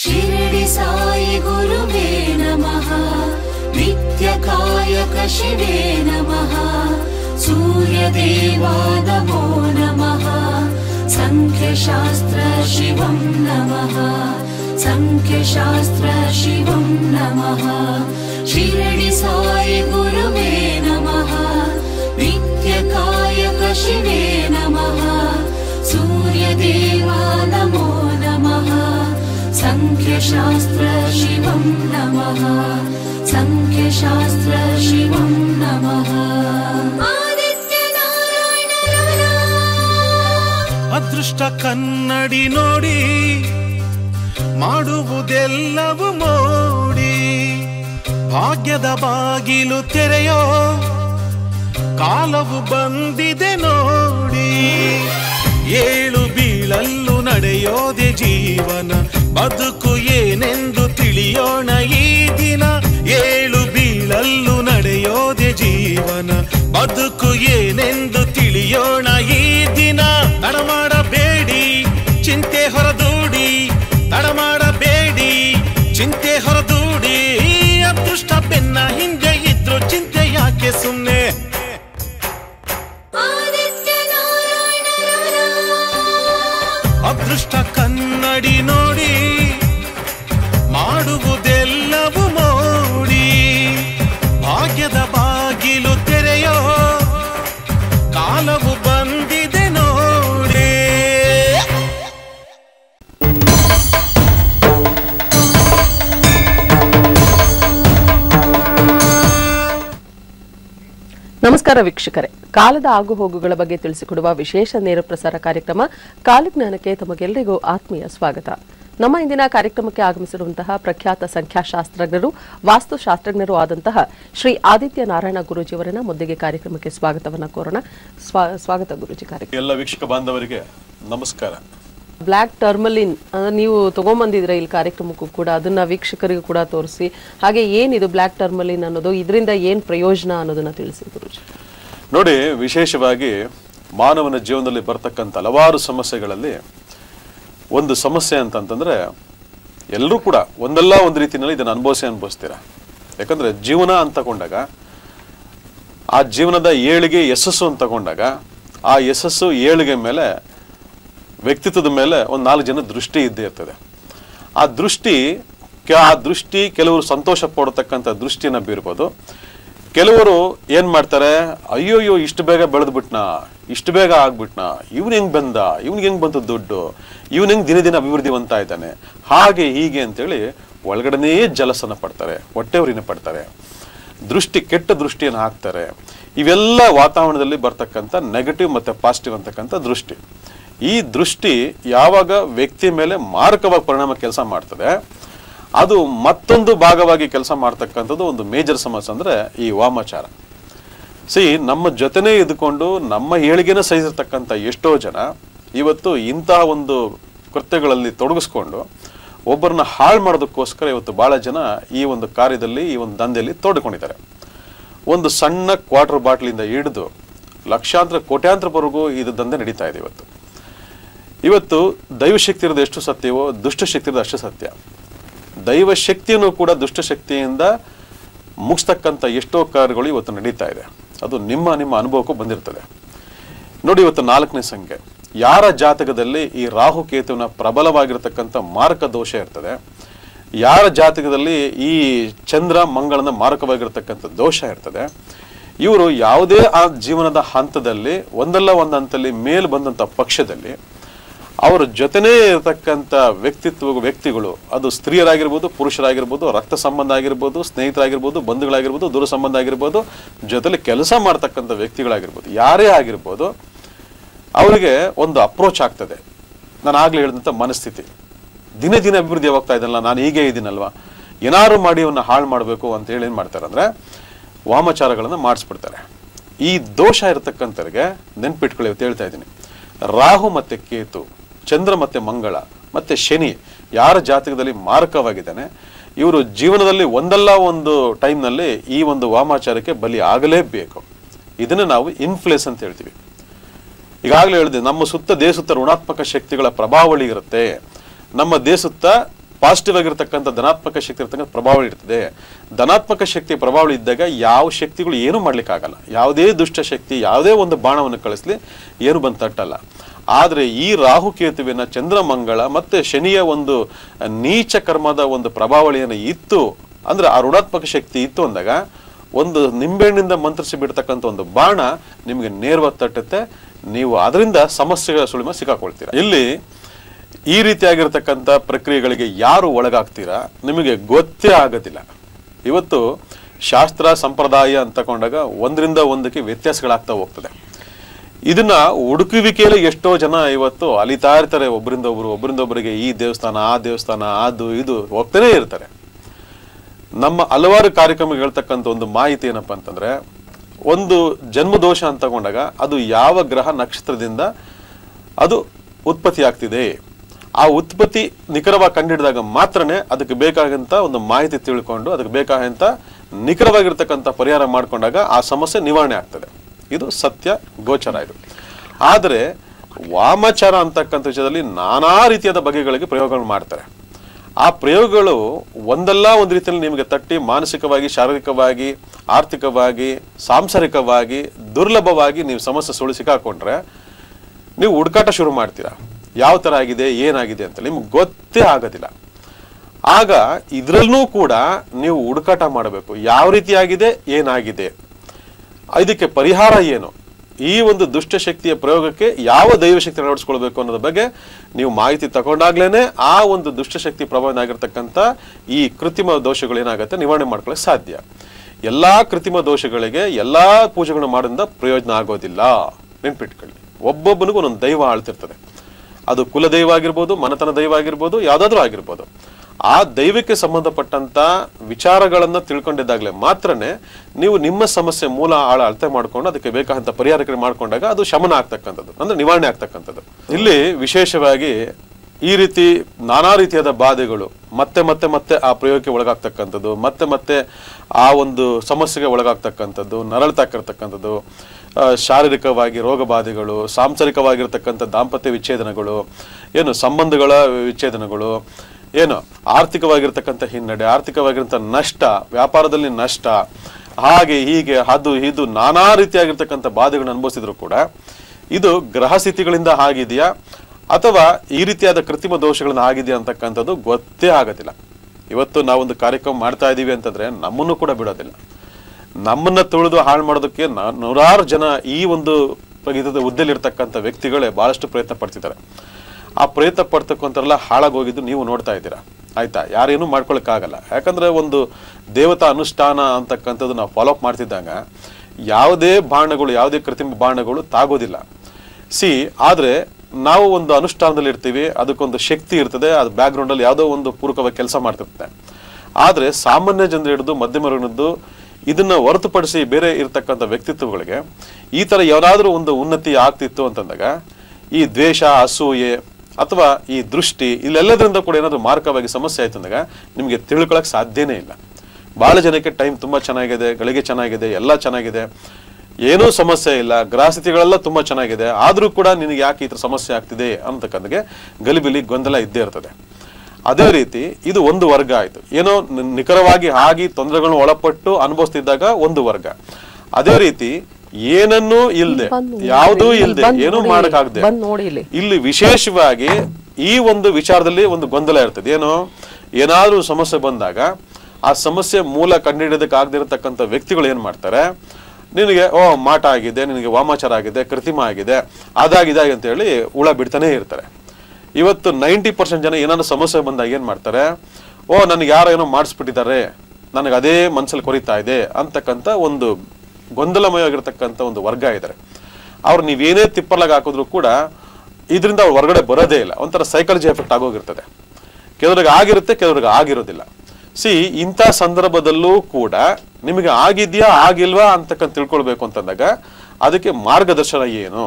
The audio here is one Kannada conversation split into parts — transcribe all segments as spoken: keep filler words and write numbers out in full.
शिरडी साई गुरुवे नमः नित्यकायक शिवे नमः सूर्यदेवा नमो नमः संख्यशास्त्र शिवं नमः संख्यशास्त्र शिवं नमः शिरडी साई गुरुवे नमः नित्यकायक शिवे नमः सूर्यदेवा नमो नमः संख्यशास्त्र शिवं नमः संख्यशास्त्र शिवं नमः ಅದೃಷ್ಟ ಕನ್ನಡಿ ನೋಡಿ ಮಾಡುವುದೆಲ್ಲವೂ ಮೋಡಿ ಭಾಗ್ಯದ ಬಾಗಿಲು ತೆರೆಯೋ ಕಾಲವು ಬಂದಿದೆ ನೋಡಿ ಏಳು ಬೀಳಲ್ಲೂ ನಡೆಯೋದೆ ಜೀವನ ಬದುಕು ಏನೆಂದು ತಿಳಿಯೋಣ ಈ ದಿನ ಏಳು ಬೀಳಲ್ಲೂ ನಡೆಯೋದೆ ಜೀವನ ಬದುಕು ಏನೆಂದು ತಿಳಿಯೋಣ ಈ ದಿನ ತಡ ಮಾಡಬೇಡಿ ಚಿಂತೆ ಹೊರದೂಡಿ ತಡ ಮಾಡಬೇಡಿ ಚಿಂತೆ ಹೊರದೂಡಿ ಅದೃಷ್ಟ ಬೆನ್ನ ಹಿಂದೆ ಇದ್ರು ಚಿಂತೆ ಯಾಕೆ ಸುಮ್ಮನೆ ಅದೃಷ್ಟ ಕನ್ನಡಿ ನೋಡಿ ಮಾಡುವುದೆಲ್ಲವೂ ಮೋಡಿ ಭಾಗ್ಯದ ಬಾಗಿಲು ತೆರೆಯೋ ಕಾಲವು ಬಂದಿದೆ ನೋಡಿ. ನಮಸ್ಕಾರ ವೀಕ್ಷಕರೇ, ಕಾಲದ ಆಗುಹೋಗುಗಳ ಬಗ್ಗೆ ತಿಳಿಸಿಕೊಡುವ ವಿಶೇಷ ನೇರ ಪ್ರಸಾರ ಕಾರ್ಯಕ್ರಮ ಕಾಲಜ್ಞಾನಕ್ಕೆ ತಮಗೆಲ್ಲರಿಗೂ ಆತ್ಮೀಯ ಸ್ವಾಗತ. ನಮ್ಮ ಇಂದಿನ ಕಾರ್ಯಕ್ರಮಕ್ಕೆ ಆಗಮಿಸಿರುವಂತಹ ಪ್ರಖ್ಯಾತ ಸಂಖ್ಯಾಶಾಸ್ತ್ರಜ್ಞರು ವಾಸ್ತುಶಾಸ್ತ್ರಜ್ಞರು ಆದಂತಹ ಶ್ರೀ ಆದಿತ್ಯ ನಾರಾಯಣ ಗುರೂಜಿಯವರನ್ನ ಮುದ್ದಿಗೆ ಕಾರ್ಯಕ್ರಮಕ್ಕೆ ಸ್ವಾಗತವನ್ನ ಕೋರೋಣ. ಸ್ವಾಗತ ಗುರೂಜಿ. ಕಾರ್ಯಕ್ರಮ ಎಲ್ಲ ವೀಕ್ಷಕ ಬಾಂಧವರಿಗೆ ನಮಸ್ಕಾರ. ಬ್ಲ್ಯಾಕ್ ಟರ್ಮಲಿನ್ ನೀವು ತಗೊಂಡ್ಬಂದಿದ್ರೆ ಇಲ್ಲಿ ಕಾರ್ಯಕ್ರಮಕ್ಕೂ ಕೂಡ ಅದನ್ನ ವೀಕ್ಷಕರಿಗೂ ಕೂಡ ತೋರಿಸಿ, ಹಾಗೆ ಏನಿದು ಬ್ಲ್ಯಾಕ್ ಟರ್ಮಲಿನ್ ಅನ್ನೋದು, ಇದರಿಂದ ಏನ್ ಪ್ರಯೋಜನ ಅನ್ನೋದನ್ನ ತಿಳಿಸಿ ಗುರೂಜಿ. ನೋಡಿ, ವಿಶೇಷವಾಗಿ ಮಾನವನ ಜೀವನದಲ್ಲಿ ಬರ್ತಕ್ಕಂಥ ಹಲವಾರು ಸಮಸ್ಯೆಗಳಲ್ಲಿ ಒಂದು ಸಮಸ್ಯೆ ಅಂತಂತಂದ್ರೆ ಎಲ್ಲರೂ ಕೂಡ ಒಂದಲ್ಲ ಒಂದು ರೀತಿಯಲ್ಲಿ ಇದನ್ನು ಅನುಭವಿಸಿ ಅನುಭವಿಸ್ತೀರ. ಯಾಕಂದ್ರೆ ಜೀವನ ಅಂತ ತಗೊಂಡಾಗ ಆ ಜೀವನದ ಏಳಿಗೆ ಯಶಸ್ಸು ಅಂತ ತಗೊಂಡಾಗ ಆ ಯಶಸ್ಸು ಏಳಿಗೆ ಮೇಲೆ ವ್ಯಕ್ತಿತ್ವದ ಮೇಲೆ ಒಂದು ನಾಲ್ಕು ಜನ ದೃಷ್ಟಿ ಇದ್ದೇ ಇರ್ತದೆ. ಆ ದೃಷ್ಟಿ ಆ ದೃಷ್ಟಿ ಕೆಲವರು ಸಂತೋಷ ಪಡತಕ್ಕಂಥ ದೃಷ್ಟಿನ ಬೀರ್ಬೋದು. ಕೆಲವರು ಏನ್ ಮಾಡ್ತಾರೆ, ಅಯ್ಯೋಯ್ಯೋ ಇಷ್ಟು ಬೇಗ ಬೆಳೆದ್ಬಿಟ್ನಾ, ಇಷ್ಟು ಬೇಗ ಆಗ್ಬಿಟ್ನಾ, ಇವ್ನು ಹೆಂಗ್ ಬಂದ, ಇವ್ನಿಗೆ ಹೆಂಗ್ ಬಂತು ದುಡ್ಡು, ಇವ್ನ ಹೆಂಗ್ ದಿನ ದಿನ ಅಭಿವೃದ್ಧಿವಂತ ಇದ್ದಾನೆ, ಹಾಗೆ ಹೀಗೆ ಅಂತೇಳಿ ಒಳಗಡೆನೇ ಜಲಸನ ಪಡ್ತಾರೆ, ಹೊಟ್ಟೆವರಿನ ಪಡ್ತಾರೆ, ದೃಷ್ಟಿ ಕೆಟ್ಟ ದೃಷ್ಟಿಯನ್ನು ಹಾಕ್ತಾರೆ. ಇವೆಲ್ಲ ವಾತಾವರಣದಲ್ಲಿ ಬರ್ತಕ್ಕಂಥ ನೆಗೆಟಿವ್ ಮತ್ತೆ ಪಾಸಿಟಿವ್ ಅಂತಕ್ಕಂಥ ದೃಷ್ಟಿ. ಈ ದೃಷ್ಟಿ ಯಾವಾಗ ವ್ಯಕ್ತಿ ಮೇಲೆ ಮಾರಕವಾಗಿ ಪರಿಣಾಮ ಕೆಲಸ ಮಾಡ್ತದೆ, ಅದು ಮತ್ತೊಂದು ಭಾಗವಾಗಿ ಕೆಲಸ ಮಾಡ್ತಕ್ಕಂಥದ್ದು ಒಂದು ಮೇಜರ್ ಸಮಸ್ಯೆ ಅಂದ್ರೆ ಈ ವಾಮಾಚಾರ. ಸಿ ನಮ್ಮ ಜೊತೆನೇ ಇದ್ಕೊಂಡು ನಮ್ಮ ಏಳಿಗೆನ ಸಹಿಸಿರ್ತಕ್ಕಂಥ ಎಷ್ಟೋ ಜನ ಇವತ್ತು ಇಂತಹ ಒಂದು ಕೃತ್ಯಗಳಲ್ಲಿ ತೊಡಗಿಸ್ಕೊಂಡು ಒಬ್ಬರನ್ನ ಹಾಳು ಮಾಡೋದಕ್ಕೋಸ್ಕರ ಇವತ್ತು ಬಹಳ ಜನ ಈ ಒಂದು ಕಾರ್ಯದಲ್ಲಿ ಈ ಒಂದು ದಂಧೆಯಲ್ಲಿ ತೊಡಕೊಂಡಿದ್ದಾರೆ. ಒಂದು ಸಣ್ಣ ಕ್ವಾರ್ಟರ್ ಬಾಟ್ಲಿಂದ ಹಿಡಿದು ಲಕ್ಷಾಂತರ ಕೋಟ್ಯಾಂತರವರೆಗೂ ಇದು ದಂಧೆ ನಡೀತಾ ಇದೆ. ಇವತ್ತು ಇವತ್ತು ದೈವಶಕ್ತಿ ಇರೋದು ಎಷ್ಟು ಸತ್ಯವೋ ದುಷ್ಟಶಕ್ತಿ ಇರೋದು ಅಷ್ಟು ಸತ್ಯ. ದೈವ ಶಕ್ತಿಯನ್ನು ಕೂಡ ದುಷ್ಟಶಕ್ತಿಯಿಂದ ಮುಗಿಸ್ತಕ್ಕಂಥ ಎಷ್ಟೋ ಕಾರ್ಯಗಳು ಇವತ್ತು ನಡೀತಾ ಇದೆ. ಅದು ನಿಮ್ಮ ನಿಮ್ಮ ಅನುಭವಕ್ಕೂ ಬಂದಿರ್ತದೆ. ನೋಡಿ, ಇವತ್ತು ನಾಲ್ಕನೇ ಸಂಖ್ಯೆ ಯಾರ ಜಾತಕದಲ್ಲಿ ಈ ರಾಹು ಕೇತುವಿನ ಪ್ರಬಲವಾಗಿರ್ತಕ್ಕಂಥ ಮಾರಕ ದೋಷ ಇರ್ತದೆ, ಯಾರ ಜಾತಕದಲ್ಲಿ ಈ ಚಂದ್ರ ಮಂಗಳನ ಮಾರಕವಾಗಿರ್ತಕ್ಕಂಥ ದೋಷ ಇರ್ತದೆ, ಇವರು ಯಾವುದೇ ಆ ಜೀವನದ ಹಂತದಲ್ಲಿ ಒಂದಲ್ಲ ಒಂದು ಹಂತದಲ್ಲಿ ಮೇಲ್ ಬಂದಂಥ ಪಕ್ಷದಲ್ಲಿ ಅವರ ಜೊತೆನೇ ಇರತಕ್ಕಂಥ ವ್ಯಕ್ತಿತ್ವ ವ್ಯಕ್ತಿಗಳು, ಅದು ಸ್ತ್ರೀಯರಾಗಿರ್ಬೋದು, ಪುರುಷರಾಗಿರ್ಬೋದು, ರಕ್ತ ಸಂಬಂಧ ಆಗಿರ್ಬೋದು, ಸ್ನೇಹಿತರಾಗಿರ್ಬೋದು, ಬಂಧುಗಳಾಗಿರ್ಬೋದು, ದೂರ ಸಂಬಂಧ ಆಗಿರ್ಬೋದು, ಜೊತೆಲಿ ಕೆಲಸ ಮಾಡ್ತಕ್ಕಂಥ ವ್ಯಕ್ತಿಗಳಾಗಿರ್ಬೋದು, ಯಾರೇ ಆಗಿರ್ಬೋದು, ಅವರಿಗೆ ಒಂದು ಅಪ್ರೋಚ್ ಆಗ್ತದೆ. ನಾನು ಆಗ್ಲೇ ಹೇಳಿದಂಥ ಮನಸ್ಥಿತಿ, ದಿನೇ ದಿನ ಅಭಿವೃದ್ಧಿ ಹೋಗ್ತಾ ಇದ್ದಲ್ಲ, ನಾನು ಹೀಗೆ ಇದ್ದೀನಲ್ವಾ, ಏನಾದ್ರು ಮಾಡಿ ಅವನ್ನ ಹಾಳು ಮಾಡಬೇಕು ಅಂತ ಹೇಳಿ ಏನು ಮಾಡ್ತಾರೆ ಅಂದರೆ ವಾಮಾಚಾರಗಳನ್ನು ಮಾಡಿಸ್ಬಿಡ್ತಾರೆ. ಈ ದೋಷ ಇರತಕ್ಕಂಥವ್ರಿಗೆ ನೆನ್ಪಿಟ್ಕೊಳ್ಳಿ, ಇವತ್ತು ಹೇಳ್ತಾ ಇದ್ದೀನಿ, ರಾಹು ಮತ್ತೆ ಕೇತು, ಚಂದ್ರ ಮತ್ತೆ ಮಂಗಳ ಮತ್ತೆ ಶನಿ ಯಾರ ಜಾತಕದಲ್ಲಿ ಮಾರಕವಾಗಿದ್ದಾನೆ, ಇವರು ಜೀವನದಲ್ಲಿ ಒಂದಲ್ಲ ಒಂದು ಟೈಮ್ನಲ್ಲಿ ಈ ಒಂದು ವಾಮಾಚಾರಕ್ಕೆ ಬಲಿ ಆಗಲೇಬೇಕು. ಇದನ್ನು ನಾವು ಇನ್ಫ್ಲುಯೆನ್ಸ್ ಅಂತ ಹೇಳ್ತೀವಿ. ಈಗಾಗಲೇ ಹೇಳಿದೆ, ನಮ್ಮ ಸುತ್ತ ದೇಸುತ್ತ ಋಣಾತ್ಮಕ ಶಕ್ತಿಗಳ ಪ್ರಭಾವಳಿ ಇರುತ್ತೆ. ನಮ್ಮ ದೇಸುತ್ತ ಪಾಸಿಟಿವ್ ಆಗಿರ್ತಕ್ಕಂಥ ಧನಾತ್ಮಕ ಶಕ್ತಿ ಇರ್ತಕ್ಕಂಥ ಪ್ರಭಾವ ಇರ್ತದೆ. ಧನಾತ್ಮಕ ಶಕ್ತಿ ಪ್ರಭಾವ ಇದ್ದಾಗ ಯಾವ ಶಕ್ತಿಗಳು ಏನು ಮಾಡ್ಲಿಕ್ಕೆ ಆಗಲ್ಲ. ಯಾವುದೇ ದುಷ್ಟ ಶಕ್ತಿ ಯಾವುದೇ ಒಂದು ಬಾಣವನ್ನು ಕಳಿಸ್ಲಿ ಏನು ಬಂದು ತಟ್ಟಲ್ಲ. ಆದ್ರೆ ಈ ರಾಹುಕೇತುವಿನ ಚಂದ್ರಮಂಗಳ ಮತ್ತೆ ಶನಿಯ ಒಂದು ನೀಚ ಕರ್ಮದ ಒಂದು ಪ್ರಭಾವಳಿಯನ್ನು ಇತ್ತು ಅಂದ್ರೆ ಆ ಋಣಾತ್ಮಕ ಶಕ್ತಿ ಇತ್ತು ಅಂದಾಗ ಒಂದು ನಿಂಬೆಹಣ್ಣಿಂದ ಮಂತ್ರಿಸಿ ಬಿಡ್ತಕ್ಕಂಥ ಒಂದು ಬಾಣ ನಿಮಗೆ ನೇರವಾಗಿ ತಟ್ಟುತ್ತೆ. ನೀವು ಅದರಿಂದ ಸಮಸ್ಯೆಗಳ ಸುಳಿಮ ಸಿಕ್ಕಾಕೊಳ್ತೀರಾ. ಇಲ್ಲಿ ಈ ರೀತಿಯಾಗಿರ್ತಕ್ಕಂಥ ಪ್ರಕ್ರಿಯೆಗಳಿಗೆ ಯಾರು ಒಳಗಾಗ್ತೀರಾ ನಿಮಗೆ ಗೊತ್ತೇ ಆಗೋದಿಲ್ಲ. ಇವತ್ತು ಶಾಸ್ತ್ರ ಸಂಪ್ರದಾಯ ಅಂತ ತಗೊಂಡಾಗ ಒಂದರಿಂದ ಒಂದಕ್ಕೆ ವ್ಯತ್ಯಾಸಗಳಾಗ್ತಾ ಹೋಗ್ತದೆ. ಇದನ್ನ ಹುಡುಕುವಿಕೆಯಲ್ಲಿ ಎಷ್ಟೋ ಜನ ಇವತ್ತು ಅಲಿತಾ ಇರ್ತಾರೆ, ಒಬ್ಬರಿಂದ ಒಬ್ರು ಒಬ್ಬರಿಂದ ಒಬ್ಬರಿಗೆ ಈ ದೇವಸ್ಥಾನ ಆ ದೇವಸ್ಥಾನ ಅದು ಇದು ಹೋಗ್ತಾನೆ ಇರ್ತಾರೆ. ನಮ್ಮ ಹಲವಾರು ಕಾರ್ಯಕ್ರಮಕ್ಕೆ ಹೇಳ್ತಕ್ಕಂಥ ಒಂದು ಮಾಹಿತಿ ಏನಪ್ಪಾ ಅಂತಂದ್ರೆ, ಒಂದು ಜನ್ಮದೋಷ ಅಂತ ತಗೊಂಡಾಗ ಅದು ಯಾವ ಗ್ರಹ ನಕ್ಷತ್ರದಿಂದ ಅದು ಉತ್ಪತ್ತಿ ಆಗ್ತಿದೆ, ಆ ಉತ್ಪತ್ತಿ ನಿಖರವಾಗಿ ಕಂಡಿಡಿದಾಗ ಮಾತ್ರನೇ ಅದಕ್ಕೆ ಬೇಕಾದಂತ ಒಂದು ಮಾಹಿತಿ ತಿಳ್ಕೊಂಡು ಅದಕ್ಕೆ ಬೇಕಾದಂತ ನಿಖರವಾಗಿರ್ತಕ್ಕಂಥ ಪರಿಹಾರ ಮಾಡ್ಕೊಂಡಾಗ ಆ ಸಮಸ್ಯೆ ನಿವಾರಣೆ ಆಗ್ತದೆ. ಇದು ಸತ್ಯ ಗೋಚರ. ಇದು ಆದರೆ ವಾಮಾಚಾರ ಅಂತಕ್ಕಂಥ ವಿಷಯದಲ್ಲಿ ನಾನಾ ರೀತಿಯಾದ ಬಗೆಗಳಿಗೆ ಪ್ರಯೋಗಗಳು ಮಾಡ್ತಾರೆ. ಆ ಪ್ರಯೋಗಗಳು ಒಂದಲ್ಲ ಒಂದು ರೀತಿಯಲ್ಲಿ ನಿಮಗೆ ತಟ್ಟಿ ಮಾನಸಿಕವಾಗಿ, ಶಾರೀರಿಕವಾಗಿ, ಆರ್ಥಿಕವಾಗಿ, ಸಾಂಸಾರಿಕವಾಗಿ, ದುರ್ಲಭವಾಗಿ ನೀವು ಸಮಸ್ಯೆ ಸುಳಿ ಸಿಕ್ಕಾಕೊಂಡ್ರೆ ನೀವು ಹುಡುಕಾಟ ಶುರು ಮಾಡ್ತೀರಾ. ಯಾವ ತರ ಆಗಿದೆ ಏನಾಗಿದೆ ಅಂತ ನಿಮ್ಗೆ ಗೊತ್ತೇ ಆಗೋದಿಲ್ಲ. ಆಗ ಇದ್ರಲ್ಲೂ ಕೂಡ ನೀವು ಹುಡುಕಾಟ ಮಾಡಬೇಕು, ಯಾವ ರೀತಿ ಆಗಿದೆ ಏನಾಗಿದೆ, ಇದಕ್ಕೆ ಪರಿಹಾರ ಏನು, ಈ ಒಂದು ದುಷ್ಟಶಕ್ತಿಯ ಪ್ರಯೋಗಕ್ಕೆ ಯಾವ ದೈವಶಕ್ತಿ ಅಳವಡಿಸ್ಕೊಳ್ಬೇಕು ಅನ್ನೋದ್ರ ಬಗ್ಗೆ ನೀವು ಮಾಹಿತಿ ತಗೊಂಡಾಗ್ಲೇನೆ ಆ ಒಂದು ದುಷ್ಟಶಕ್ತಿ ಪ್ರಭಾವ ಆಗಿರ್ತಕ್ಕಂಥ ಈ ಕೃತ್ರಿಮ ದೋಷಗಳು ಏನಾಗುತ್ತೆ ನಿವಾರಣೆ ಮಾಡ್ಕೊಳ್ಳೋಕೆ ಸಾಧ್ಯ. ಎಲ್ಲಾ ಕೃತ್ರಿಮ ದೋಷಗಳಿಗೆ ಎಲ್ಲಾ ಪೂಜೆಗಳನ್ನು ಮಾಡೋದ್ರಿಂದ ಪ್ರಯೋಜನ ಆಗೋದಿಲ್ಲ. ನೆನ್ಪಿಟ್ಕೊಳ್ಳಿ, ಒಬ್ಬೊಬ್ಬನಿಗೂ ಒಂದೊಂದು ದೈವ ಆಳ್ತಿರ್ತದೆ. ಅದು ಕುಲದೈವ ಆಗಿರ್ಬೋದು, ಮನತನ ದೈವ ಆಗಿರ್ಬೋದು, ಯಾವ್ದಾದ್ರೂ ಆಗಿರ್ಬೋದು. ಆ ದೈವಕ್ಕೆ ಸಂಬಂಧಪಟ್ಟಂತ ವಿಚಾರಗಳನ್ನ ತಿಳ್ಕೊಂಡಿದ್ದಾಗಲೇ ಮಾತ್ರನೇ ನೀವು ನಿಮ್ಮ ಸಮಸ್ಯೆ ಮೂಲ ಆಳ ಅಳತೆ ಮಾಡ್ಕೊಂಡು ಅದಕ್ಕೆ ಬೇಕಾದಂತ ಪರಿಹಾರ ಮಾಡ್ಕೊಂಡಾಗ ಅದು ಶಮನ ಆಗ್ತಕ್ಕಂಥದ್ದು, ಅಂದ್ರೆ ನಿವಾರಣೆ ಆಗ್ತಕ್ಕಂಥದ್ದು. ಇಲ್ಲಿ ವಿಶೇಷವಾಗಿ ಈ ರೀತಿ ನಾನಾ ರೀತಿಯಾದ ಬಾಧೆಗಳು ಮತ್ತೆ ಮತ್ತೆ ಮತ್ತೆ ಆ ಪ್ರಯೋಗಕ್ಕೆ ಒಳಗಾಗ್ತಕ್ಕಂಥದ್ದು, ಮತ್ತೆ ಮತ್ತೆ ಆ ಒಂದು ಸಮಸ್ಯೆಗೆ ಒಳಗಾಗ್ತಕ್ಕಂಥದ್ದು, ನರಳ್ತಾಕಿರ್ತಕ್ಕಂಥದ್ದು, ಶಾರೀರಿಕವಾಗಿ ರೋಗ ಬಾಧೆಗಳು, ಸಾಂಸಾರಿಕವಾಗಿರ್ತಕ್ಕಂಥ ದಾಂಪತ್ಯ ವಿಚ್ಛೇದನಗಳು, ಏನು ಸಂಬಂಧಗಳ ವಿಚ್ಛೇದನಗಳು, ಏನು ಆರ್ಥಿಕವಾಗಿರ್ತಕ್ಕಂಥ ಹಿನ್ನಡೆ, ಆರ್ಥಿಕವಾಗಿರ್ತಕ್ಕಂಥ ನಷ್ಟ, ವ್ಯಾಪಾರದಲ್ಲಿ ನಷ್ಟ, ಹಾಗೆ ಹೀಗೆ ಅದು ಇದು ನಾನಾ ರೀತಿಯಾಗಿರ್ತಕ್ಕಂಥ ಬಾಧೆಗಳನ್ನು ಅನುಭವಿಸಿದ್ರು ಕೂಡ ಇದು ಗ್ರಹ ಸ್ಥಿತಿಗಳಿಂದ ಆಗಿದೆಯಾ ಅಥವಾ ಈ ರೀತಿಯಾದ ಕೃತ್ರಿಮ ದೋಷಗಳನ್ನ ಆಗಿದೆಯಾ ಅಂತಕ್ಕಂಥದ್ದು ಗೊತ್ತೇ ಆಗೋದಿಲ್ಲ. ಇವತ್ತು ನಾವೊಂದು ಕಾರ್ಯಕ್ರಮ ಮಾಡ್ತಾ ಇದೀವಿ ಅಂತಂದ್ರೆ ನಮ್ಮನ್ನು ಕೂಡ ಬಿಡೋದಿಲ್ಲ. ನಮ್ಮನ್ನ ತುಳಿದು ಹಾಳು ಮಾಡೋದಕ್ಕೆ ನೂರಾರು ಜನ ಈ ಒಂದು ಹುದ್ದೆಲಿರ್ತಕ್ಕಂಥ ವ್ಯಕ್ತಿಗಳೇ ಬಹಳಷ್ಟು ಪ್ರಯತ್ನ ಪಡ್ತಿದ್ದಾರೆ. ಆ ಪ್ರಯತ್ನ ಪಡ್ತಕ್ಕಂಥರೆಲ್ಲ ಹಾಳಾಗೋಗಿದ್ದು ನೀವು ನೋಡ್ತಾ ಇದ್ದೀರಾ. ಆಯ್ತಾ, ಯಾರೇನು ಮಾಡ್ಕೊಳಕ್ಕಾಗಲ್ಲ. ಯಾಕಂದ್ರೆ ಒಂದು ದೇವತಾ ಅನುಷ್ಠಾನ ಅಂತಕ್ಕಂಥದ್ದು ನಾವು ಫಾಲೋ ಅಪ್ ಮಾಡ್ತಿದ್ದಾಗ ಯಾವುದೇ ಬಾಣಗಳು, ಯಾವುದೇ ಕೃತ್ರಿಮ ಬಾಣಗಳು ತಾಗೋದಿಲ್ಲ. ಸಿ ಆದ್ರೆ ನಾವು ಒಂದು ಅನುಷ್ಠಾನದಲ್ಲಿ ಇರ್ತೀವಿ, ಅದಕ್ಕೊಂದು ಶಕ್ತಿ ಇರ್ತದೆ, ಅದು ಬ್ಯಾಕ್ ಗ್ರೌಂಡ್ ಅಲ್ಲಿ ಯಾವುದೋ ಒಂದು ಪೂರಕವಾಗಿ ಕೆಲಸ ಮಾಡ್ತಿರುತ್ತೆ. ಆದ್ರೆ ಸಾಮಾನ್ಯ ಜನರು ಹಿಡಿದು ಮಧ್ಯಮ ವರ್ಗದ್ದು ಇದನ್ನ ಹೊರತುಪಡಿಸಿ ಬೇರೆ ಇರತಕ್ಕಂಥ ವ್ಯಕ್ತಿತ್ವಗಳಿಗೆ ಈ ತರ ಯಾವ್ದಾದ್ರೂ ಒಂದು ಉನ್ನತಿ ಆಗ್ತಿತ್ತು ಅಂತಂದಾಗ ಈ ದ್ವೇಷ, ಅಸೂಯೆ ಅಥವಾ ಈ ದೃಷ್ಟಿ ಇಲ್ಲೆಲ್ಲದ್ರಿಂದ ಕೂಡ ಏನಾದ್ರು ಮಾರ್ಕವಾಗಿ ಸಮಸ್ಯೆ ಆಯ್ತು ಅಂದಾಗ ನಿಮ್ಗೆ ತಿಳ್ಕೊಳಕ್ ಸಾಧ್ಯನೇ ಇಲ್ಲ. ಬಹಳ ಜನಕ್ಕೆ ಟೈಮ್ ತುಂಬಾ ಚೆನ್ನಾಗಿದೆ, ಗಳಿಗೆ ಚೆನ್ನಾಗಿದೆ, ಎಲ್ಲ ಚೆನ್ನಾಗಿದೆ, ಏನೂ ಸಮಸ್ಯೆ ಇಲ್ಲ, ಗ್ರಹಸ್ಥಿತಿಗಳೆಲ್ಲ ತುಂಬಾ ಚೆನ್ನಾಗಿದೆ, ಆದ್ರೂ ಕೂಡ ನಿನಗೆ ಯಾಕೆ ಈ ತರ ಸಮಸ್ಯೆ ಆಗ್ತಿದೆ ಅಂತಕ್ಕಂಥಗೆ ಗಲಿಬಿಲಿ ಗೊಂದಲ ಇದ್ದೇ ಇರ್ತದೆ. ಅದೇ ರೀತಿ ಇದು ಒಂದು ವರ್ಗ ಆಯ್ತು. ಏನೋ ನಿಖರವಾಗಿ ಆಗಿ ತೊಂದರೆಗಳನ್ನು ಒಳಪಟ್ಟು ಅನುಭವಿಸ್ತಿದ್ದಾಗ ಒಂದು ವರ್ಗ. ಅದೇ ರೀತಿ ಏನನ್ನೂ ಇಲ್ದೆ, ಯಾವುದೂ ಇಲ್ದೆ, ಏನೂ ಮಾಡಕ್ಕಾಗದೆ ಇಲ್ಲಿ ವಿಶೇಷವಾಗಿ ಈ ಒಂದು ವಿಚಾರದಲ್ಲಿ ಒಂದು ಗೊಂದಲ ಇರ್ತದೆ. ಏನೋ ಏನಾದ್ರೂ ಸಮಸ್ಯೆ ಬಂದಾಗ ಆ ಸಮಸ್ಯೆ ಮೂಲ ಕಂಡುಹಿಡಿಯೋದಕ್ಕಾಗದಿರತಕ್ಕಂಥ ವ್ಯಕ್ತಿಗಳು ಏನ್ ಮಾಡ್ತಾರೆ, ನಿನಗೆ ಓ ಮಾಟ ಆಗಿದೆ, ನಿನಗೆ ವಾಮಾಚಾರ ಆಗಿದೆ, ಕೃತ್ರಿಮ ಆಗಿದೆ, ಅದಾಗಿದಾಗಿ ಅಂತ ಹೇಳಿ ಹುಳ ಬಿಡ್ತಾನೆ ಇರ್ತಾರೆ. ಇವತ್ತು ನೈಂಟಿ ಪರ್ಸೆಂಟ್ ಜನ ಏನಾದ್ರು ಸಮಸ್ಯೆ ಬಂದಾಗ ಏನ್ ಮಾಡ್ತಾರೆ, ಓ ನನ್ಗೆ ಯಾರೋ ಏನೋ ಮಾಡಿಸ್ಬಿಟ್ಟಿದ್ದಾರೆ, ನನಗೆ ಅದೇ ಮನ್ಸಲ್ಲಿ ಕೊರಿತಾ ಇದೆ ಅಂತಕ್ಕಂಥ ಒಂದು ಗೊಂದಲಮಯವಾಗಿರ್ತಕ್ಕಂಥ ಒಂದು ವರ್ಗ ಇದ್ದಾರೆ. ಅವ್ರು ನೀವೇನೇ ತಿಪ್ಪಲಾಗ ಹಾಕಿದ್ರು ಕೂಡ ಇದರಿಂದ ಅವ್ರು ಹೊರಗಡೆ ಬರೋದೇ ಇಲ್ಲ. ಒಂಥರ ಸೈಕಾಲಜಿ ಎಫೆಕ್ಟ್ ಆಗೋಗಿರ್ತದೆ. ಕೆಲವ್ರಿಗೆ ಆಗಿರುತ್ತೆ, ಕೆಲವ್ರಿಗೆ ಆಗಿರೋದಿಲ್ಲ. ಸಿ ಇಂಥ ಸಂದರ್ಭದಲ್ಲೂ ಕೂಡ ನಿಮಗೆ ಆಗಿದ್ಯಾ ಆಗಿಲ್ವಾ ಅಂತಕ್ಕಂಥ ತಿಳ್ಕೊಳ್ಬೇಕು ಅಂತಂದಾಗ ಅದಕ್ಕೆ ಮಾರ್ಗದರ್ಶನ ಏನು,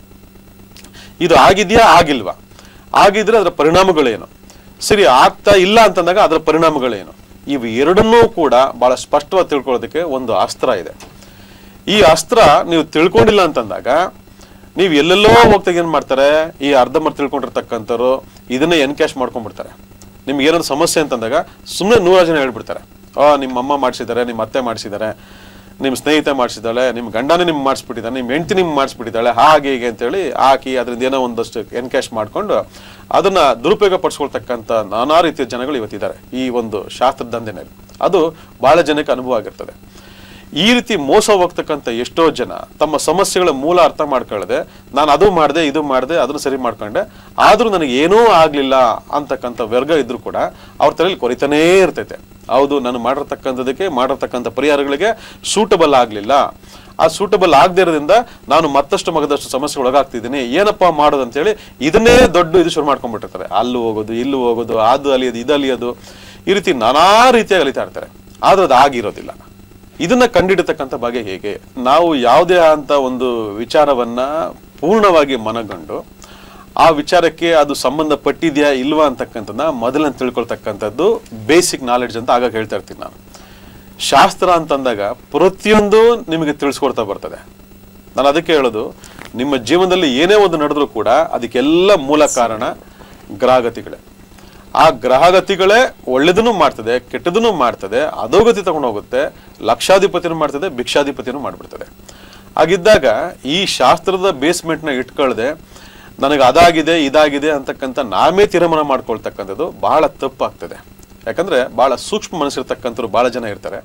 ಇದು ಆಗಿದ್ಯಾ ಆಗಿಲ್ವಾ, ಆಗಿದ್ರೆ ಅದರ ಪರಿಣಾಮಗಳೇನು, ಸರಿ ಆಗ್ತಾ ಇಲ್ಲ ಅಂತಂದಾಗ ಅದರ ಪರಿಣಾಮಗಳೇನು, ಇವು ಎರಡನ್ನೂ ಕೂಡ ಬಹಳ ಸ್ಪಷ್ಟವಾಗಿ ತಿಳ್ಕೊಳ್ಳೋದಕ್ಕೆ ಒಂದು ಅಸ್ತ್ರ ಇದೆ. ಈ ಅಸ್ತ್ರ ನೀವು ತಿಳ್ಕೊಂಡಿಲ್ಲ ಅಂತಂದಾಗ ನೀವು ಎಲ್ಲೆಲ್ಲೋ ಹೋಗ್ತಾಗ ಏನ್ ಮಾಡ್ತಾರೆ, ಈ ಅರ್ಧಂಬರ್ಧ ತಿಳ್ಕೊಂಡಿರ್ತಕ್ಕಂಥವ್ರು ಇದನ್ನೇ ಎನ್ಕ್ಯಾಶ್ ಮಾಡ್ಕೊಂಡ್ಬಿಡ್ತಾರೆ. ನಿಮ್ಗೆ ಏನಾದ್ರು ಸಮಸ್ಯೆ ಅಂತಂದಾಗ ಸುಮ್ಮನೆ ನೂರಾರು ಜನ ಹೇಳ್ಬಿಡ್ತಾರೆ, ಆ ನಿಮ್ಮ ಅಮ್ಮ ಮಾಡಿಸಿದ್ದಾರೆ, ನಿಮ್ಮ ಅತ್ತೆ ಮಾಡಿಸಿದ್ದಾರೆ, ನಿಮ್ಮ ಸ್ನೇಹಿತ ಮಾಡಿಸಿದ್ದಾಳೆ, ನಿಮ್ಮ ಗಂಡನೇ ನಿಮ್ಗೆ ಮಾಡಿಸ್ಬಿಟ್ಟಿದ್ದಾನೆ, ನಿಮ್ಮ ಹೆಂಡತಿ ನಿಮ್ಗೆ ಮಾಡಿಸ್ಬಿಟ್ಟಿದ್ದಾಳೆ, ಹಾಗೆ ಹೀಗೆ ಅಂತೇಳಿ ಹಾಕಿ ಅದರಿಂದ ಏನೋ ಒಂದಷ್ಟು ಎನ್ಕ್ಯಾಶ್ ಮಾಡ್ಕೊಂಡು ಅದನ್ನ ದುರುಪಯೋಗ ಪಡಿಸ್ಕೊಳ್ತಕ್ಕಂಥ ನಾನಾ ರೀತಿಯ ಜನಗಳು ಇವತ್ತಿದ್ದಾರೆ ಈ ಒಂದು ಶಾಸ್ತ್ರದ ದಂಧೆನಲ್ಲಿ. ಅದು ಬಹಳ ಜನಕ್ಕೆ ಅನುಭವ ಆಗಿರ್ತದೆ. ಈ ರೀತಿ ಮೋಸ ಹೋಗ್ತಕ್ಕಂಥ ಎಷ್ಟೋ ಜನ ತಮ್ಮ ಸಮಸ್ಯೆಗಳ ಮೂಲ ಅರ್ಥ ಮಾಡ್ಕೊಳ್ಳದೆ, ನಾನು ಅದು ಮಾಡಿದೆ ಇದು ಮಾಡಿದೆ ಅದನ್ನು ಸರಿ ಮಾಡ್ಕೊಂಡೆ ಆದ್ರೂ ನನಗೆ ಏನೂ ಆಗ್ಲಿಲ್ಲ ಅಂತಕ್ಕಂಥ ವರ್ಗ ಇದ್ರು ಕೂಡ ಅವ್ರ ತಲೆಯಲ್ಲಿ ಕೊರಿತಾನೇ ಇರ್ತೈತೆ. ಹೌದು, ನಾನು ಮಾಡಿರ್ತಕ್ಕಂಥದಕ್ಕೆ ಮಾಡಿರ್ತಕ್ಕಂಥ ಪರಿಹಾರಗಳಿಗೆ ಸೂಟಬಲ್ ಆಗ್ಲಿಲ್ಲ, ಆ ಸೂಟಬಲ್ ಆಗದೆ ಇರೋದ್ರಿಂದ ನಾನು ಮತ್ತಷ್ಟು ಮಗದಷ್ಟು ಸಮಸ್ಯೆ ಒಳಗಾಗ್ತಿದ್ದೀನಿ, ಏನಪ್ಪಾ ಮಾಡೋದು ಅಂತೇಳಿ ಇದನ್ನೇ ದೊಡ್ಡ ಇದು ಶುರು ಮಾಡ್ಕೊಂಡ್ಬಿಟ್ಟಿರ್ತಾರೆ. ಅಲ್ಲೂ ಹೋಗೋದು, ಇಲ್ಲೂ ಹೋಗೋದು, ಅದು ಅಲಿಯೋದು, ಇದು ಅಲಿಯೋದು, ಈ ರೀತಿ ನಾನಾ ರೀತಿಯಾಗಿ ಅಲಿತಾ ಇರ್ತಾರೆ. ಆದ್ರೆ ಅದು ಆಗಿರೋದಿಲ್ಲ. ಇದನ್ನ ಕಂಡಿಡತಕ್ಕಂಥ ಬಗೆ ಹೇಗೆ? ನಾವು ಯಾವುದೇ ಅಂತ ಒಂದು ವಿಚಾರವನ್ನ ಪೂರ್ಣವಾಗಿ ಮನಗಂಡು ಆ ವಿಚಾರಕ್ಕೆ ಅದು ಸಂಬಂಧಪಟ್ಟಿದ್ಯಾ ಇಲ್ವಾ ಅಂತಕ್ಕಂಥದ್ದನ್ನ ಮೊದಲನ್ನು ತಿಳ್ಕೊಳ್ತಕ್ಕಂಥದ್ದು ಬೇಸಿಕ್ ನಾಲೆಡ್ಜ್ ಅಂತ ಆಗಾಗ ಹೇಳ್ತಾ ಇರ್ತೀನಿ ನಾನು. ಶಾಸ್ತ್ರ ಅಂತಂದಾಗ ಪ್ರತಿಯೊಂದು ನಿಮಗೆ ತಿಳಿಸ್ಕೊಡ್ತಾ ಬರ್ತದೆ. ನಾನು ಅದಕ್ಕೆ ಹೇಳೋದು, ನಿಮ್ಮ ಜೀವನದಲ್ಲಿ ಏನೇ ಒಂದು ನಡೆದ್ರೂ ಕೂಡ ಅದಕ್ಕೆಲ್ಲ ಮೂಲ ಕಾರಣ ಗ್ರಹಗತಿಗಳೇ. ಆ ಗ್ರಹಗತಿಗಳೇ ಒಳ್ಳೆದನ್ನು ಮಾಡ್ತದೆ, ಕೆಟ್ಟದನ್ನು ಮಾಡ್ತದೆ, ಅಧೋಗತಿ ತಗೊಂಡು ಹೋಗುತ್ತೆ, ಲಕ್ಷಾಧಿಪತಿನೂ ಮಾಡ್ತದೆ, ಭಿಕ್ಷಾಧಿಪತಿನೂ ಮಾಡ್ಬಿಡ್ತದೆ. ಹಾಗಿದ್ದಾಗ ಈ ಶಾಸ್ತ್ರದ ಬೇಸ್ಮೆಂಟ್ನ ಇಟ್ಕೊಳ್ಳದೆ ನನಗೆ ಅದಾಗಿದೆ ಇದಾಗಿದೆ ಅಂತಕ್ಕಂಥ ನಾವೇ ತೀರ್ಮಾನ ಮಾಡ್ಕೊಳ್ತಕ್ಕಂಥದ್ದು ಬಹಳ ತಪ್ಪಾಗ್ತದೆ. ಯಾಕಂದ್ರೆ ಬಹಳ ಸೂಕ್ಷ್ಮ ಮನಸ್ಸಿರ್ತಕ್ಕಂಥವ್ರು ಬಹಳ ಜನ ಇರ್ತಾರೆ.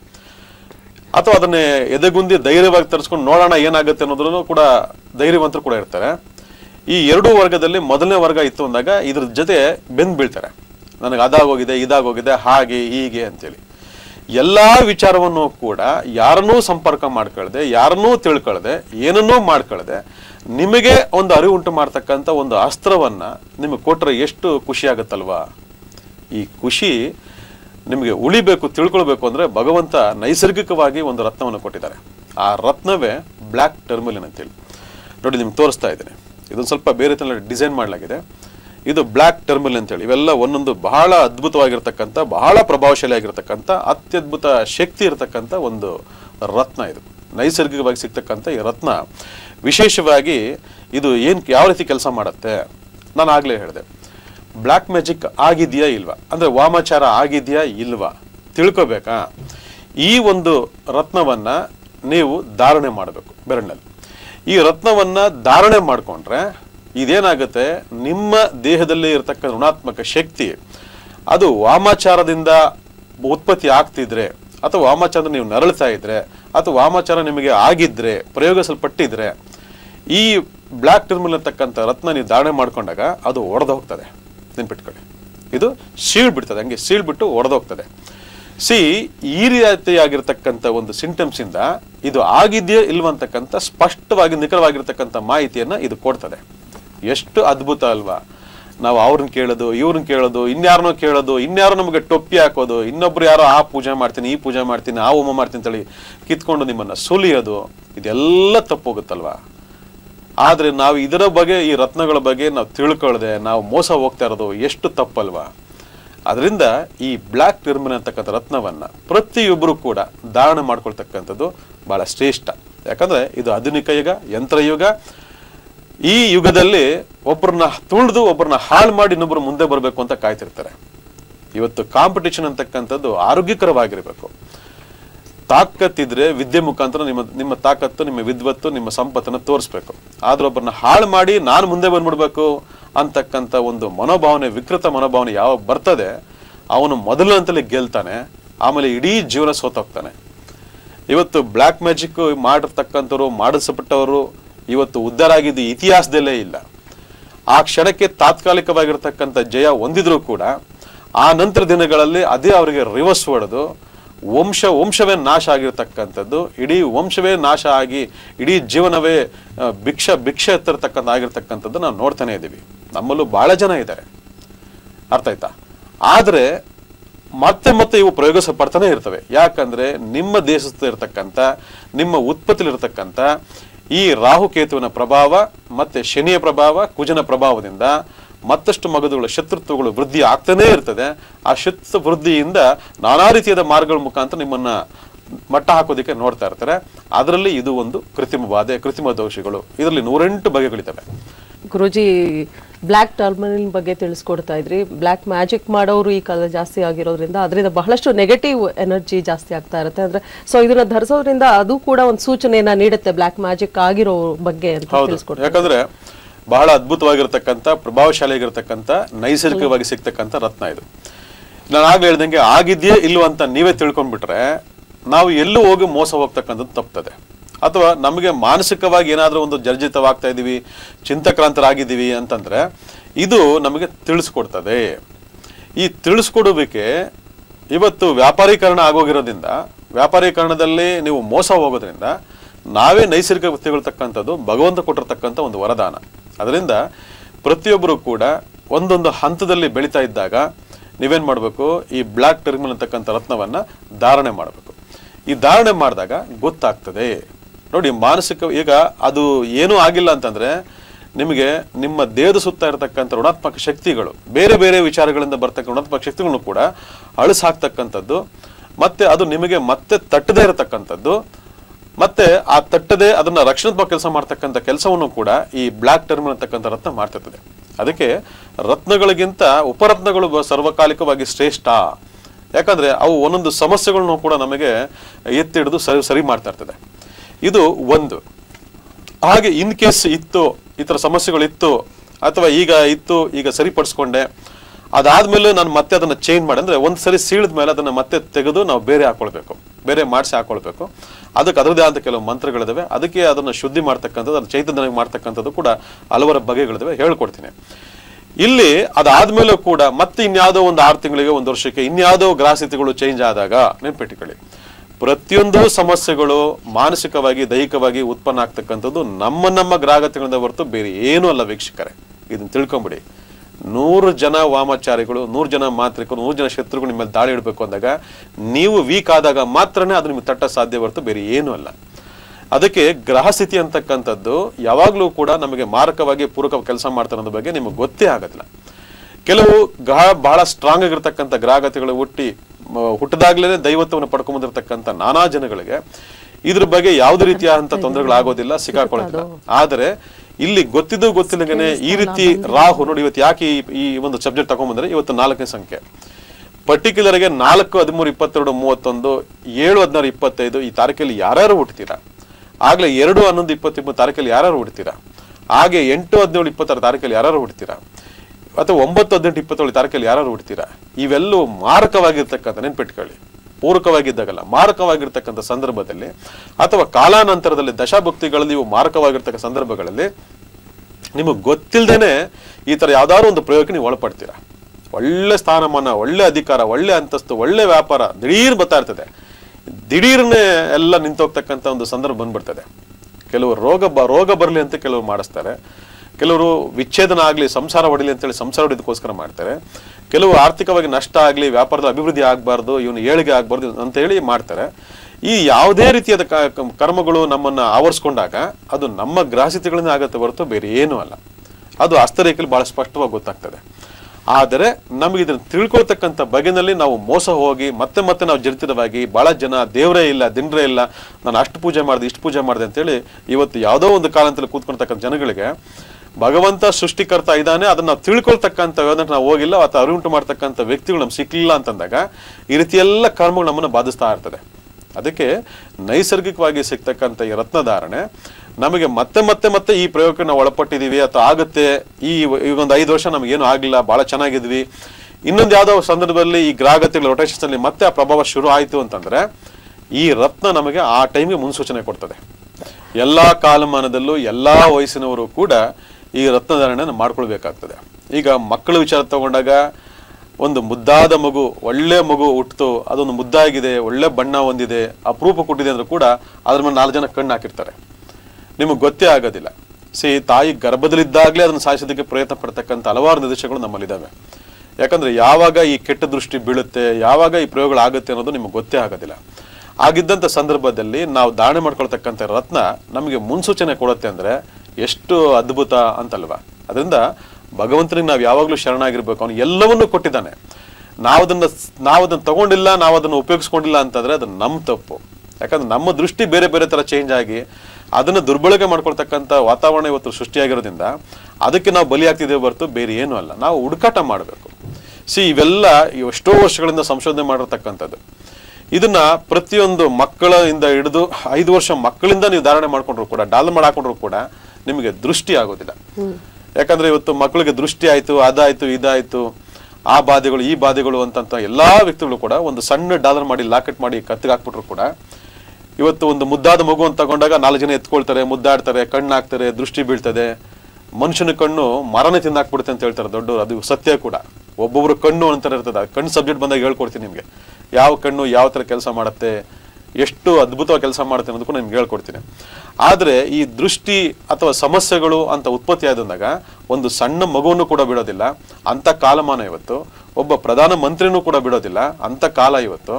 ಅಥವಾ ಅದನ್ನೇ ಎದೆಗುಂದಿ ಧೈರ್ಯವಾಗಿ ತರಿಸ್ಕೊಂಡು ನೋಡೋಣ ಏನಾಗುತ್ತೆ ಅನ್ನೋದ್ರೂ ಕೂಡ ಧೈರ್ಯವಂತರು ಕೂಡ ಇರ್ತಾರೆ. ಈ ಎರಡೂ ವರ್ಗದಲ್ಲಿ ಮೊದಲನೇ ವರ್ಗ ಇತ್ತು ಅಂದಾಗ ಇದ್ರ ಜೊತೆ ಬೆಂದ್ ಬೀಳ್ತಾರೆ. ನನಗೆ ಅದಾಗೋಗಿದೆ ಇದಾಗೋಗಿದೆ ಹಾಗೆ ಹೀಗೆ ಅಂತೇಳಿ ಎಲ್ಲಾ ವಿಚಾರವನ್ನು ಕೂಡ ಯಾರನ್ನೂ ಸಂಪರ್ಕ ಮಾಡ್ಕೊಳ್ದೆ, ಯಾರನ್ನೂ ತಿಳ್ಕೊಳ್ದೆ, ಏನನ್ನೂ ಮಾಡ್ಕೊಳ್ದೆ ನಿಮಗೆ ಒಂದು ಅರಿವು ಉಂಟು ಮಾಡ್ತಕ್ಕಂಥ ಒಂದು ಅಸ್ತ್ರವನ್ನ ನಿಮಗೆ ಕೊಟ್ರೆ ಎಷ್ಟು ಖುಷಿ ಆಗುತ್ತಲ್ವಾ? ಈ ಖುಷಿ ನಿಮಗೆ ಉಳಿಬೇಕು, ತಿಳ್ಕೊಳ್ಬೇಕು ಅಂದ್ರೆ ಭಗವಂತ ನೈಸರ್ಗಿಕವಾಗಿ ಒಂದು ರತ್ನವನ್ನು ಕೊಟ್ಟಿದ್ದಾರೆ. ಆ ರತ್ನವೇ ಬ್ಲ್ಯಾಕ್ ಟರ್ಮಲಿನ್ ಅಂತೇಳಿ. ನೋಡಿ, ನಿಮ್ಗೆ ತೋರಿಸ್ತಾ ಇದ್ದೇನೆ. ಇದೊಂದು ಸ್ವಲ್ಪ ಬೇರೆ ರೀತಿಯಲ್ಲಿ ಡಿಸೈನ್ ಮಾಡಲಾಗಿದೆ. ಇದು ಬ್ಲ್ಯಾಕ್ ಟರ್ಮಲಿನ್ ಅಂತೇಳಿ. ಇವೆಲ್ಲ ಒಂದೊಂದು ಬಹಳ ಅದ್ಭುತವಾಗಿರ್ತಕ್ಕಂಥ, ಬಹಳ ಪ್ರಭಾವಶಾಲಿ ಆಗಿರ್ತಕ್ಕಂಥ, ಅತ್ಯದ್ಭುತ ಶಕ್ತಿ ಇರತಕ್ಕಂಥ ಒಂದು ರತ್ನ. ಇದು ನೈಸರ್ಗಿಕವಾಗಿ ಸಿಗ್ತಕ್ಕಂಥ ಈ ರತ್ನ ವಿಶೇಷವಾಗಿ ಇದು ಏನ್ ಯಾವ ರೀತಿ ಕೆಲಸ ಮಾಡುತ್ತೆ ನಾನು ಆಗ್ಲೇ ಹೇಳಿದೆ. ಬ್ಲ್ಯಾಕ್ ಮ್ಯಾಜಿಕ್ ಆಗಿದೆಯಾ ಇಲ್ವಾ, ಅಂದ್ರೆ ವಾಮಾಚಾರ ಆಗಿದೆಯಾ ಇಲ್ವಾ ತಿಳ್ಕೋಬೇಕಾ? ಈ ಒಂದು ರತ್ನವನ್ನ ನೀವು ಧಾರಣೆ ಮಾಡಬೇಕು ಬೆರಳಿನಲ್ಲಿ. ಈ ರತ್ನವನ್ನ ಧಾರಣೆ ಮಾಡ್ಕೊಂಡ್ರೆ ಇದೇನಾಗುತ್ತೆ, ನಿಮ್ಮ ದೇಹದಲ್ಲಿ ಇರತಕ್ಕ ಋಣಾತ್ಮಕ ಶಕ್ತಿ ಅದು ವಾಮಾಚಾರದಿಂದ ಉತ್ಪತ್ತಿ ಆಗ್ತಿದ್ರೆ, ಅಥವಾ ವಾಮಾಚಾರ ನೀವು ನರಳ್ತಾ ಇದ್ರೆ, ಅಥವಾ ವಾಮಾಚಾರ ನಿಮಗೆ ಆಗಿದ್ರೆ, ಪ್ರಯೋಗಿಸಲ್ಪಟ್ಟಿದ್ರೆ, ಈ ಬ್ಲ್ಯಾಕ್ ಟರ್ಮಲ್ ಅಂತಕ್ಕಂಥ ರತ್ನ ನೀವು ಧಾರಣೆ ಮಾಡ್ಕೊಂಡಾಗ ಅದು ಒಡೆದು ಹೋಗ್ತದೆ. ನೆನ್ಪಿಟ್ಕೊಳ್ಳಿ, ಇದು ಸೀಳ್ ಬಿಡ್ತದೆ, ಹಂಗೆ ಸೀಳ್ ಬಿಟ್ಟು ಒಡೆದು ಹೋಗ್ತದೆ. ಸಿ ಈ ರೀತಿಯಾಗಿರ್ತಕ್ಕಂಥ ಒಂದು ಸಿಂಟಮ್ಸ್ ಇಂದ ಇದು ಆಗಿದೆಯೋ ಇಲ್ವಂತಕ್ಕಂಥ ಸ್ಪಷ್ಟವಾಗಿ ನಿಖರವಾಗಿರ್ತಕ್ಕಂಥ ಮಾಹಿತಿಯನ್ನ ಇದು ಕೊಡ್ತದೆ. ಎಷ್ಟು ಅದ್ಭುತ ಅಲ್ವಾ? ನಾವು ಅವ್ರನ್ನ ಕೇಳೋದು, ಇವ್ರನ್ನ ಕೇಳೋದು, ಇನ್ಯಾರನೋ ಕೇಳೋದು, ಇನ್ಯಾರೋ ನಮಗೆ ಟೊಪ್ಪಿ ಹಾಕೋದು, ಇನ್ನೊಬ್ರು ಯಾರೋ ಆ ಪೂಜೆ ಮಾಡ್ತೀನಿ, ಈ ಪೂಜೆ ಮಾಡ್ತೀನಿ, ಆ ಹೋಮ ಮಾಡ್ತೀನಿ ಅಂತೇಳಿ ಕಿತ್ಕೊಂಡು ನಿಮ್ಮನ್ನ ಸುಲಿಯೋದು, ಇದೆಲ್ಲ ತಪ್ಪೋಗುತ್ತಲ್ವಾ? ಆದ್ರೆ ನಾವು ಇದರ ಬಗ್ಗೆ, ಈ ರತ್ನಗಳ ಬಗ್ಗೆ ನಾವು ತಿಳ್ಕೊಳ್ಳದೆ ನಾವು ಮೋಸ ಹೋಗ್ತಾ ಇರೋದು ಎಷ್ಟು ತಪ್ಪಲ್ವಾ? ಅದರಿಂದ ಈ ಬ್ಲ್ಯಾಕ್ ಟರ್ಮಲಿನ್ ಅಂತಕ್ಕಂಥ ರತ್ನವನ್ನ ಪ್ರತಿಯೊಬ್ಬರು ಕೂಡ ಧಾರಣೆ ಮಾಡ್ಕೊಳ್ತಕ್ಕಂಥದ್ದು ಬಹಳ ಶ್ರೇಷ್ಠ. ಯಾಕಂದ್ರೆ ಇದು ಆಧುನಿಕ ಯುಗ, ಯಂತ್ರಯುಗ. ಈ ಯುಗದಲ್ಲಿ ಒಬ್ಬರನ್ನ ತುಳಿದು ಒಬ್ಬರನ್ನ ಹಾಳು ಮಾಡಿ ಇನ್ನೊಬ್ರು ಮುಂದೆ ಬರಬೇಕು ಅಂತ ಕಾಯ್ತಿರ್ತಾರೆ. ಇವತ್ತು ಕಾಂಪಿಟೇಷನ್ ಅಂತಕ್ಕಂಥದ್ದು ಆರೋಗ್ಯಕರವಾಗಿರ್ಬೇಕು. ತಾಕತ್ತಿದ್ರೆ ವಿದ್ಯೆ ಮುಖಾಂತರ ನಿಮ್ಮ ನಿಮ್ಮ ತಾಕತ್ತು, ನಿಮ್ಮ ವಿದ್ವತ್ತು, ನಿಮ್ಮ ಸಂಪತ್ತನ್ನು ತೋರಿಸ್ಬೇಕು. ಆದ್ರೆ ಒಬ್ಬರನ್ನ ಹಾಳು ಮಾಡಿ ನಾನು ಮುಂದೆ ಬಂದ್ಬಿಡ್ಬೇಕು ಅಂತಕ್ಕಂಥ ಒಂದು ಮನೋಭಾವನೆ, ವಿಕೃತ ಮನೋಭಾವನೆ ಯಾವ ಬರ್ತದೆ, ಅವನು ಮೊದಲಂತಲೇ ಗೆಲ್ತಾನೆ, ಆಮೇಲೆ ಇಡೀ ಜೀವನ ಸೋತೋಗ್ತಾನೆ. ಇವತ್ತು ಬ್ಲ್ಯಾಕ್ ಮ್ಯಾಜಿಕ್ ಮಾಡಿರ್ತಕ್ಕಂಥವ್ರು, ಮಾಡಿಸಲ್ಪಟ್ಟವರು ಇವತ್ತು ಉದ್ಧಾರ ಆಗಿದ್ದು ಇತಿಹಾಸದಲ್ಲೇ ಇಲ್ಲ. ಆ ಕ್ಷಣಕ್ಕೆ ತಾತ್ಕಾಲಿಕವಾಗಿರ್ತಕ್ಕಂಥ ಜಯ ಹೊಂದಿದ್ರು ಕೂಡ ಆ ನಂತರ ದಿನಗಳಲ್ಲಿ ಅದೇ ಅವರಿಗೆ ರಿವರ್ಸ್ ಹೊಡೆದು ವಂಶ ವಂಶವೇ ನಾಶ ಆಗಿರ್ತಕ್ಕಂಥದ್ದು, ಇಡೀ ವಂಶವೇ ನಾಶ ಆಗಿ ಇಡೀ ಜೀವನವೇ ಭಿಕ್ಷ ಭಿಕ್ಷೆ ಎತ್ತಿರ್ತಕ್ಕಂಥ ಆಗಿರ್ತಕ್ಕಂಥದ್ದು ನಾವು ನೋಡ್ತಾನೆ ಇದ್ದೀವಿ. ನಮ್ಮಲ್ಲೂ ಬಹಳ ಜನ ಇದ್ದಾರೆ, ಅರ್ಥ ಆಯ್ತಾ? ಆದ್ರೆ ಮತ್ತೆ ಮತ್ತೆ ಇವು ಪ್ರಯೋಗಿಸ ಪಡ್ತಾನೆ ಇರ್ತವೆ. ಯಾಕಂದ್ರೆ ನಿಮ್ಮ ದೇಶದ ಇರ್ತಕ್ಕಂಥ, ನಿಮ್ಮ ಉತ್ಪತ್ತಿಲಿರ್ತಕ್ಕಂಥ ಈ ರಾಹುಕೇತುವಿನ ಪ್ರಭಾವ ಮತ್ತೆ ಶನಿಯ ಪ್ರಭಾವ, ಕುಜನ ಪ್ರಭಾವದಿಂದ ಮತ್ತಷ್ಟು ಮಗದುಗಳ ಶತ್ರುತ್ವಗಳು ವೃದ್ಧಿ ಆಗ್ತಾನೇ ಇರ್ತದೆ. ಆ ಶತ್ರು ವೃದ್ಧಿಯಿಂದ ನಾನಾ ರೀತಿಯಾದ ಮಾರ್ಗಗಳ ಮುಖಾಂತರ ನಿಮ್ಮನ್ನ ಮಟ್ಟ ಹಾಕೋದಕ್ಕೆ ನೋಡ್ತಾ ಇರ್ತಾರೆ. ಅದರಲ್ಲಿ ಇದು ಒಂದು ಕೃತ್ರಿಮ ಬಾಧೆ, ಕೃತ್ರಿಮ ದೋಷಗಳು. ಇದರಲ್ಲಿ ನೂರೆಂಟು ಬಗೆಗಳಿದ್ದಾವೆ. ಗುರೂಜಿ, ಬ್ಲ್ಯಾಕ್ ಟರ್ಮಲಿನ್ ಬಗ್ಗೆ ತಿಳಿಸ್ಕೊಡ್ತಾ ಇದ್ರಿ. ಬ್ಲ್ಯಾಕ್ ಮ್ಯಾಜಿಕ್ ಮಾಡೋರು ಈ ಕಾಲ ಜಾಸ್ತಿ ಆಗಿರೋದ್ರಿಂದ ಅದರಿಂದ ಬಹಳಷ್ಟು ನೆಗೆಟಿವ್ ಎನರ್ಜಿ ಜಾಸ್ತಿ ಆಗ್ತಾ ಇರುತ್ತೆ. ಅಂದ್ರೆ ಸೊ ಇದನ್ನ ಧರಿಸೋದ್ರಿಂದ ಅದು ಕೂಡ ಒಂದು ಸೂಚನೆಯನ್ನ ನೀಡುತ್ತೆ ಬ್ಲ್ಯಾಕ್ ಮ್ಯಾಜಿಕ್ ಆಗಿರೋ ಬಗ್ಗೆ ಅಂತ ತಿಳಿಸ್ಕೊಡ್ತಾರೆ. ಯಾಕಂದ್ರೆ ಬಹಳ ಅದ್ಭುತವಾಗಿರ್ತಕ್ಕಂಥ ಪ್ರಭಾವಶಾಲಿಯಾಗಿರ್ತಕ್ಕಂಥ ನೈಸರ್ಗಿಕವಾಗಿ ಸಿಗ್ತಕ್ಕಂಥ ರತ್ನ ಇದು. ನಾನು ಆಗ್ಲೇ ಹೇಳ್ದಂಗೆ ಆಗಿದೆಯೇ ಇಲ್ವ ಅಂತ ನೀವೇ ತಿಳ್ಕೊಂಡ್ಬಿಟ್ರೆ ನಾವು ಎಲ್ಲೂ ಹೋಗಿ ಮೋಸ ಹೋಗ್ತಕ್ಕಂಥದ್ದು ತಪ್ತದೆ. ಅಥವಾ ನಮಗೆ ಮಾನಸಿಕವಾಗಿ ಏನಾದರೂ ಒಂದು ಜರ್ಜಿತವಾಗ್ತಾ ಇದ್ದೀವಿ, ಚಿಂತಕ್ರಾಂತರಾಗಿದ್ದೀವಿ ಅಂತಂದ್ರೆ ಇದು ನಮಗೆ ತಿಳಿಸ್ಕೊಡ್ತದೆ. ಈ ತಿಳಿಸ್ಕೊಡೋದಕ್ಕೆ ಇವತ್ತು ವ್ಯಾಪಾರೀಕರಣ ಆಗೋಗಿರೋದ್ರಿಂದ, ವ್ಯಾಪಾರೀಕರಣದಲ್ಲಿ ನೀವು ಮೋಸ ಹೋಗೋದ್ರಿಂದ ನಾವೇ ನೈಸರ್ಗಿಕ ತೆಗೊಳ್ತಕ್ಕಂಥದ್ದು ಭಗವಂತ ಕೊಟ್ಟಿರ್ತಕ್ಕಂಥ ಒಂದು ವರದಾನ. ಅದರಿಂದ ಪ್ರತಿಯೊಬ್ಬರು ಕೂಡ ಒಂದೊಂದು ಹಂತದಲ್ಲಿ ಬೆಳೀತಾ ಇದ್ದಾಗ ನೀವೇನ್ ಮಾಡಬೇಕು, ಈ ಬ್ಲ್ಯಾಕ್ ಟರ್ಮಿನಲ್ ಅಂತಕ್ಕಂಥ ರತ್ನವನ್ನ ಧಾರಣೆ ಮಾಡಬೇಕು. ಈ ಧಾರಣೆ ಮಾಡಿದಾಗ ಗೊತ್ತಾಗ್ತದೆ ನೋಡಿ. ಮಾನಸಿಕ ಈಗ ಅದು ಏನೂ ಆಗಿಲ್ಲ ಅಂತಂದ್ರೆ ನಿಮಗೆ ನಿಮ್ಮ ದೇಹದ ಸುತ್ತ ಇರತಕ್ಕಂಥ ಋಣಾತ್ಮಕ ಶಕ್ತಿಗಳು, ಬೇರೆ ಬೇರೆ ವಿಚಾರಗಳಿಂದ ಬರ್ತಕ್ಕಂಥ ಋಣಾತ್ಮಕ ಶಕ್ತಿಗಳನ್ನು ಕೂಡ ಅಳಿಸಾಕ್ತಕ್ಕಂಥದ್ದು, ಮತ್ತೆ ಅದು ನಿಮಗೆ ಮತ್ತೆ ತಟ್ಟದೇ ಇರತಕ್ಕಂಥದ್ದು, ಮತ್ತೆ ಆ ತಟ್ಟದೆ ಅದನ್ನ ರಕ್ಷಣಾತ್ಮಕ ಕೆಲಸ ಮಾಡ್ತಕ್ಕಂಥ ಕೆಲಸವನ್ನು ಕೂಡ ಈ ಬ್ಲ್ಯಾಕ್ ಟರ್ಮಿನಲ್ ಅಂತಕ್ಕಂಥ ರತ್ನ ಮಾಡ್ತಿರ್ತದೆ. ಅದಕ್ಕೆ ರತ್ನಗಳಿಗಿಂತ ಉಪರತ್ನಗಳು ಸರ್ವಕಾಲಿಕವಾಗಿ ಶ್ರೇಷ್ಠ. ಯಾಕಂದ್ರೆ ಅವು ಒಂದೊಂದು ಸಮಸ್ಯೆಗಳನ್ನು ಕೂಡ ನಮಗೆ ಎತ್ತಿ ಹಿಡಿದು ಸರಿ ಸರಿ ಮಾಡ್ತಾ ಇರ್ತದೆ. ಇದು ಒಂದು. ಹಾಗೆ ಇನ್ ಕೇಸ್ ಇತ್ತು, ಈ ತರ ಸಮಸ್ಯೆಗಳು ಇತ್ತು ಅಥವಾ ಈಗ ಇತ್ತು, ಈಗ ಸರಿಪಡಿಸ್ಕೊಂಡೆ, ಅದಾದ್ಮೇಲೆ ನಾನು ಮತ್ತೆ ಅದನ್ನ ಚೇಂಜ್ ಮಾಡಿ ಅಂದ್ರೆ ಒಂದ್ ಸರಿ ಸೀಳಿದ ಮೇಲೆ ಅದನ್ನ ಮತ್ತೆ ತೆಗೆದು ನಾವು ಬೇರೆ ಹಾಕೊಳ್ಬೇಕು, ಬೇರೆ ಮಾಡಿಸಿ ಹಾಕೊಳ್ಬೇಕು. ಅದಕ್ಕೆ ಅದರದೇ ಆದ ಕೆಲವು ಮಂತ್ರಗಳಿದಾವೆ. ಅದಕ್ಕೆ ಅದನ್ನ ಶುದ್ಧಿ ಮಾಡ್ತಕ್ಕಂಥದ್ದು, ಅದನ್ನ ಚೈತನ್ಯ ಮಾಡ್ತಕ್ಕಂಥದ್ದು ಕೂಡ ಹಲವಾರು ಬಗೆಗಳಿದಾವೆ, ಹೇಳ್ಕೊಡ್ತೀನಿ. ಇಲ್ಲಿ ಅದಾದ್ಮೇಲೂ ಕೂಡ ಮತ್ತೆ ಇನ್ಯಾವುದೋ ಒಂದು ಆರು ತಿಂಗಳಿಗೆ ಒಂದು ವರ್ಷಕ್ಕೆ ಇನ್ಯಾವುದೋ ಗ್ರಹಸ್ಥಿತಿಗಳು ಚೇಂಜ್ ಆದಾಗ ನೆನ್ಪಿಟ್ಟುಕೊಳ್ಳಿ, ಪ್ರತಿಯೊಂದು ಸಮಸ್ಯೆಗಳು ಮಾನಸಿಕವಾಗಿ ದೈಹಿಕವಾಗಿ ಉತ್ಪನ್ನ ಆಗ್ತಕ್ಕಂಥದ್ದು ನಮ್ಮ ನಮ್ಮ ಗ್ರಹಗತಿಗಳಿಂದ ಹೊರತು ಬೇರೆ ಏನೂ ಅಲ್ಲ ವೀಕ್ಷಕರೇ. ಇದನ್ನ ತಿಳ್ಕೊಂಬಿಡಿ. ನೂರು ಜನ ವಾಮಾಚಾರಿಗಳು, ನೂರು ಜನ ಮಾಂತ್ರಿಕರು, ನೂರು ಜನ ಶತ್ರುಗಳು ನಿಮ್ಮಲ್ಲಿ ದಾಳಿ ಇಡಬೇಕು ಅಂದಾಗ ನೀವು ವೀಕ್ ಆದಾಗ ಮಾತ್ರನೇ ಅದು ನಿಮ್ಗೆ ತಟ್ಟ ಸಾಧ್ಯ ಹೊರತು ಬೇರೆ ಏನೂ ಅಲ್ಲ. ಅದಕ್ಕೆ ಗ್ರಹಸ್ಥಿತಿ ಅಂತಕ್ಕಂಥದ್ದು ಯಾವಾಗಲೂ ಕೂಡ ನಮಗೆ ಮಾರಕವಾಗಿ ಪೂರಕ ಕೆಲಸ ಮಾಡ್ತಾರೆ ಅನ್ನೋ ಬಗ್ಗೆ ನಿಮಗೆ ಗೊತ್ತೇ ಆಗೋದಿಲ್ಲ. ಕೆಲವು ಗ್ರಹ ಬಹಳ ಸ್ಟ್ರಾಂಗ್ ಆಗಿರ್ತಕ್ಕಂಥ ಗ್ರಹಗತಿಗಳು ಹುಟ್ಟಿ ಹುಟ್ಟದಾಗ್ಲೇ ದೈವತ್ವವನ್ನು ಪಡ್ಕೊಂಡ್ಬಂದಿರ್ತಕ್ಕಂಥ ನಾನಾ ಜನಗಳಿಗೆ ಇದ್ರ ಬಗ್ಗೆ ಯಾವುದೇ ರೀತಿಯಾದಂಥ ತೊಂದರೆಗಳಾಗೋದಿಲ್ಲ, ಸಿಕ್ಕಾಕೊಳ್ಳೋದಿಲ್ಲ. ಆದರೆ ಇಲ್ಲಿ ಗೊತ್ತಿದ್ದು ಗೊತ್ತಿಲ್ಲಗೇನೆ ಈ ರೀತಿ ರಾಹು ನೋಡಿ, ಇವತ್ತು ಯಾಕೆ ಈ ಒಂದು ಸಬ್ಜೆಕ್ಟ್ ತಗೊಂಡ್ಬಂದ್ರೆ ಇವತ್ತು ನಾಲ್ಕನೇ ಸಂಖ್ಯೆ ಪರ್ಟಿಕ್ಯುಲರ್ ಗೆ ನಾಲ್ಕು ಹದಿಮೂರು ಇಪ್ಪತ್ತೆರಡು ಮೂವತ್ತೊಂದು ಏಳು ಹದಿನಾರು ಇಪ್ಪತ್ತೈದು ಈ ತಾರೀಕಲ್ಲಿ ಯಾರ್ಯಾರು ಹುಟ್ಟುತ್ತೀರಾ, ಆಗ್ಲೇ ಎರಡು ಹನ್ನೊಂದು ಇಪ್ಪತ್ತಿಪ್ಪತ್ತು ತಾರೀಕಲ್ಲಿ ಯಾರು ಹುಡ್ತೀರಾ, ಹಾಗೆ ಎಂಟು ಹದಿನೇಳು ಇಪ್ಪತ್ತಾರು ತಾರೀಕಲ್ಲಿ ಯಾರು ಹುಡ್ತೀರಾ, ಅಥವಾ ಒಂಬತ್ತು ಹದಿನೆಂಟು ಇಪ್ಪತ್ತೇಳು ತಾರೀಕಲ್ಲಿ ಯಾರು ಹುಡ್ತೀರಾ, ಇವೆಲ್ಲೂ ಮಾರಕವಾಗಿರ್ತಕ್ಕಂಥ ನೆನ್ಪಿಟ್ಕೊಳ್ಳಿ. ಪೂರಕವಾಗಿದ್ದಾಗಲ್ಲ, ಮಾರಕವಾಗಿರ್ತಕ್ಕಂಥ ಸಂದರ್ಭದಲ್ಲಿ ಅಥವಾ ಕಾಲಾನಂತರದಲ್ಲಿ ದಶಾಭಕ್ತಿಗಳಲ್ಲಿ ಇವು ಮಾರಕವಾಗಿರ್ತಕ್ಕಂಥ ಸಂದರ್ಭಗಳಲ್ಲಿ ನಿಮಗೆ ಗೊತ್ತಿಲ್ಲದೇನೆ ಈ ತರ ಯಾವ್ದಾದ್ರು ಒಂದು ಪ್ರಯೋಗಕ್ಕೆ ನೀವು ಒಳಪಡ್ತೀರಾ. ಒಳ್ಳೆ ಸ್ಥಾನಮಾನ, ಒಳ್ಳೆ ಅಧಿಕಾರ, ಒಳ್ಳೆ ಅಂತಸ್ತು, ಒಳ್ಳೆ ವ್ಯಾಪಾರ ದಿಢೀರ್ ಬರ್ತಾ ಇರ್ತದೆ. ದಿಢೀರ್ನೆ ಎಲ್ಲ ನಿಂತೋಗ್ತಕ್ಕಂಥ ಒಂದು ಸಂದರ್ಭ ಬಂದ್ಬಿಡ್ತದೆ. ಕೆಲವರು ರೋಗ ಬ ರೋಗ ಬರಲಿ ಅಂತ ಕೆಲವರು ಮಾಡಿಸ್ತಾರೆ, ಕೆಲವರು ವಿಚ್ಛೇದನ ಆಗಲಿ, ಸಂಸಾರ ಹೊಡಲಿ ಅಂತೇಳಿ ಸಂಸಾರ ಹೊಡಿದಕ್ಕೋಸ್ಕರ ಮಾಡ್ತಾರೆ, ಕೆಲವು ಆರ್ಥಿಕವಾಗಿ ನಷ್ಟ ಆಗಲಿ, ವ್ಯಾಪಾರದ ಅಭಿವೃದ್ಧಿ ಆಗಬಾರ್ದು, ಇವನು ಏಳಿಗೆ ಆಗಬಾರ್ದು ಅಂತ ಹೇಳಿ ಮಾಡ್ತಾರೆ. ಈ ಯಾವುದೇ ರೀತಿಯಾದ ಕರ್ಮಗಳು ನಮ್ಮನ್ನ ಆವರಿಸ್ಕೊಂಡಾಗ ಅದು ನಮ್ಮ ಗ್ರಹಸ್ಥಿತಿಗಳಿಂದ ಆಗತ್ತೆ ಹೊರತು ಬೇರೆ ಏನೂ ಅಲ್ಲ. ಅದು ಹಸ್ತರೇಖೆಯಲ್ಲಿ ಬಹಳ ಸ್ಪಷ್ಟವಾಗಿ ಗೊತ್ತಾಗ್ತದೆ. ಆದರೆ ನಮಗೆ ಇದನ್ನು ತಿಳ್ಕೊಳ್ತಕ್ಕಂಥ ಬಗೆನಲ್ಲಿ ನಾವು ಮೋಸ ಹೋಗಿ ಮತ್ತೆ ಮತ್ತೆ ನಾವು ಜನಿತವಾಗಿ ಬಹಳ ಜನ ದೇವರೇ ಇಲ್ಲ, ದಿನರೇ ಇಲ್ಲ, ನಾನು ಅಷ್ಟು ಪೂಜೆ ಮಾಡಿದೆ ಇಷ್ಟು ಪೂಜೆ ಮಾಡಿದೆ ಅಂತೇಳಿ ಇವತ್ತು ಯಾವುದೋ ಒಂದು ಕಾಲಂತಲ್ಲಿ ಕೂತ್ಕೊಳ್ತಕ್ಕಂಥ ಜನಗಳಿಗೆ ಭಗವಂತ ಸೃಷ್ಟಿಕರ್ತ ಇದ್ದಾನೆ, ಅದನ್ನ ನಾವು ತಿಳ್ಕೊಳ್ತಕ್ಕಂಥ ವ್ಯವಧಾನಕ್ಕೆ ನಾವು ಹೋಗಿಲ್ಲ ಅಥವಾ ಅರಿವುಂಟು ಮಾಡ್ತಕ್ಕಂಥ ವ್ಯಕ್ತಿಗಳು ನಮ್ಗೆ ಸಿಕ್ಲಿಲ್ಲ ಅಂತಂದಾಗ ಈ ರೀತಿ ಎಲ್ಲ ಕರ್ಮಗಳು ನಮ್ಮನ್ನು ಬಾಧಿಸ್ತಾ ಇರ್ತದೆ. ಅದಕ್ಕೆ ನೈಸರ್ಗಿಕವಾಗಿ ಸಿಗ್ತಕ್ಕಂಥ ಈ ರತ್ನಧಾರಣೆ ನಮಗೆ ಮತ್ತೆ ಮತ್ತೆ ಮತ್ತೆ ಈ ಪ್ರಯೋಗಕ್ಕೆ ನಾವು ಒಳಪಟ್ಟಿದೀವಿ ಅಥವಾ ಆಗುತ್ತೆ, ಈ ಈಗ ಒಂದು ಐದು ವರ್ಷ ನಮಗೇನು ಆಗಿಲ್ಲ, ಬಹಳ ಚೆನ್ನಾಗಿದ್ವಿ, ಇನ್ನೊಂದು ಯಾವುದೋ ಸಂದರ್ಭದಲ್ಲಿ ಈ ಗ್ರಹಗತಿಗಳ ರೊಟೇಷನ್ಸ್ ಅಲ್ಲಿ ಮತ್ತೆ ಆ ಪ್ರಭಾವ ಶುರು ಆಯಿತು ಅಂತಂದ್ರೆ ಈ ರತ್ನ ನಮಗೆ ಆ ಟೈಮ್ಗೆ ಮುನ್ಸೂಚನೆ ಕೊಡ್ತದೆ. ಎಲ್ಲಾ ಕಾಲಮಾನದಲ್ಲೂ ಎಲ್ಲಾ ವಯಸ್ಸಿನವರು ಕೂಡ ಈ ರತ್ನಧಾರಣೆಯನ್ನು ಮಾಡ್ಕೊಳ್ಬೇಕಾಗ್ತದೆ. ಈಗ ಮಕ್ಕಳ ವಿಚಾರ ತಗೊಂಡಾಗ ಒಂದು ಮುದ್ದಾದ ಮಗು, ಒಳ್ಳೆ ಮಗು ಹುಟ್ಟಿತು, ಅದೊಂದು ಮುದ್ದಾಗಿದೆ, ಒಳ್ಳೆ ಬಣ್ಣ ಹೊಂದಿದೆ, ಅಪರೂಪ ಕೊಟ್ಟಿದೆ ಅಂದ್ರೂ ಕೂಡ ಅದ್ರ ಮೇಲೆ ನಾಲ್ಕು ಜನ ಕಣ್ಣು ಹಾಕಿರ್ತಾರೆ, ನಿಮಗೆ ಗೊತ್ತೇ ಆಗೋದಿಲ್ಲ. ಸಿ ತಾಯಿ ಗರ್ಭದಲ್ಲಿದ್ದಾಗಲೇ ಅದನ್ನು ಸಾಯಿಸೋದಕ್ಕೆ ಪ್ರಯತ್ನ ಪಡ್ತಕ್ಕಂಥ ಹಲವಾರು ನಿರ್ದೇಶಗಳು ನಮ್ಮಲ್ಲಿದ್ದಾವೆ. ಯಾಕಂದ್ರೆ ಯಾವಾಗ ಈ ಕೆಟ್ಟ ದೃಷ್ಟಿ ಬೀಳುತ್ತೆ, ಯಾವಾಗ ಈ ಪ್ರಯೋಗಗಳು ಆಗುತ್ತೆ ಅನ್ನೋದು ನಿಮಗೆ ಗೊತ್ತೇ ಆಗೋದಿಲ್ಲ. ಆಗಿದ್ದಂಥ ಸಂದರ್ಭದಲ್ಲಿ ನಾವು ಧಾರಣೆ ಮಾಡ್ಕೊಳ್ತಕ್ಕಂಥ ರತ್ನ ನಮಗೆ ಮುನ್ಸೂಚನೆ ಕೊಡುತ್ತೆ ಅಂದ್ರೆ ಎಷ್ಟು ಅದ್ಭುತ ಅಂತಲ್ವಾ. ಅದರಿಂದ ಭಗವಂತನಿಗೆ ನಾವು ಯಾವಾಗಲೂ ಶರಣಾಗಿರ್ಬೇಕು. ಅವನು ಎಲ್ಲವನ್ನೂ ಕೊಟ್ಟಿದ್ದಾನೆ. ನಾವದನ್ನ ನಾವದನ್ನ ತಗೊಂಡಿಲ್ಲ, ನಾವದನ್ನು ಉಪಯೋಗಿಸ್ಕೊಂಡಿಲ್ಲ ಅಂತಂದ್ರೆ ಅದು ನಮ್ಮ ತಪ್ಪು. ಯಾಕಂದ್ರೆ ನಮ್ಮ ದೃಷ್ಟಿ ಬೇರೆ ಬೇರೆ ತರ ಚೇಂಜ್ ಆಗಿ ಅದನ್ನು ದುರ್ಬಳಕೆ ಮಾಡ್ಕೊಳ್ತಕ್ಕಂಥ ವಾತಾವರಣ ಇವತ್ತು ಸೃಷ್ಟಿಯಾಗಿರೋದ್ರಿಂದ ಅದಕ್ಕೆ ನಾವು ಬಲಿ ಆಗ್ತಿದ್ದೇವೆ ಹೊರತು ಬೇರೆ ಏನೂ ಅಲ್ಲ. ನಾವು ಹುಡುಕಾಟ ಮಾಡಬೇಕು. ಸಿ ಇವೆಲ್ಲ ಎಷ್ಟೋ ವರ್ಷಗಳಿಂದ ಸಂಶೋಧನೆ ಮಾಡಿರ್ತಕ್ಕಂಥದ್ದು. ಇದನ್ನ ಪ್ರತಿಯೊಂದು ಮಕ್ಕಳಿಂದ ಹಿಡಿದು ಐದು ವರ್ಷ ಮಕ್ಕಳಿಂದ ನೀವು ಧಾರಣೆ ಮಾಡ್ಕೊಂಡ್ರು ಕೂಡ, ಡಾಲ್ ಮಾಡಿ ಹಾಕೊಂಡ್ರು ಕೂಡ ನಿಮಗೆ ದೃಷ್ಟಿ ಆಗೋದಿಲ್ಲ. ಯಾಕಂದ್ರೆ ಇವತ್ತು ಮಕ್ಕಳಿಗೆ ದೃಷ್ಟಿ ಆಯ್ತು, ಅದಾಯ್ತು, ಇದಾಯ್ತು, ಆ ಬಾಧೆಗಳು ಈ ಬಾಧೆಗಳು ಅಂತಂತ ಎಲ್ಲಾ ವ್ಯಕ್ತಿಗಳು ಕೂಡ ಒಂದು ಸಣ್ಣ ಡಾಲರ್ ಮಾಡಿ ಲಾಕೆಟ್ ಮಾಡಿ ಕತ್ತಿಗೆ ಹಾಕ್ಬಿಟ್ರು ಕೂಡ ಇವತ್ತು ಒಂದು ಮುದ್ದಾದ ಮಗು ಅಂತ ತಗೊಂಡಾಗ ನಾಲ್ಕು ಜನ ಎತ್ಕೊಳ್ತಾರೆ, ಮುದ್ದಾಡ್ತಾರೆ, ಕಣ್ಣು ಹಾಕ್ತಾರೆ, ದೃಷ್ಟಿ ಬೀಳ್ತದೆ. ಮನುಷ್ಯನ ಕಣ್ಣು ಮರನೇ ತಿಂದಾಕ್ಬಿಡುತ್ತೆ ಅಂತ ಹೇಳ್ತಾರೆ ದೊಡ್ಡವರು. ಅದು ಸತ್ಯ ಕೂಡ. ಒಬ್ಬೊಬ್ರು ಕಣ್ಣು ಅಂತಾರೆ ಇರ್ತದೆ. ಕಣ್ಣು ಸಬ್ಜೆಕ್ಟ್ ಬಂದಾಗ ಹೇಳ್ಕೊಡ್ತೀನಿ ನಿಮ್ಗೆ, ಯಾವ ಕಣ್ಣು ಯಾವ ತರ ಕೆಲಸ ಮಾಡುತ್ತೆ, ಎಷ್ಟು ಅದ್ಭುತವಾಗಿ ಕೆಲಸ ಮಾಡುತ್ತೆ ಅನ್ನೋದಕ್ಕೂ ನಿಮ್ಗೆ ಹೇಳ್ಕೊಡ್ತೀನಿ. ಆದ್ರೆ ಈ ದೃಷ್ಟಿ ಅಥವಾ ಸಮಸ್ಯೆಗಳು ಅಂತ ಉತ್ಪತ್ತಿ ಆದಾಗ ಒಂದು ಸಣ್ಣ ಮಗುವನ್ನು ಕೂಡ ಬಿಡೋದಿಲ್ಲ ಅಂತ ಕಾಲಮಾನ ಇವತ್ತು. ಒಬ್ಬ ಪ್ರಧಾನ ಮಂತ್ರಿನೂ ಕೂಡ ಬಿಡೋದಿಲ್ಲ ಅಂತ ಕಾಲ ಇವತ್ತು.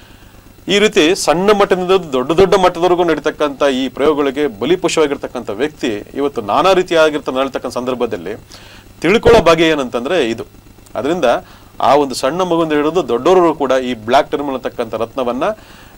ಈ ರೀತಿ ಸಣ್ಣ ಮಟ್ಟದಿಂದ ದೊಡ್ಡ ದೊಡ್ಡ ಮಟ್ಟದವರೆಗೂ ನಡೀತಕ್ಕಂಥ ಈ ಪ್ರಯೋಗಗಳಿಗೆ ಬಲಿಪುಷವಾಗಿರ್ತಕ್ಕಂಥ ವ್ಯಕ್ತಿ ಇವತ್ತು ನಾನಾ ರೀತಿಯಾಗಿರ್ತ ನಡೀತಕ್ಕಂಥ ಸಂದರ್ಭದಲ್ಲಿ ತಿಳ್ಕೊಳ್ಳೋ ಬಗೆ ಏನಂತಂದ್ರೆ ಇದು. ಅದರಿಂದ ಆ ಒಂದು ಸಣ್ಣ ಮಗುವಿಂದ ಹಿಡಿದು ದೊಡ್ಡವರು ಕೂಡ ಈ ಬ್ಲಾಕ್ ಟರ್ಮಿನಲ್ ಅಂತಕ್ಕಂಥ ರತ್ನವನ್ನ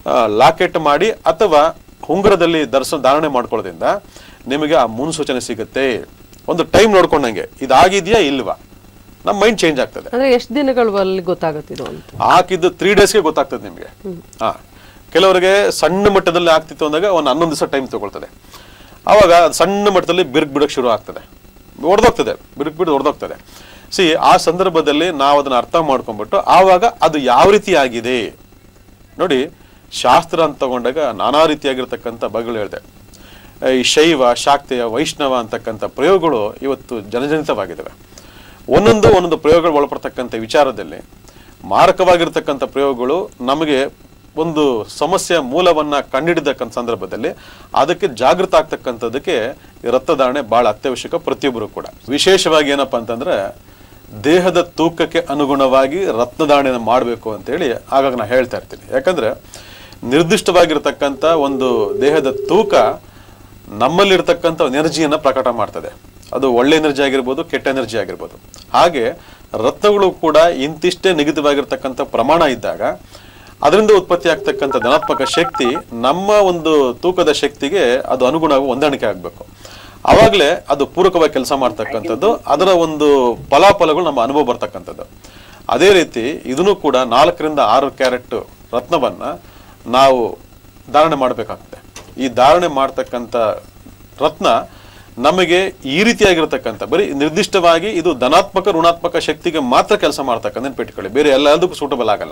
ಲಾಕೆಟ್ ಮಾಡಿ ಅಥವಾ ಉಂಗುರದಲ್ಲಿ ಧರಿಸ ಧಾರಣೆ ಮಾಡ್ಕೊಳ್ಳೋದ್ರಿಂದ ನಿಮಗೆ ಆ ಮುನ್ಸೂಚನೆ ಸಿಗುತ್ತೆ. ಒಂದು ಟೈಮ್ ನೋಡ್ಕೊಂಡಂಗೆ ಇದಾಗಿದೆಯಾ ಇಲ್ವಾ, ನಮ್ಮ ಮೈಂಡ್ ಚೇಂಜ್ ಆಗ್ತದೆ. ಅಂದ್ರೆ ಎಷ್ಟು ದಿನಗಳಲ್ಲಿ ಗೊತ್ತಾಗುತ್ತೆ ಇದು ಅಂತ? ಹಾಕಿದ್ದು ತ್ರೀ ಡೇಸ್ಗೆ ಗೊತ್ತಾಗ್ತದೆ ನಿಮ್ಗೆ. ಹಾ, ಕೆಲವರಿಗೆ ಸಣ್ಣ ಮಟ್ಟದಲ್ಲಿ ಆಗ್ತಿತ್ತು ಅಂದಾಗ ಒಂದು ಹನ್ನೊಂದು ದಿವಸ ಟೈಮ್ ತಗೊಳ್ತದೆ. ಅವಾಗ ಸಣ್ಣ ಮಟ್ಟದಲ್ಲಿ ಬಿರುಕು ಬಿಡಕ್ ಶುರು ಆಗ್ತದೆ, ಹೊಡೆದೋಗ್ತದೆ, ಬಿರುಕು ಬಿಡು ಹೊಡೆದೋಗ್ತದೆ. ಸಿ ಆ ಸಂದರ್ಭದಲ್ಲಿ ನಾವು ಅದನ್ನ ಅರ್ಥ ಮಾಡ್ಕೊಂಡ್ಬಿಟ್ಟು ಆವಾಗ ಅದು ಯಾವ ರೀತಿ ಆಗಿದೆ ನೋಡಿ. ಶಾಸ್ತ್ರ ಅಂತ ತಗೊಂಡಾಗ ನಾನಾ ರೀತಿಯಾಗಿರ್ತಕ್ಕಂಥ ಬಗೆಗಳು ಹೇಳಿದೆ. ಈ ಶೈವ, ಶಾಕ್ತೆಯ, ವೈಷ್ಣವ ಅಂತಕ್ಕಂಥ ಪ್ರಯೋಗಗಳು ಇವತ್ತು ಜನಜನಿತವಾಗಿದ್ದಾವೆ. ಒಂದೊಂದು ಒಂದೊಂದು ಪ್ರಯೋಗಗಳು ಒಳಪಡ್ತಕ್ಕಂಥ ವಿಚಾರದಲ್ಲಿ ಮಾರಕವಾಗಿರ್ತಕ್ಕಂಥ ಪ್ರಯೋಗಗಳು ನಮಗೆ ಒಂದು ಸಮಸ್ಯೆಯ ಮೂಲವನ್ನ ಕಂಡುಹಿಡಿದಕ್ಕಂಥ ಸಂದರ್ಭದಲ್ಲಿ ಅದಕ್ಕೆ ಜಾಗೃತ ಆಗ್ತಕ್ಕಂಥದಕ್ಕೆ ರಕ್ತದಾರಣೆ ಬಹಳ ಅತ್ಯವಶ್ಯಕ ಪ್ರತಿಯೊಬ್ಬರು ಕೂಡ. ವಿಶೇಷವಾಗಿ ಏನಪ್ಪಾ ಅಂತಂದ್ರೆ ದೇಹದ ತೂಕಕ್ಕೆ ಅನುಗುಣವಾಗಿ ರತ್ನದಾರಣೆಯನ್ನು ಮಾಡಬೇಕು ಅಂತೇಳಿ ಆಗಾಗ ನಾ ಹೇಳ್ತಾ ಇರ್ತೀನಿ. ಯಾಕಂದ್ರೆ ನಿರ್ದಿಷ್ಟವಾಗಿರ್ತಕ್ಕಂಥ ಒಂದು ದೇಹದ ತೂಕ ನಮ್ಮಲ್ಲಿರ್ತಕ್ಕಂಥ ಎನರ್ಜಿಯನ್ನ ಪ್ರಕಟ ಮಾಡ್ತದೆ. ಅದು ಒಳ್ಳೆ ಎನರ್ಜಿ ಆಗಿರ್ಬೋದು, ಕೆಟ್ಟ ಎನರ್ಜಿ ಆಗಿರ್ಬೋದು. ಹಾಗೆ ರತ್ನಗಳು ಕೂಡ ಇಂತಿಷ್ಟೇ ನಿಗದಿವಾಗಿರ್ತಕ್ಕಂಥ ಪ್ರಮಾಣ ಇದ್ದಾಗ ಅದರಿಂದ ಉತ್ಪತ್ತಿ ಆಗ್ತಕ್ಕಂಥ ಧನಾತ್ಮಕ ಶಕ್ತಿ ನಮ್ಮ ಒಂದು ತೂಕದ ಶಕ್ತಿಗೆ ಅದು ಅನುಗುಣವಾಗಿ ಹೊಂದಾಣಿಕೆ ಆಗ್ಬೇಕು. ಅವಾಗಲೇ ಅದು ಪೂರಕವಾಗಿ ಕೆಲಸ ಮಾಡ್ತಕ್ಕಂಥದ್ದು, ಅದರ ಒಂದು ಫಲಾಫಲಗಳು ನಮ್ಮ ಅನುಭವ ಬರ್ತಕ್ಕಂಥದ್ದು. ಅದೇ ರೀತಿ ಇದನ್ನು ಕೂಡ ನಾಲ್ಕರಿಂದ ಆರು ಕ್ಯಾರೆಟ್ ರತ್ನವನ್ನ ನಾವು ಧಾರಣೆ ಮಾಡಬೇಕಾಗ್ತದೆ. ಈ ಧಾರಣೆ ಮಾಡ್ತಕ್ಕಂಥ ರತ್ನ ನಮಗೆ ಈ ರೀತಿಯಾಗಿರ್ತಕ್ಕಂಥ ಬರೀ ನಿರ್ದಿಷ್ಟವಾಗಿ ಇದು ಧನಾತ್ಮಕ ಋಣಾತ್ಮಕ ಶಕ್ತಿಗೆ ಮಾತ್ರ ಕೆಲಸ ಮಾಡ್ತಕ್ಕಂಥ ನೆನ್ಪಿಟ್ಕೊಳ್ಳಿ, ಬೇರೆ ಎಲ್ಲದಕ್ಕೂ ಸೂಟಬಲ್ ಆಗಲ್ಲ.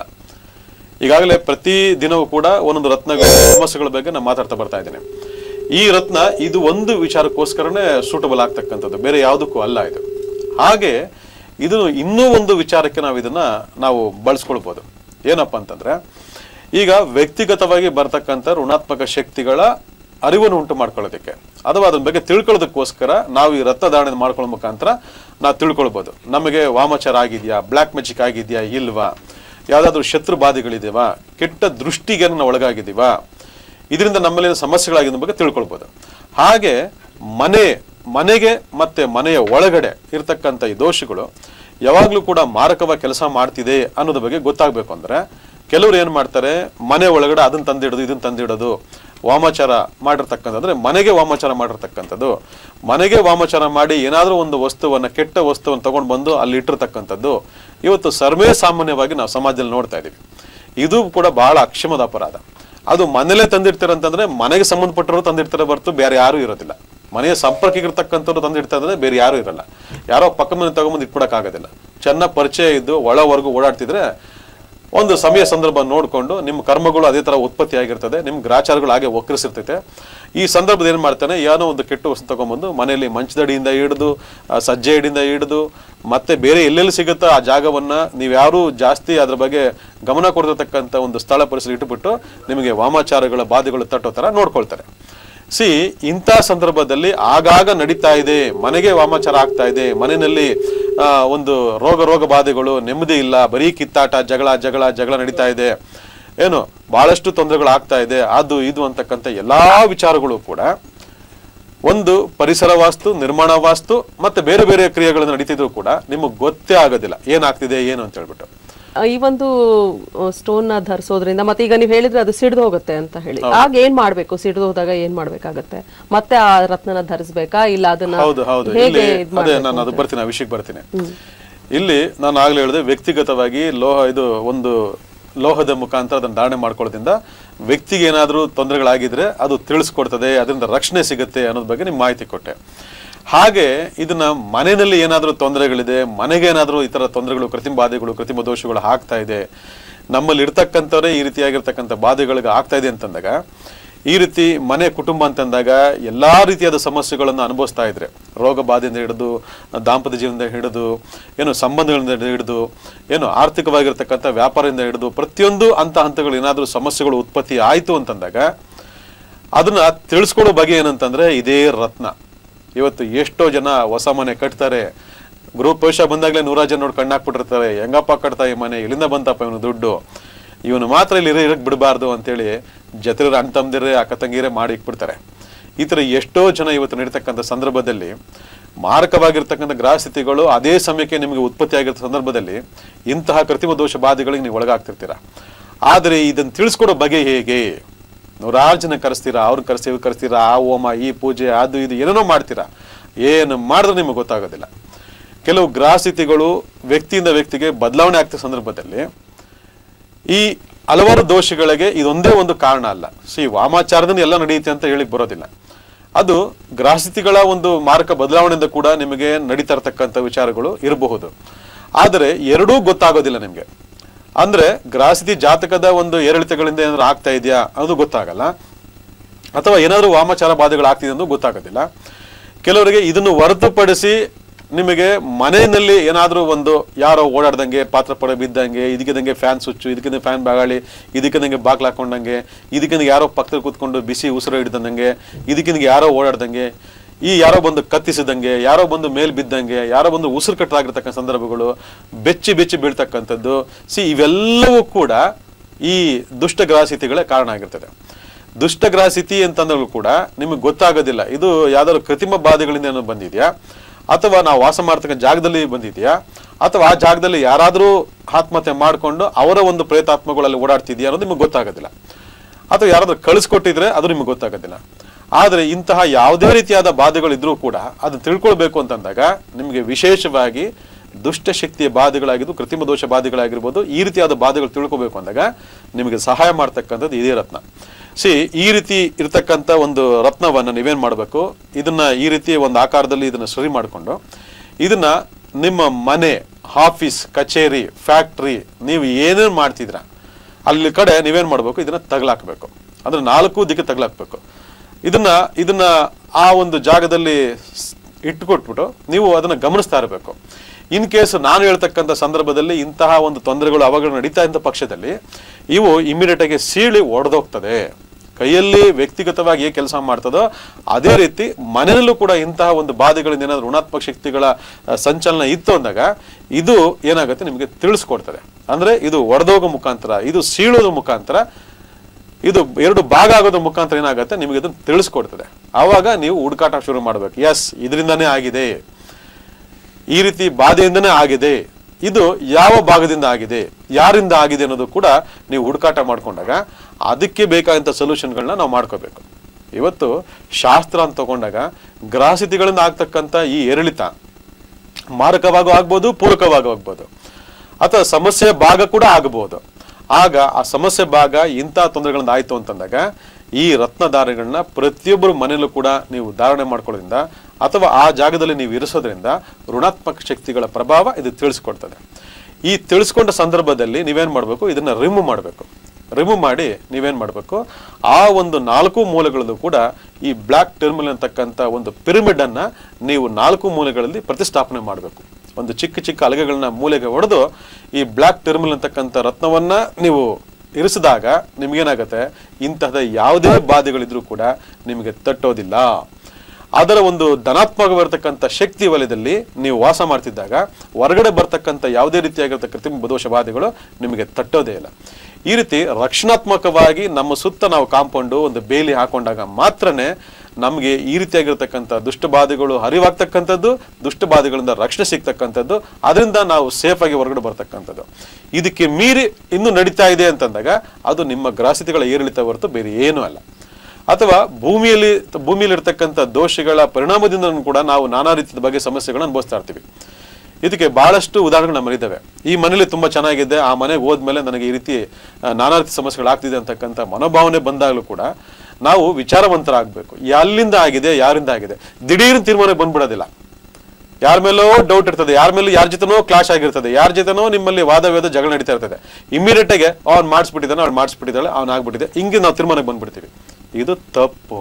ಈಗಾಗಲೇ ಪ್ರತಿ ದಿನವೂ ಕೂಡ ಒಂದೊಂದು ರತ್ನಗಳ ಸಮಸ್ಯೆಗಳ ಬಗ್ಗೆ ನಾನು ಮಾತಾಡ್ತಾ ಬರ್ತಾ ಇದ್ದೇನೆ. ಈ ರತ್ನ ಇದು ಒಂದು ವಿಚಾರಕ್ಕೋಸ್ಕರನೇ ಸೂಟಬಲ್ ಆಗ್ತಕ್ಕಂಥದ್ದು, ಬೇರೆ ಯಾವುದಕ್ಕೂ ಅಲ್ಲ ಇದು. ಹಾಗೆ ಇದು ಇನ್ನೂ ಒಂದು ವಿಚಾರಕ್ಕೆ ನಾವು ಇದನ್ನ ನಾವು ಬಳಸ್ಕೊಳ್ಬಹುದು. ಏನಪ್ಪಾ ಅಂತಂದ್ರೆ ಈಗ ವ್ಯಕ್ತಿಗತವಾಗಿ ಬರ್ತಕ್ಕಂಥ ಋಣಾತ್ಮಕ ಶಕ್ತಿಗಳ ಅರಿವನ್ನು ಉಂಟು ಮಾಡ್ಕೊಳ್ಳೋದಕ್ಕೆ ಅಥವಾ ಅದ್ರ ಬಗ್ಗೆ ತಿಳ್ಕೊಳ್ಳೋದಕ್ಕೋಸ್ಕರ ನಾವು ಈ ರಕ್ತದಾರಣೆ ಮಾಡ್ಕೊಳ್ಳೋ ಮುಖಾಂತರ ನಾವು ತಿಳ್ಕೊಳ್ಬಹುದು. ನಮಗೆ ವಾಮಾಚಾರ ಆಗಿದೆಯಾ, ಬ್ಲ್ಯಾಕ್ ಮ್ಯಾಜಿಕ್ ಆಗಿದೆಯಾ ಇಲ್ವಾ, ಯಾವ್ದಾದ್ರು ಶತ್ರು ಬಾಧೆಗಳಿದೆವಾ, ಕೆಟ್ಟ ದೃಷ್ಟಿಗೆ ನಾವು ಒಳಗಾಗಿದ್ದೀವಾ, ಇದರಿಂದ ನಮ್ಮಲ್ಲಿನ ಸಮಸ್ಯೆಗಳಾಗಿದ್ದ ಬಗ್ಗೆ ತಿಳ್ಕೊಳ್ಬಹುದು. ಹಾಗೆ ಮನೆ ಮನೆಗೆ ಮತ್ತೆ ಮನೆಯ ಒಳಗಡೆ ಇರ್ತಕ್ಕಂಥ ಈ ದೋಷಗಳು ಯಾವಾಗ್ಲೂ ಕೂಡ ಮಾರಕವಾಗಿ ಕೆಲಸ ಮಾಡ್ತಿದೆ ಅನ್ನೋದ್ರ ಬಗ್ಗೆ ಗೊತ್ತಾಗ್ಬೇಕು ಅಂದ್ರೆ ಕೆಲವರು ಏನ್ ಮಾಡ್ತಾರೆ, ಮನೆ ಒಳಗಡೆ ಅದನ್ನ ತಂದಿಡೋದು ಇದನ್ನ ತಂದಿಡೋದು, ವಾಮಾಚಾರ ಮಾಡಿರ್ತಕ್ಕಂಥ ಅಂದ್ರೆ ಮನೆಗೆ ವಾಮಾಚಾರ ಮಾಡಿರ್ತಕ್ಕಂಥದ್ದು, ಮನೆಗೆ ವಾಮಾಚಾರ ಮಾಡಿ ಏನಾದ್ರೂ ಒಂದು ವಸ್ತುವನ್ನ ಕೆಟ್ಟ ವಸ್ತುವನ್ನು ತಗೊಂಡು ಬಂದು ಅಲ್ಲಿ ಇಟ್ಟಿರ್ತಕ್ಕಂಥದ್ದು ಇವತ್ತು ಸರ್ವೇ ಸಾಮಾನ್ಯವಾಗಿ ನಾವು ಸಮಾಜದಲ್ಲಿ ನೋಡ್ತಾ ಇದೀವಿ. ಇದು ಕೂಡ ಬಹಳ ಅಕ್ಷಮದ ಅಪರಾಧ. ಅದು ಮನೇಲೆ ತಂದಿಡ್ತಾರಂತಂದ್ರೆ ಮನೆಗೆ ಸಂಬಂಧಪಟ್ಟವರು ತಂದಿಡ್ತಾರೆ ಹೊರತು ಬೇರೆ ಯಾರು ಇರೋದಿಲ್ಲ. ಮನೆಯ ಸಂಪರ್ಕಿರ್ತಕ್ಕಂಥವ್ರು ತಂದಿಡ್ತಾ ಇದ್ರೆ ಬೇರೆ ಯಾರು ಇರಲ್ಲ. ಯಾರೋ ಪಕ್ಕ ಮನೆ ತಗೊಂಬಂದು ಇಟ್ಕೊಡಕ್ ಆಗೋದಿಲ್ಲ. ಚೆನ್ನಾಗಿ ಪರಿಚಯ ಇದ್ದು ಒಳವರೆಗೂ ಓಡಾಡ್ತಿದ್ರೆ ಒಂದು ಸಮಯ ಸಂದರ್ಭ ನೋಡ್ಕೊಂಡು ನಿಮ್ಮ ಕರ್ಮಗಳು ಅದೇ ತರ ಉತ್ಪತ್ತಿ ಆಗಿರ್ತದೆ, ನಿಮ್ ಗ್ರಾಚಾರಗಳು ಹಾಗೆ ವಕ್ರಿಸಿರ್ತೈತೆ. ಈ ಸಂದರ್ಭದ ಏನ್ ಮಾಡ್ತಾನೆ, ಏನೋ ಒಂದು ಕೆಟ್ಟ ವಸ್ತು ತಗೊಂಡ್ಬಂದು ಮನೆಯಲ್ಲಿ ಮಂಚದಡಿಯಿಂದ ಹಿಡಿದು ಸಜ್ಜೆ ಹಿಡಿಯಿಂದ ಹಿಡಿದು ಮತ್ತೆ ಬೇರೆ ಎಲ್ಲೆಲ್ಲಿ ಸಿಗುತ್ತೋ ಆ ಜಾಗವನ್ನ ನೀವ್ಯಾರು ಜಾಸ್ತಿ ಅದ್ರ ಬಗ್ಗೆ ಗಮನ ಕೊಡ್ತಕ್ಕಂಥ ಒಂದು ಸ್ಥಳ ಪರಿಸರ ಇಟ್ಟುಬಿಟ್ಟು ನಿಮಗೆ ವಾಮಾಚಾರಗಳ ಬಾಧೆಗಳು ತಟ್ಟೋ ತರ ನೋಡ್ಕೊಳ್ತಾರೆ. ಸಿ ಇಂಥ ಸಂದರ್ಭದಲ್ಲಿ ಆಗಾಗ ನಡೀತಾ ಇದೆ, ಮನೆಗೆ ವಾಮಾಚಾರ ಆಗ್ತಾ ಇದೆ, ಮನೆಯಲ್ಲಿ ಆ ಒಂದು ರೋಗ ರೋಗ ಬಾಧೆಗಳು, ನೆಮ್ಮದಿ ಇಲ್ಲ, ಬರೀ ಕಿತ್ತಾಟ, ಜಗಳ ಜಗಳ ಜಗಳ ನಡೀತಾ ಇದೆ, ಏನು ಬಹಳಷ್ಟು ತೊಂದರೆಗಳು ಆಗ್ತಾ ಇದೆ, ಅದು ಇದು ಅಂತಕ್ಕಂಥ ಎಲ್ಲಾ ವಿಚಾರಗಳು ಕೂಡ ಒಂದು ಪರಿಸರ ವಾಸ್ತು, ನಿರ್ಮಾಣ ವಾಸ್ತು ಮತ್ತೆ ಬೇರೆ ಬೇರೆ ಕ್ರಿಯೆಗಳನ್ನು ನಡೀತಿದ್ರು ಕೂಡ ನಿಮಗೆ ಗೊತ್ತೇ ಆಗೋದಿಲ್ಲ ಏನಾಗ್ತಿದೆ ಏನು ಅಂತ ಹೇಳ್ಬಿಟ್ಟು. ಈ ಒಂದು ಸ್ಟೋನ್ ನ ಧರಿಸೋದ್ರಿಂದ ಮತ್ತೆ ಈಗ ನೀವು ಹೇಳಿದ್ರೆ ಅದು ಸಿಡ್ದು ಹೋಗುತ್ತೆ ಅಂತ ಹೇಳಿ, ಆಗ ಏನ್ ಮಾಡ್ಬೇಕು? ಸಿಡ್ದು ಹೋದಾಗ ಏನ್ ಮಾಡ್ಬೇಕಾಗತ್ತೆ? ಮತ್ತೆ ಆ ರತ್ನನ ಧರಿಸ್ಬೇಕಾ ಇಲ್ಲ ಅದನ್ನ ಹೌದು ಹೌದು ಹೇಗೆ ಇಲ್ಲಿ ಅದೇ ನಾನು ಅದು ಬರ್ತೀನಿ, ಆ ವಿಷಯಕ್ಕೆ ಬರ್ತೀನಿ. ಇಲ್ಲಿ ನಾನು ಆಗ್ಲೇ ಹೇಳಿದೆ, ವ್ಯಕ್ತಿಗತವಾಗಿ ಲೋಹ ಇದು ಒಂದು ಲೋಹದ ಮುಖಾಂತರ ಅದನ್ನ ಧಾರಣೆ ಮಾಡ್ಕೊಳ್ಳೋದ್ರಿಂದ ವ್ಯಕ್ತಿಗೆ ಏನಾದ್ರೂ ತೊಂದರೆಗಳಾಗಿದ್ರೆ ಅದು ತಿಳಿಸ್ಕೊಡ್ತದೆ, ಅದರಿಂದ ರಕ್ಷಣೆ ಸಿಗುತ್ತೆ ಅನ್ನೋದ್ ಬಗ್ಗೆ ನಿಮ್ಗೆ ಮಾಹಿತಿ ಕೊಟ್ಟೆ. ಹಾಗೆ ಇದನ್ನ ಮನೆಯಲ್ಲಿ ಏನಾದ್ರೂ ತೊಂದರೆಗಳಿದೆ, ಮನೆಗೆ ಏನಾದ್ರೂ ಈ ತರ ತೊಂದರೆಗಳು, ಕೃತ್ರಿಮ ಬಾಧೆಗಳು, ಕೃತ್ರಿಮ ದೋಷಗಳು ಆಗ್ತಾ ಇದೆ, ನಮ್ಮಲ್ಲಿ ಇರ್ತಕ್ಕಂಥವ್ರೆ ಈ ರೀತಿಯಾಗಿರ್ತಕ್ಕಂಥ ಬಾಧೆಗಳಿಗೆ ಆಗ್ತಾ ಇದೆ ಅಂತಂದಾಗ, ಈ ರೀತಿ ಮನೆ ಕುಟುಂಬ ಅಂತಂದಾಗ ಎಲ್ಲಾ ರೀತಿಯಾದ ಸಮಸ್ಯೆಗಳನ್ನು ಅನುಭವಿಸ್ತಾ ಇದ್ರೆ, ರೋಗ ಬಾಧೆಯಿಂದ ಹಿಡಿದು, ದಾಂಪತ್ಯ ಜೀವನದಿಂದ ಹಿಡಿದು, ಏನು ಸಂಬಂಧಗಳಿಂದ ಹಿಡಿದು, ಏನು ಆರ್ಥಿಕವಾಗಿರ್ತಕ್ಕಂಥ ವ್ಯಾಪಾರದಿಂದ ಹಿಡಿದು ಪ್ರತಿಯೊಂದು ಹಂತ ಹಂತಗಳು ಏನಾದ್ರೂ ಸಮಸ್ಯೆಗಳು ಉತ್ಪತ್ತಿ ಆಯ್ತು ಅಂತಂದಾಗ ಅದನ್ನ ತಿಳಿಸ್ಕೊಳ್ಳೋ ಬಗೆ ಏನಂತಂದ್ರೆ ಇದೇ ರತ್ನ. ಇವತ್ತು ಎಷ್ಟೋ ಜನ ಹೊಸ ಮನೆ ಕಟ್ತಾರೆ, ಗೃಹ ಪ್ರವೇಶ ಬಂದಾಗಲೇ ನೂರಾರು ಜನ ನೋಡಿ ಕಣ್ಣಾಕ್ಬಿಟ್ಟಿರ್ತಾರೆ, ಹೆಂಗಪ್ಪ ಕಟ್ತಾ ಈ ಮನೆ, ಎಲ್ಲಿಂದ ಬಂತಪ್ಪ ಇವನು ದುಡ್ಡು, ಇವನು ಮಾತ್ರ ಇಲ್ಲಿ ಇರಕ್ ಬಿಡಬಾರ್ದು ಅಂತೇಳಿ ಜೊತೆ ಅಣ್ಣ ತಮ್ಮದಿರೇ ಅಕ್ಕ ತಂಗಿರೇ ಮಾಡಿ ಇಕ್ಬಿಡ್ತಾರೆ. ಈ ತರ ಎಷ್ಟೋ ಜನ ಇವತ್ತು ನಡೀತಕ್ಕಂಥ ಸಂದರ್ಭದಲ್ಲಿ ಮಾರಕವಾಗಿರ್ತಕ್ಕಂಥ ಗ್ರಹ ಸ್ಥಿತಿಗಳು ಅದೇ ಸಮಯಕ್ಕೆ ನಿಮಗೆ ಉತ್ಪತ್ತಿ ಆಗಿರೋ ಸಂದರ್ಭದಲ್ಲಿ ಇಂತಹ ಕೃತ್ರಿಮ ದೋಷ ಬಾಧೆಗಳಿಗೆ ನೀವು ಒಳಗಾಗ್ತಿರ್ತೀರ. ಆದ್ರೆ ಇದನ್ನ ತಿಳಿಸ್ಕೊಡೋ ಬಗೆ ಹೇಗೆ? ನೂರಾರು ಜನ ಕರೆಸ್ತೀರಾ, ಅವ್ರನ್ನ ಕರೆಸ್ತೀವಿ, ಇವ್ರು ಕರೆಸ್ತೀರಾ, ಆ ಹೋಮ, ಈ ಪೂಜೆ, ಅದು ಇದು ಏನೇನೋ ಮಾಡ್ತೀರಾ, ಏನು ಮಾಡಿದ್ರೆ ನಿಮಗೆ ಗೊತ್ತಾಗೋದಿಲ್ಲ. ಕೆಲವು ಗ್ರಹ ಸ್ಥಿತಿಗಳು ವ್ಯಕ್ತಿಯಿಂದ ವ್ಯಕ್ತಿಗೆ ಬದಲಾವಣೆ ಆಗ್ತಿರೋ ಸಂದರ್ಭದಲ್ಲಿ ಈ ಹಲವಾರು ದೋಷಗಳಿಗೆ ಇದೊಂದೇ ಒಂದು ಕಾರಣ ಅಲ್ಲ. ಸಿ ವಾಮಾಚಾರದಿಂದ ಎಲ್ಲ ನಡೆಯುತ್ತೆ ಅಂತ ಹೇಳಿಕ್ ಬರೋದಿಲ್ಲ. ಅದು ಗ್ರಹಸ್ಥಿತಿಗಳ ಒಂದು ಮಾರಕ ಬದಲಾವಣೆಯಿಂದ ಕೂಡ ನಿಮಗೆ ನಡೀತಾ ಇರ್ತಕ್ಕಂಥ ವಿಚಾರಗಳು ಇರಬಹುದು. ಆದರೆ ಎರಡೂ ಗೊತ್ತಾಗೋದಿಲ್ಲ ನಿಮ್ಗೆ. ಅಂದ್ರೆ ಗ್ರಹಸ್ಥಿತಿ ಜಾತಕದ ಒಂದು ಏರಿಳಿತಗಳಿಂದ ಏನಾದ್ರು ಆಗ್ತಾ ಇದೆಯಾ ಅನ್ನೋದು ಗೊತ್ತಾಗಲ್ಲ, ಅಥವಾ ಏನಾದ್ರು ವಾಮಾಚಾರ ಬಾಧೆಗಳು ಆಗ್ತಿದೆ ಅನ್ನೋದು ಗೊತ್ತಾಗೋದಿಲ್ಲ. ಕೆಲವರಿಗೆ ಇದನ್ನು ಹೊರತುಪಡಿಸಿ ನಿಮಗೆ ಮನೆಯಲ್ಲಿ ಏನಾದ್ರೂ ಒಂದು ಯಾರೋ ಓಡಾಡ್ದಂಗೆ, ಪಾತ್ರ ಪಡ ಬಿದ್ದಂಗೆ, ಇದಕ್ಕಿದಂಗೆ ಫ್ಯಾನ್ ಸ್ವಿಚ್ಚು, ಇದಕ್ಕಿಂದ ಫ್ಯಾನ್ ಬಾಗಾಳಿ, ಇದಕ್ಕಿದಂಗೆ ಬಾಗ್ಲು ಹಾಕೊಂಡಂಗೆ, ಇದಕ್ಕಿಂದ ಯಾರೋ ಪಕ್ಕದಲ್ಲಿ ಕೂತ್ಕೊಂಡು ಬಿಸಿ ಉಸಿರು ಹಿಡ್ದಂಗೆ, ಇದಕ್ಕಿಂದ ಯಾರೋ ಓಡಾಡ್ದಂಗೆ, ಈ ಯಾರೋ ಬಂದು ಕತ್ತಿಸಿದಂಗೆ, ಯಾರೋ ಬಂದು ಮೇಲ್ ಬಿದ್ದಂಗೆ, ಯಾರೋ ಬಂದು ಉಸಿರು ಕಟ್ಟಾಗಿರ್ತಕ್ಕಂಥ ಸಂದರ್ಭಗಳು, ಬೆಚ್ಚಿ ಬೆಚ್ಚಿ ಬೀಳ್ತಕ್ಕಂಥದ್ದು, ಸಿ ಇವೆಲ್ಲವೂ ಕೂಡ ಈ ದುಷ್ಟ ಗ್ರಹಸ್ಥಿತಿಗಳೇ ಕಾರಣ ಆಗಿರ್ತದೆ. ದುಷ್ಟ ಗ್ರಹಸ್ಥಿತಿ ಅಂತಂದ್ರೂ ಕೂಡ ನಿಮಗೆ ಗೊತ್ತಾಗೋದಿಲ್ಲ ಇದು ಯಾವ್ದಾದ್ರು ಕೃತ್ರಿಮ ಬಾಧೆಗಳಿಂದ ಏನೋ ಬಂದಿದ್ಯಾ, ಅಥವಾ ನಾವು ವಾಸ ಮಾಡ್ತಕ್ಕಂಥ ಜಾಗದಲ್ಲಿ ಬಂದಿದ್ಯಾ, ಅಥವಾ ಆ ಜಾಗದಲ್ಲಿ ಯಾರಾದ್ರೂ ಆತ್ಮಹತ್ಯೆ ಮಾಡ್ಕೊಂಡು ಅವರ ಒಂದು ಪ್ರೇತಾತ್ಮಗಳಲ್ಲಿ ಓಡಾಡ್ತಿದ್ಯಾ ಅನ್ನೋದು ನಿಮಗೆ ಗೊತ್ತಾಗೋದಿಲ್ಲ, ಅಥವಾ ಯಾರಾದ್ರೂ ಕಳಿಸ್ಕೊಟ್ಟಿದ್ರೆ ಅದು ನಿಮ್ಗೆ ಗೊತ್ತಾಗೋದಿಲ್ಲ. ಆದ್ರೆ ಇಂತಹ ಯಾವುದೇ ರೀತಿಯಾದ ಬಾಧೆಗಳಿದ್ರೂ ಕೂಡ ಅದನ್ನ ತಿಳ್ಕೊಳ್ಬೇಕು ಅಂತಂದಾಗ ನಿಮಗೆ ವಿಶೇಷವಾಗಿ ದುಷ್ಟಶಕ್ತಿಯ ಬಾಧೆಗಳಾಗಿದ್ದು, ಕೃತ್ರಿಮ ದೋಷ ಬಾಧೆಗಳಾಗಿರ್ಬೋದು, ಈ ರೀತಿಯಾದ ಬಾಧೆಗಳು ತಿಳ್ಕೊಬೇಕು ಅಂದಾಗ ನಿಮಗೆ ಸಹಾಯ ಮಾಡ್ತಕ್ಕಂಥದ್ದು ಇದೇ ರತ್ನ. ಸಿ ಈ ರೀತಿ ಇರ್ತಕ್ಕಂಥ ಒಂದು ರತ್ನವನ್ನ ನೀವೇನ್ ಮಾಡಬೇಕು, ಇದನ್ನ ಈ ರೀತಿ ಒಂದು ಆಕಾರದಲ್ಲಿ ಇದನ್ನ ಸರಿ ಮಾಡಿಕೊಂಡು ಇದನ್ನ ನಿಮ್ಮ ಮನೆ, ಆಫೀಸ್, ಕಚೇರಿ, ಫ್ಯಾಕ್ಟ್ರಿ, ನೀವು ಏನೇನು ಮಾಡ್ತಿದ್ರ ಅಲ್ಲಿ ಕಡೆ ನೀವೇನ್ ಮಾಡ್ಬೇಕು, ಇದನ್ನ ತಗಲಾಕ್ಬೇಕು. ಅಂದ್ರೆ ನಾಲ್ಕು ದಿಕ್ಕೆ ತಗಲಾಕ್ಬೇಕು. ಇದನ್ನ ಇದನ್ನ ಆ ಒಂದು ಜಾಗದಲ್ಲಿ ಇಟ್ಟುಕೊಟ್ಬಿಟ್ಟು ನೀವು ಅದನ್ನ ಗಮನಿಸ್ತಾ ಇರಬೇಕು. ಇನ್ ಕೇಸ್ ನಾನು ಹೇಳ್ತಕ್ಕಂಥ ಸಂದರ್ಭದಲ್ಲಿ ಇಂತಹ ಒಂದು ತೊಂದರೆಗಳು ಅವಾಗ ನಡೀತಾ ಇದ್ದ ಪಕ್ಷದಲ್ಲಿ ಇವು ಇಮಿಡಿಯೇಟ್ ಆಗಿ ಸೀಳಿ ಒಡೆದೋಗ್ತದೆ. ಕೈಯಲ್ಲಿ ವ್ಯಕ್ತಿಗತವಾಗಿ ಹೇಗೆ ಕೆಲಸ ಮಾಡ್ತದೋ ಅದೇ ರೀತಿ ಮನೆಯಲ್ಲೂ ಕೂಡ ಇಂತಹ ಒಂದು ಬಾಧೆಗಳಿಂದ ಏನಾದ್ರು ಋಣಾತ್ಮಕ ಶಕ್ತಿಗಳ ಸಂಚಲನ ಇತ್ತು ಅಂದಾಗ ಇದು ಏನಾಗುತ್ತೆ ನಿಮಗೆ ತಿಳಿಸ್ಕೊಡ್ತದೆ. ಅಂದ್ರೆ ಇದು ಒಡೆದೋಗೋ ಮುಖಾಂತರ, ಇದು ಸೀಳೋದ್ರ ಮುಖಾಂತರ, ಇದು ಎರಡು ಭಾಗ ಆಗೋದ್ರ ಮುಖಾಂತರ ಏನಾಗುತ್ತೆ ನಿಮಗೆ ಇದನ್ನು ತಿಳಿಸ್ಕೊಡ್ತದೆ. ಆವಾಗ ನೀವು ಹುಡುಕಾಟ ಶುರು ಮಾಡ್ಬೇಕು. ಎಸ್, ಇದರಿಂದಾನೇ ಆಗಿದೆ, ಈ ರೀತಿ ಬಾಧೆಯಿಂದನೇ ಆಗಿದೆ, ಇದು ಯಾವ ಭಾಗದಿಂದ ಆಗಿದೆ, ಯಾರಿಂದ ಆಗಿದೆ ಅನ್ನೋದು ಕೂಡ ನೀವು ಹುಡುಕಾಟ ಮಾಡ್ಕೊಂಡಾಗ ಅದಕ್ಕೆ ಬೇಕಾದಂತ ಸೊಲ್ಯೂಷನ್ಗಳನ್ನ ನಾವು ಮಾಡ್ಕೋಬೇಕು. ಇವತ್ತು ಶಾಸ್ತ್ರ ಅಂತ ತಗೊಂಡಾಗ ಗ್ರಹಸ್ಥಿತಿಗಳಿಂದ ಆಗ್ತಕ್ಕಂಥ ಈ ಏರಿಳಿತ ಮಾರಕವಾಗೂ ಆಗ್ಬೋದು, ಪೂರಕವಾಗೂ ಆಗ್ಬೋದು, ಅಥವಾ ಸಮಸ್ಯೆ ಭಾಗ ಕೂಡ ಆಗಬಹುದು. ಆಗ ಆ ಸಮಸ್ಯೆ ಭಾಗ ಇಂಥ ತೊಂದರೆಗಳಿಂದ ಆಯ್ತು ಅಂತಂದಾಗ ಈ ರತ್ನಧಾರೆಗಳನ್ನ ಪ್ರತಿಯೊಬ್ಬರು ಮನೆಯಲ್ಲೂ ಕೂಡ ನೀವು ಧಾರಣೆ ಮಾಡ್ಕೊಳ್ಳೋದ್ರಿಂದ ಅಥವಾ ಆ ಜಾಗದಲ್ಲಿ ನೀವು ಇರಿಸೋದ್ರಿಂದ ಋಣಾತ್ಮಕ ಶಕ್ತಿಗಳ ಪ್ರಭಾವ ಇದು ತಿಳಿಸ್ಕೊಡ್ತದೆ. ಈ ತಿಳಿಸ್ಕೊಂಡ ಸಂದರ್ಭದಲ್ಲಿ ನೀವೇನ್ ಮಾಡ್ಬೇಕು, ಇದನ್ನ ರಿಮೂವ್ ಮಾಡಬೇಕು. ರಿಮೂವ್ ಮಾಡಿ ನೀವೇನ್ ಮಾಡ್ಬೇಕು, ಆ ಒಂದು ನಾಲ್ಕು ಮೂಲೆಗಳಲ್ಲೂ ಕೂಡ ಈ ಬ್ಲಾಕ್ ಟರ್ಮಿಲ್ ಅಂತಕ್ಕಂಥ ಒಂದು ಪಿರಮಿಡ್ ಅನ್ನ ನೀವು ನಾಲ್ಕು ಮೂಲೆಗಳಲ್ಲಿ ಪ್ರತಿಷ್ಠಾಪನೆ ಮಾಡಬೇಕು. ಒಂದು ಚಿಕ್ಕ ಚಿಕ್ಕ ಅಲಗೆಗಳನ್ನ ಮೂಲೆಗೆ ಹೊಡೆದು ಈ ಬ್ಲಾಕ್ ಟರ್ಮಿಲ್ ಅಂತಕ್ಕಂಥ ರತ್ನವನ್ನ ನೀವು ಇರಿಸಿದಾಗ ನಿಮ್ಗೇನಾಗತ್ತೆ, ಇಂತಹದ ಯಾವುದೇ ಬಾಧೆಗಳಿದ್ರೂ ಕೂಡ ನಿಮಗೆ ತಟ್ಟೋದಿಲ್ಲ. ಅದರ ಒಂದು ಧನಾತ್ಮಕವಾಗಿರ್ತಕ್ಕಂಥ ಶಕ್ತಿ ವಲಯದಲ್ಲಿ ನೀವು ವಾಸ ಮಾಡ್ತಿದ್ದಾಗ ಹೊರಗಡೆ ಬರ್ತಕ್ಕಂಥ ಯಾವುದೇ ರೀತಿಯಾಗಿರ್ತಕ್ಕ ಕೃತ್ರಿಮ ದೋಷ ಬಾಧೆಗಳು ನಿಮಗೆ ತಟ್ಟೋದೇ ಇಲ್ಲ. ಈ ರೀತಿ ರಕ್ಷಣಾತ್ಮಕವಾಗಿ ನಮ್ಮ ಸುತ್ತ ನಾವು ಕಾಂಪೌಂಡು ಒಂದು ಬೇಲಿ ಹಾಕೊಂಡಾಗ ಮಾತ್ರನೇ ನಮಗೆ ಈ ರೀತಿಯಾಗಿರ್ತಕ್ಕಂಥ ದುಷ್ಟಬಾಧೆಗಳು ಹರಿವಾಗ್ತಕ್ಕಂಥದ್ದು, ದುಷ್ಟಬಾಧೆಗಳಿಂದ ರಕ್ಷಣೆ ಸಿಗ್ತಕ್ಕಂಥದ್ದು, ಅದರಿಂದ ನಾವು ಸೇಫ್ ಆಗಿ ಹೊರಗಡೆ ಬರ್ತಕ್ಕಂಥದ್ದು. ಇದಕ್ಕೆ ಮೀರಿ ಇನ್ನು ನಡೀತಾ ಇದೆ ಅಂತಂದಾಗ ಅದು ನಿಮ್ಮ ಗ್ರಹಸ್ಥಿತಿಗಳ ಏರಿಳಿತ ಹೊರತು ಬೇರೆ ಏನೂ ಅಲ್ಲ. ಅಥವಾ ಭೂಮಿಯಲ್ಲಿ ಭೂಮಿಯಲ್ಲಿ ಇರ್ತಕ್ಕಂಥ ದೋಷಗಳ ಪರಿಣಾಮದಿಂದ ಕೂಡ ನಾವು ನಾನಾ ರೀತಿಯ ಬಗ್ಗೆ ಸಮಸ್ಯೆಗಳನ್ನ ಅನುಭವಿಸ್ತಾ ಇರ್ತೀವಿ. ಇದಕ್ಕೆ ಬಹಳಷ್ಟು ಉದಾಹರಣೆಗಳು ನಮ್ಮಲ್ಲಿದ್ದಾವೆ. ಈ ಮನೇಲಿ ತುಂಬಾ ಚೆನ್ನಾಗಿದೆ, ಆ ಮನೆಗೆ ಹೋದ್ಮೇಲೆ ನನಗೆ ಈ ರೀತಿ ನಾನಾ ರೀತಿ ಸಮಸ್ಯೆಗಳಾಗ್ತಿದೆ ಅಂತಕ್ಕಂಥ ಮನೋಭಾವನೆ ಬಂದಾಗಲೂ ಕೂಡ ನಾವು ವಿಚಾರವಂತರಾಗಬೇಕು. ಎಲ್ಲಿಂದ ಆಗಿದೆ, ಯಾರಿಂದ ಆಗಿದೆ, ದಿಢೀರ್ ತೀರ್ಮಾನ ಬಂದ್ಬಿಡೋದಿಲ್ಲ. ಯಾರ ಮೇಲೋ ಡೌಟ್ ಇರ್ತದೆ, ಯಾರ ಮೇಲೂ ಯಾರ ಜೊತೆನೋ ಕ್ಲಾಶ್ ಆಗಿರ್ತದೆ, ಯಾರ ಜೊತೆನೋ ನಿಮ್ಮಲ್ಲಿ ವಾದ ವೇದ ಜಗಳ ನಡೀತಾ ಇರ್ತದೆ. ಇಮಿಡಿಯೇಟ್ ಆಗಿ ಅವ್ನು ಮಾಡಿಸ್ಬಿಟ್ಟಿದ್ದಾನೆ, ಅವ್ನು ಮಾಡಿಸ್ಬಿಟ್ಟಿದ್ದಾಳೆ, ಅವ್ನು ಆಗ್ಬಿಟ್ಟಿದೆ, ಹಿಂಗೆ ನಾವು ತೀರ್ಮಾನಕ್ಕೆ ಬಂದ್ಬಿಡ್ತೀವಿ. ಇದು ತಪ್ಪು.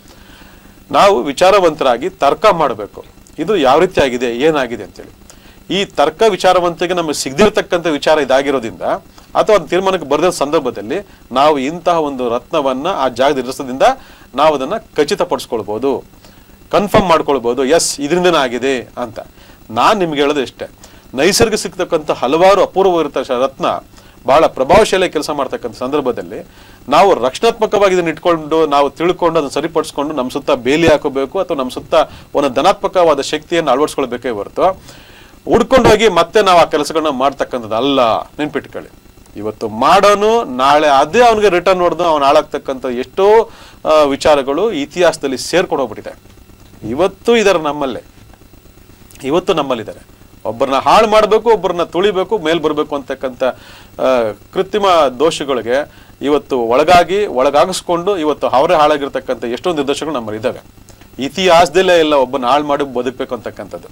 ನಾವು ವಿಚಾರವಂತರಾಗಿ ತರ್ಕ ಮಾಡಬೇಕು. ಇದು ಯಾವ ರೀತಿ ಆಗಿದೆ, ಏನಾಗಿದೆ ಅಂತೇಳಿ. ಈ ತರ್ಕ ವಿಚಾರವಂತಿಗೆ ನಮಗೆ ಸಿಗದಿರ್ತಕ್ಕಂಥ ವಿಚಾರ ಇದಾಗಿರೋದ್ರಿಂದ ಅಥವಾ ಅದು ತೀರ್ಮಾನಕ್ಕೆ ಬರೆದ ಸಂದರ್ಭದಲ್ಲಿ ನಾವು ಇಂತಹ ಒಂದು ರತ್ನವನ್ನ ಆ ಜಾಗದ ಇರಿಸೋದ್ರಿಂದ ನಾವು ಅದನ್ನ ಖಚಿತಪಡಿಸ್ಕೊಳ್ಬಹುದು, ಕನ್ಫರ್ಮ್ ಮಾಡ್ಕೊಳ್ಬಹುದು, ಎಸ್ ಇದರಿಂದನೇ ಆಗಿದೆ ಅಂತ. ನಾನ್ ನಿಮ್ಗೆ ಹೇಳೋದು ಇಷ್ಟೇ, ನೈಸರ್ಗಿಕ ಸಿಗ್ತಕ್ಕಂಥ ಹಲವಾರು ಅಪೂರ್ವವಾಗಿರ್ತಕ್ಕ ರತ್ನ ಬಹಳ ಪ್ರಭಾವಶಾಲಿ ಕೆಲಸ ಮಾಡ್ತಕ್ಕಂಥ ಸಂದರ್ಭದಲ್ಲಿ ನಾವು ರಕ್ಷಣಾತ್ಮಕವಾಗಿ ಇದನ್ನ ಇಟ್ಕೊಂಡು ನಾವು ತಿಳ್ಕೊಂಡು ಅದನ್ನ ಸರಿಪಡಿಸ್ಕೊಂಡು ನಮ್ಮ ಸುತ್ತ ಬೇಲಿ ಹಾಕೋಬೇಕು ಅಥವಾ ನಮ್ಮ ಸುತ್ತ ಒಂದು ಧನಾತ್ಮಕವಾದ ಶಕ್ತಿಯನ್ನು ಅಳವಡಿಸ್ಕೊಳ್ಬೇಕೇ ಹೊರತು ಹುಡ್ಕೊಂಡು ಹೋಗಿ ಮತ್ತೆ ನಾವು ಆ ಕೆಲಸಗಳನ್ನ ಮಾಡ್ತಕ್ಕಂಥದ್ದು ಅಲ್ಲ. ನೆನ್ಪಿಟ್ಕೊಳ್ಳಿ, ಇವತ್ತು ಮಾಡೋನು ನಾಳೆ ಅದೇ ಅವನಿಗೆ ರಿಟರ್ನ್ ನೋಡ್ದು ಅವ್ನು ಹಾಳಾಗ್ತಕ್ಕಂಥ ಎಷ್ಟೋ ವಿಚಾರಗಳು ಇತಿಹಾಸದಲ್ಲಿ ಸೇರ್ಕೊಂಡು ಹೋಗ್ಬಿಟ್ಟಿದೆ. ಇವತ್ತು ಇದಾರೆ ನಮ್ಮಲ್ಲೇ, ಇವತ್ತು ನಮ್ಮಲ್ಲಿದ್ದಾರೆ. ಒಬ್ಬರನ್ನ ಹಾಳು ಮಾಡಬೇಕು, ಒಬ್ಬರನ್ನ ತುಳಿಬೇಕು, ಮೇಲ್ ಬರಬೇಕು ಅಂತಕ್ಕಂಥ ಕೃತ್ರಿಮ ದೋಷಗಳಿಗೆ ಇವತ್ತು ಒಳಗಾಗಿ ಒಳಗಾಗಿಸ್ಕೊಂಡು ಇವತ್ತು ಅವರೇ ಹಾಳಾಗಿರ್ತಕ್ಕಂಥ ಎಷ್ಟೊಂದು ನಿರ್ದೇಶಗಳು ನಮ್ಮಲ್ಲಿ ಇದ್ದಾವೆ. ಇತಿಹಾಸದಲ್ಲೇ ಇಲ್ಲ ಒಬ್ಬನ ಹಾಳು ಮಾಡಿ ಬದುಕಬೇಕು ಅಂತಕ್ಕಂಥದ್ದು.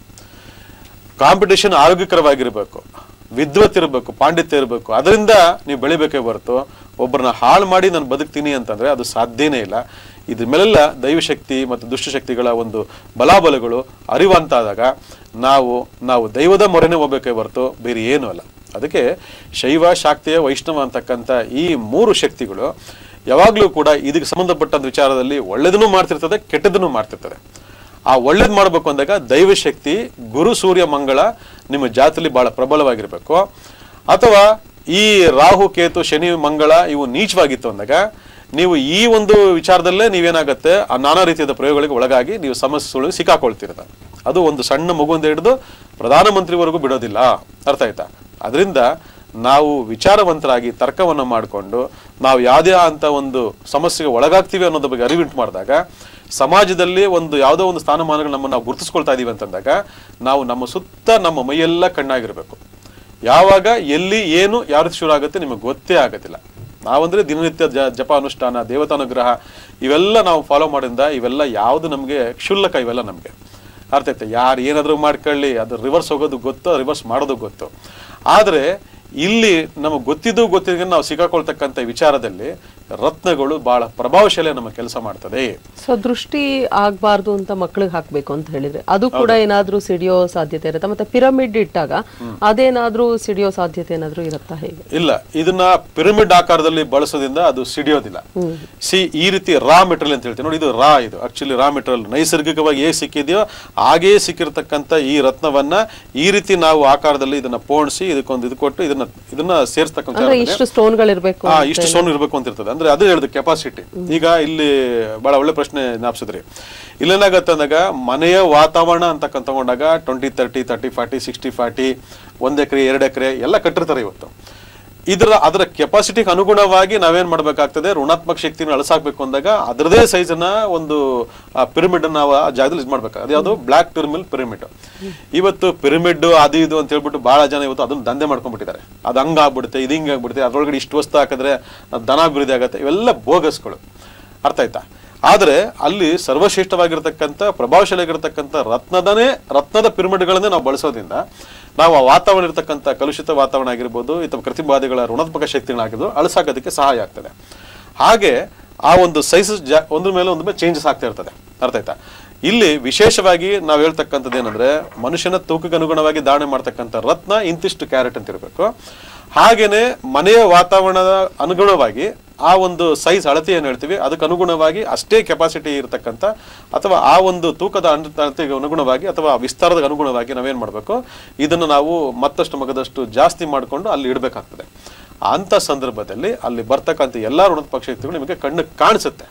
ಕಾಂಪಿಟೇಷನ್ ಆರೋಗ್ಯಕರವಾಗಿರ್ಬೇಕು, ವಿದ್ವತ್ ಇರಬೇಕು, ಪಾಂಡಿತ್ಯ ಇರಬೇಕು, ಅದರಿಂದ ನೀವು ಬೆಳಿಬೇಕೇ ಹೊರತು ಒಬ್ಬರನ್ನ ಹಾಳು ಮಾಡಿ ನಾನು ಬದುಕ್ತೀನಿ ಅಂತಂದ್ರೆ ಅದು ಸಾಧ್ಯನೇ ಇಲ್ಲ. ಇದ್ರ ಮೇಲೆಲ್ಲ ದೈವಶಕ್ತಿ ಮತ್ತು ದುಷ್ಟಶಕ್ತಿಗಳ ಒಂದು ಬಲಾಬಲಗಳು ಅರಿವಂತಾದಾಗ ನಾವು ನಾವು ದೈವದ ಮೊರೆನೇ ಹೋಗ್ಬೇಕೇ ಹೊರತು ಬೇರೆ ಏನೂ ಅಲ್ಲ. ಅದಕ್ಕೆ ಶೈವ, ಶಾಕ್ತಿಯ, ವೈಷ್ಣವ ಅಂತಕ್ಕಂಥ ಈ ಮೂರು ಶಕ್ತಿಗಳು ಯಾವಾಗಲೂ ಕೂಡ ಇದಕ್ಕೆ ಸಂಬಂಧಪಟ್ಟಂತ ವಿಚಾರದಲ್ಲಿ ಒಳ್ಳೆದನ್ನು ಮಾಡ್ತಿರ್ತದೆ, ಕೆಟ್ಟದನ್ನು ಮಾಡ್ತಿರ್ತದೆ. ಆ ಒಳ್ಳೇದು ಮಾಡ್ಬೇಕು ಅಂದಾಗ ದೈವಶಕ್ತಿ ಗುರು ಸೂರ್ಯ ಮಂಗಳ ನಿಮ್ಮ ಜಾತಿಯಲ್ಲಿ ಬಹಳ ಪ್ರಬಲವಾಗಿರ್ಬೇಕು. ಅಥವಾ ಈ ರಾಹು ಕೇತು ಶನಿ ಮಂಗಳ ಇವು ನೀಚವಾಗಿತ್ತು ಅಂದಾಗ ನೀವು ಈ ಒಂದು ವಿಚಾರದಲ್ಲೇ ನೀವೇನಾಗತ್ತೆ ಆ ನಾನಾ ರೀತಿಯಾದ ಪ್ರಯೋಗಗಳಿಗೆ ಒಳಗಾಗಿ ನೀವು ಸಮಸ್ಯೆಗಳಿಗೆ ಸಿಕ್ಕಾಕೊಳ್ತಿರದ. ಅದು ಒಂದು ಸಣ್ಣ ಮಗುವಿಂದ ಹಿಡಿದು ಪ್ರಧಾನಮಂತ್ರಿವರೆಗೂ ಬಿಡೋದಿಲ್ಲ. ಅರ್ಥ ಆಯ್ತಾ? ಅದರಿಂದ ನಾವು ವಿಚಾರವಂತರಾಗಿ ತರ್ಕವನ್ನು ಮಾಡಿಕೊಂಡು ನಾವು ಯಾವುದೇ ಅಂತ ಒಂದು ಸಮಸ್ಯೆಗೆ ಒಳಗಾಗ್ತೀವಿ ಅನ್ನೋದ್ರ ಬಗ್ಗೆ ಅರಿವುಂಟು ಮಾಡಿದಾಗ ಸಮಾಜದಲ್ಲಿ ಒಂದು ಯಾವುದೋ ಒಂದು ಸ್ಥಾನಮಾನಗಳು ನಮ್ಮನ್ನು ನಾವು ಗುರುತಿಸ್ಕೊಳ್ತಾ ಇದೀವಿ ಅಂತಂದಾಗ ನಾವು ನಮ್ಮ ಸುತ್ತ ನಮ್ಮ ಮೈಯೆಲ್ಲ ಕಣ್ಣಾಗಿರ್ಬೇಕು. ಯಾವಾಗ ಎಲ್ಲಿ ಏನು ಯಾವ ರೀತಿ ಶುರು ಆಗುತ್ತೆ ನಿಮಗೆ ಗೊತ್ತೇ ಆಗೋದಿಲ್ಲ. ನಾವಂದ್ರೆ ದಿನನಿತ್ಯ ಜ ಜಪ ಅನುಷ್ಠಾನ, ದೇವತಾನುಗ್ರಹ ಇವೆಲ್ಲ ನಾವು ಫಾಲೋ ಮಾಡೋದ್ರಿಂದ ಇವೆಲ್ಲ ಯಾವುದು ನಮಗೆ ಕ್ಷುಲ್ಲಕ, ಇವೆಲ್ಲ ನಮಗೆ ಅರ್ಥ ಆಯ್ತಾ? ಯಾರು ಏನಾದರೂ ಮಾಡ್ಕೊಳ್ಳಿ, ಅದು ರಿವರ್ಸ್ ಹೋಗೋದು ಗೊತ್ತು, ರಿವರ್ಸ್ ಮಾಡೋದು ಗೊತ್ತು. ಆದರೆ ಇಲ್ಲಿ ನಮಗೆ ಗೊತ್ತಿದ್ದು ಗೊತ್ತಿದ್ದ ನಾವು ಸಿಕ್ಕಾಕೊಳ್ತಕ್ಕಂಥ ವಿಚಾರದಲ್ಲಿ ರತ್ನಗಳು ಬಹಳ ಪ್ರಭಾವಶಾಲಿ ನಮ್ಮ ಕೆಲಸ ಮಾಡ್ತದೆ. ಸೊ ದೃಷ್ಟಿ ಆಗ್ಬಾರ್ದು ಅಂತ ಮಕ್ಳಿಗೆ ಹಾಕ್ಬೇಕು ಅಂತ ಹೇಳಿದ್ರೆ ಅದು ಕೂಡ ಏನಾದ್ರೂ ಸಿಡಿಯೋ ಸಾಧ್ಯತೆ ಇರುತ್ತೆ. ಮತ್ತೆ ಪಿರಮಿಡ್ ಇಟ್ಟಾಗ ಅದೇನಾದ್ರೂ ಸಿಡಿಯೋ ಸಾಧ್ಯತೆ ಏನಾದ್ರೂ ಇರುತ್ತಾ? ಹೇಗೆ? ಇಲ್ಲ, ಇದನ್ನ ಪಿರಮಿಡ್ ಆಕಾರದಲ್ಲಿ ಬಳಸೋದ್ರಿಂದ ಅದು ಸಿಡಿಯೋದಿಲ್ಲ. ಸಿ ಈ ರೀತಿ ರಾ ಮೆಟೀರಿಯಲ್ ಅಂತ ಹೇಳ್ತೀವಿ ನೋಡಿ, ಇದು ರಾ, ಇದು ಆಕ್ಚುಲಿ ರಾ ಮೆಟೀರಿಯಲ್ ನೈಸರ್ಗಿಕವಾಗಿ ಹೇಗೆ ಸಿಕ್ಕಿದೆಯೋ ಹಾಗೇ ಸಿಕ್ಕಿರ್ತಕ್ಕಂಥ ಈ ರತ್ನವನ್ನ ಈ ರೀತಿ ನಾವು ಆಕಾರದಲ್ಲಿ ಇದನ್ನ ಪೋಣಿಸಿ ಇದಕ್ಕೊಂದು ಇದು ಕೊಟ್ಟು ಇದನ್ನ ಇದನ್ನ ಸೇರಿಸ್ತಕ್ಕಂಥ ಇಷ್ಟು ಸ್ಟೋನ್ಗಳಿರ್ಬೇಕು, ಇಷ್ಟು ಸ್ಟೋನ್ ಇರ್ಬೇಕು ಅಂತ ಇರ್ತದೆ. ಅಂದ್ರೆ ಅದೇ ಹೇಳಿದ ಕೆಪಾಸಿಟಿ. ಈಗ ಇಲ್ಲಿ ಬಹಳ ಒಳ್ಳೆ ಪ್ರಶ್ನೆ ಜ್ಞಾಪಿಸಿದ್ರಿ. ಇಲ್ಲೇನಾಗತ್ತೆ ಅಂದಾಗ ಮನೆಯ ವಾತಾವರಣ ಅಂತ ತಗೊಂಡಾಗ twenty thirty thirty forty sixty forty ಒಂದ್ ಎಕರೆ ಎರಡು ಎಕರೆ ಎಲ್ಲ ಕಟ್ಟಿರ್ತಾರೆ. ಇವತ್ತು ಇದರ ಅದರ ಕೆಪಾಸಿಟಿಗೆ ಅನುಗುಣವಾಗಿ ನಾವೇನ್ ಮಾಡ್ಬೇಕಾಗ್ತದೆ, ಋಣಾತ್ಮಕ ಶಕ್ತಿನ ಅಳಸಾಕ್ಬೇಕು ಅಂದಾಗ ಅದರದೇ ಸೈಜ್ನ ಒಂದು ಪಿರಮಿಡ್ ನಾವು ಆ ಜಾಗದಲ್ಲಿ ಇದು ಮಾಡ್ಬೇಕು. ಅದ್ಯಾವುದು ಬ್ಲಾಕ್ ಟರ್ಮಿಲ್ ಪಿರಮಿಡ್. ಇವತ್ತು ಪಿರಮಿಡ್ ಅದು ಇದು ಅಂತ ಹೇಳ್ಬಿಟ್ಟು ಬಹಳ ಜನ ಇವತ್ತು ಅದನ್ನ ದಂಧೆ ಮಾಡ್ಕೊಂಡ್ಬಿಟ್ಟಿದ್ದಾರೆ. ಅದು ಹಂಗ ಆಗ್ಬಿಡುತ್ತೆ, ಇದು ಹಿಂಗ ಆಗ್ಬಿಡುತ್ತೆ, ಅದ್ರೊಳಗಡೆ ಇಷ್ಟು ವಸ್ತು ಹಾಕಿದ್ರೆ ಧನಾಭಿವೃದ್ಧಿ ಆಗುತ್ತೆ, ಇವೆಲ್ಲ ಬೋಗಸ್ಗಳು. ಅರ್ಥ ಆಯ್ತಾ? ಆದ್ರೆ ಅಲ್ಲಿ ಸರ್ವಶ್ರೇಷ್ಠವಾಗಿರ್ತಕ್ಕಂಥ ಪ್ರಭಾವಶಾಲಿಯಾಗಿರ್ತಕ್ಕಂಥ ರತ್ನದನೇ ರತ್ನದ ಪಿರಮಿಡ್ಗಳನ್ನೇ ನಾವು ಬಳಸೋದ್ರಿಂದ ನಾವು ಆ ವಾತಾವರಣ ಇರತಕ್ಕಂಥ ಕಲುಷಿತ ವಾತಾವರಣ ಆಗಿರ್ಬೋದು ಅಥವಾ ಕೃತಿಬಾಧೆಗಳ ಋಣಾತ್ಮಕ ಶಕ್ತಿಗಳಾಗಿರ್ಬೋದು ಅಳಸಾಕೋದಕ್ಕೆ ಸಹಾಯ ಆಗ್ತದೆ. ಹಾಗೆ ಆ ಒಂದು ಸೈಜಸ್ ಜಾ ಒಂದ್ರ ಮೇಲೆ ಒಂದ್ರ ಮೇಲೆ ಚೇಂಜಸ್ ಆಗ್ತಾ ಇರ್ತದೆ. ಅರ್ಥ ಆಯ್ತಾ? ಇಲ್ಲಿ ವಿಶೇಷವಾಗಿ ನಾವು ಹೇಳ್ತಕ್ಕಂಥದ್ದು ಏನಂದ್ರೆ ಮನುಷ್ಯನ ತೂಕಕ್ಕೆ ಅನುಗುಣವಾಗಿ ಧಾರಣೆ ಮಾಡ್ತಕ್ಕಂಥ ರತ್ನ ಇಂತಿಷ್ಟು ಕ್ಯಾರೆಟ್ ಅಂತ ಇರಬೇಕು. ಹಾಗೇನೆ ಮನೆಯ ವಾತಾವರಣದ ಅನುಗುಣವಾಗಿ ಆ ಒಂದು ಸೈಜ್ ಅಳತೆ ಏನು ಹೇಳ್ತೀವಿ ಅದಕ್ಕೆ ಅನುಗುಣವಾಗಿ ಅಷ್ಟೇ ಕೆಪಾಸಿಟಿ ಇರತಕ್ಕಂಥ ಅಥವಾ ಆ ಒಂದು ತೂಕದ ಅಳತೆಗೆ ಅನುಗುಣವಾಗಿ ಅಥವಾ ವಿಸ್ತಾರದ ಅನುಗುಣವಾಗಿ ನಾವೇನ್ ಮಾಡಬೇಕು, ಇದನ್ನು ನಾವು ಮತ್ತಷ್ಟು ಮಗದಷ್ಟು ಜಾಸ್ತಿ ಮಾಡಿಕೊಂಡು ಅಲ್ಲಿ ಇಡಬೇಕಾಗ್ತದೆ. ಅಂತ ಸಂದರ್ಭದಲ್ಲಿ ಅಲ್ಲಿ ಬರ್ತಕ್ಕಂಥ ಎಲ್ಲಾ ಋಣಾತ್ಮಕ ಶಕ್ತಿಗಳು ನಿಮಗೆ ಕಣ್ಣು ಕಾಣಿಸುತ್ತೆ.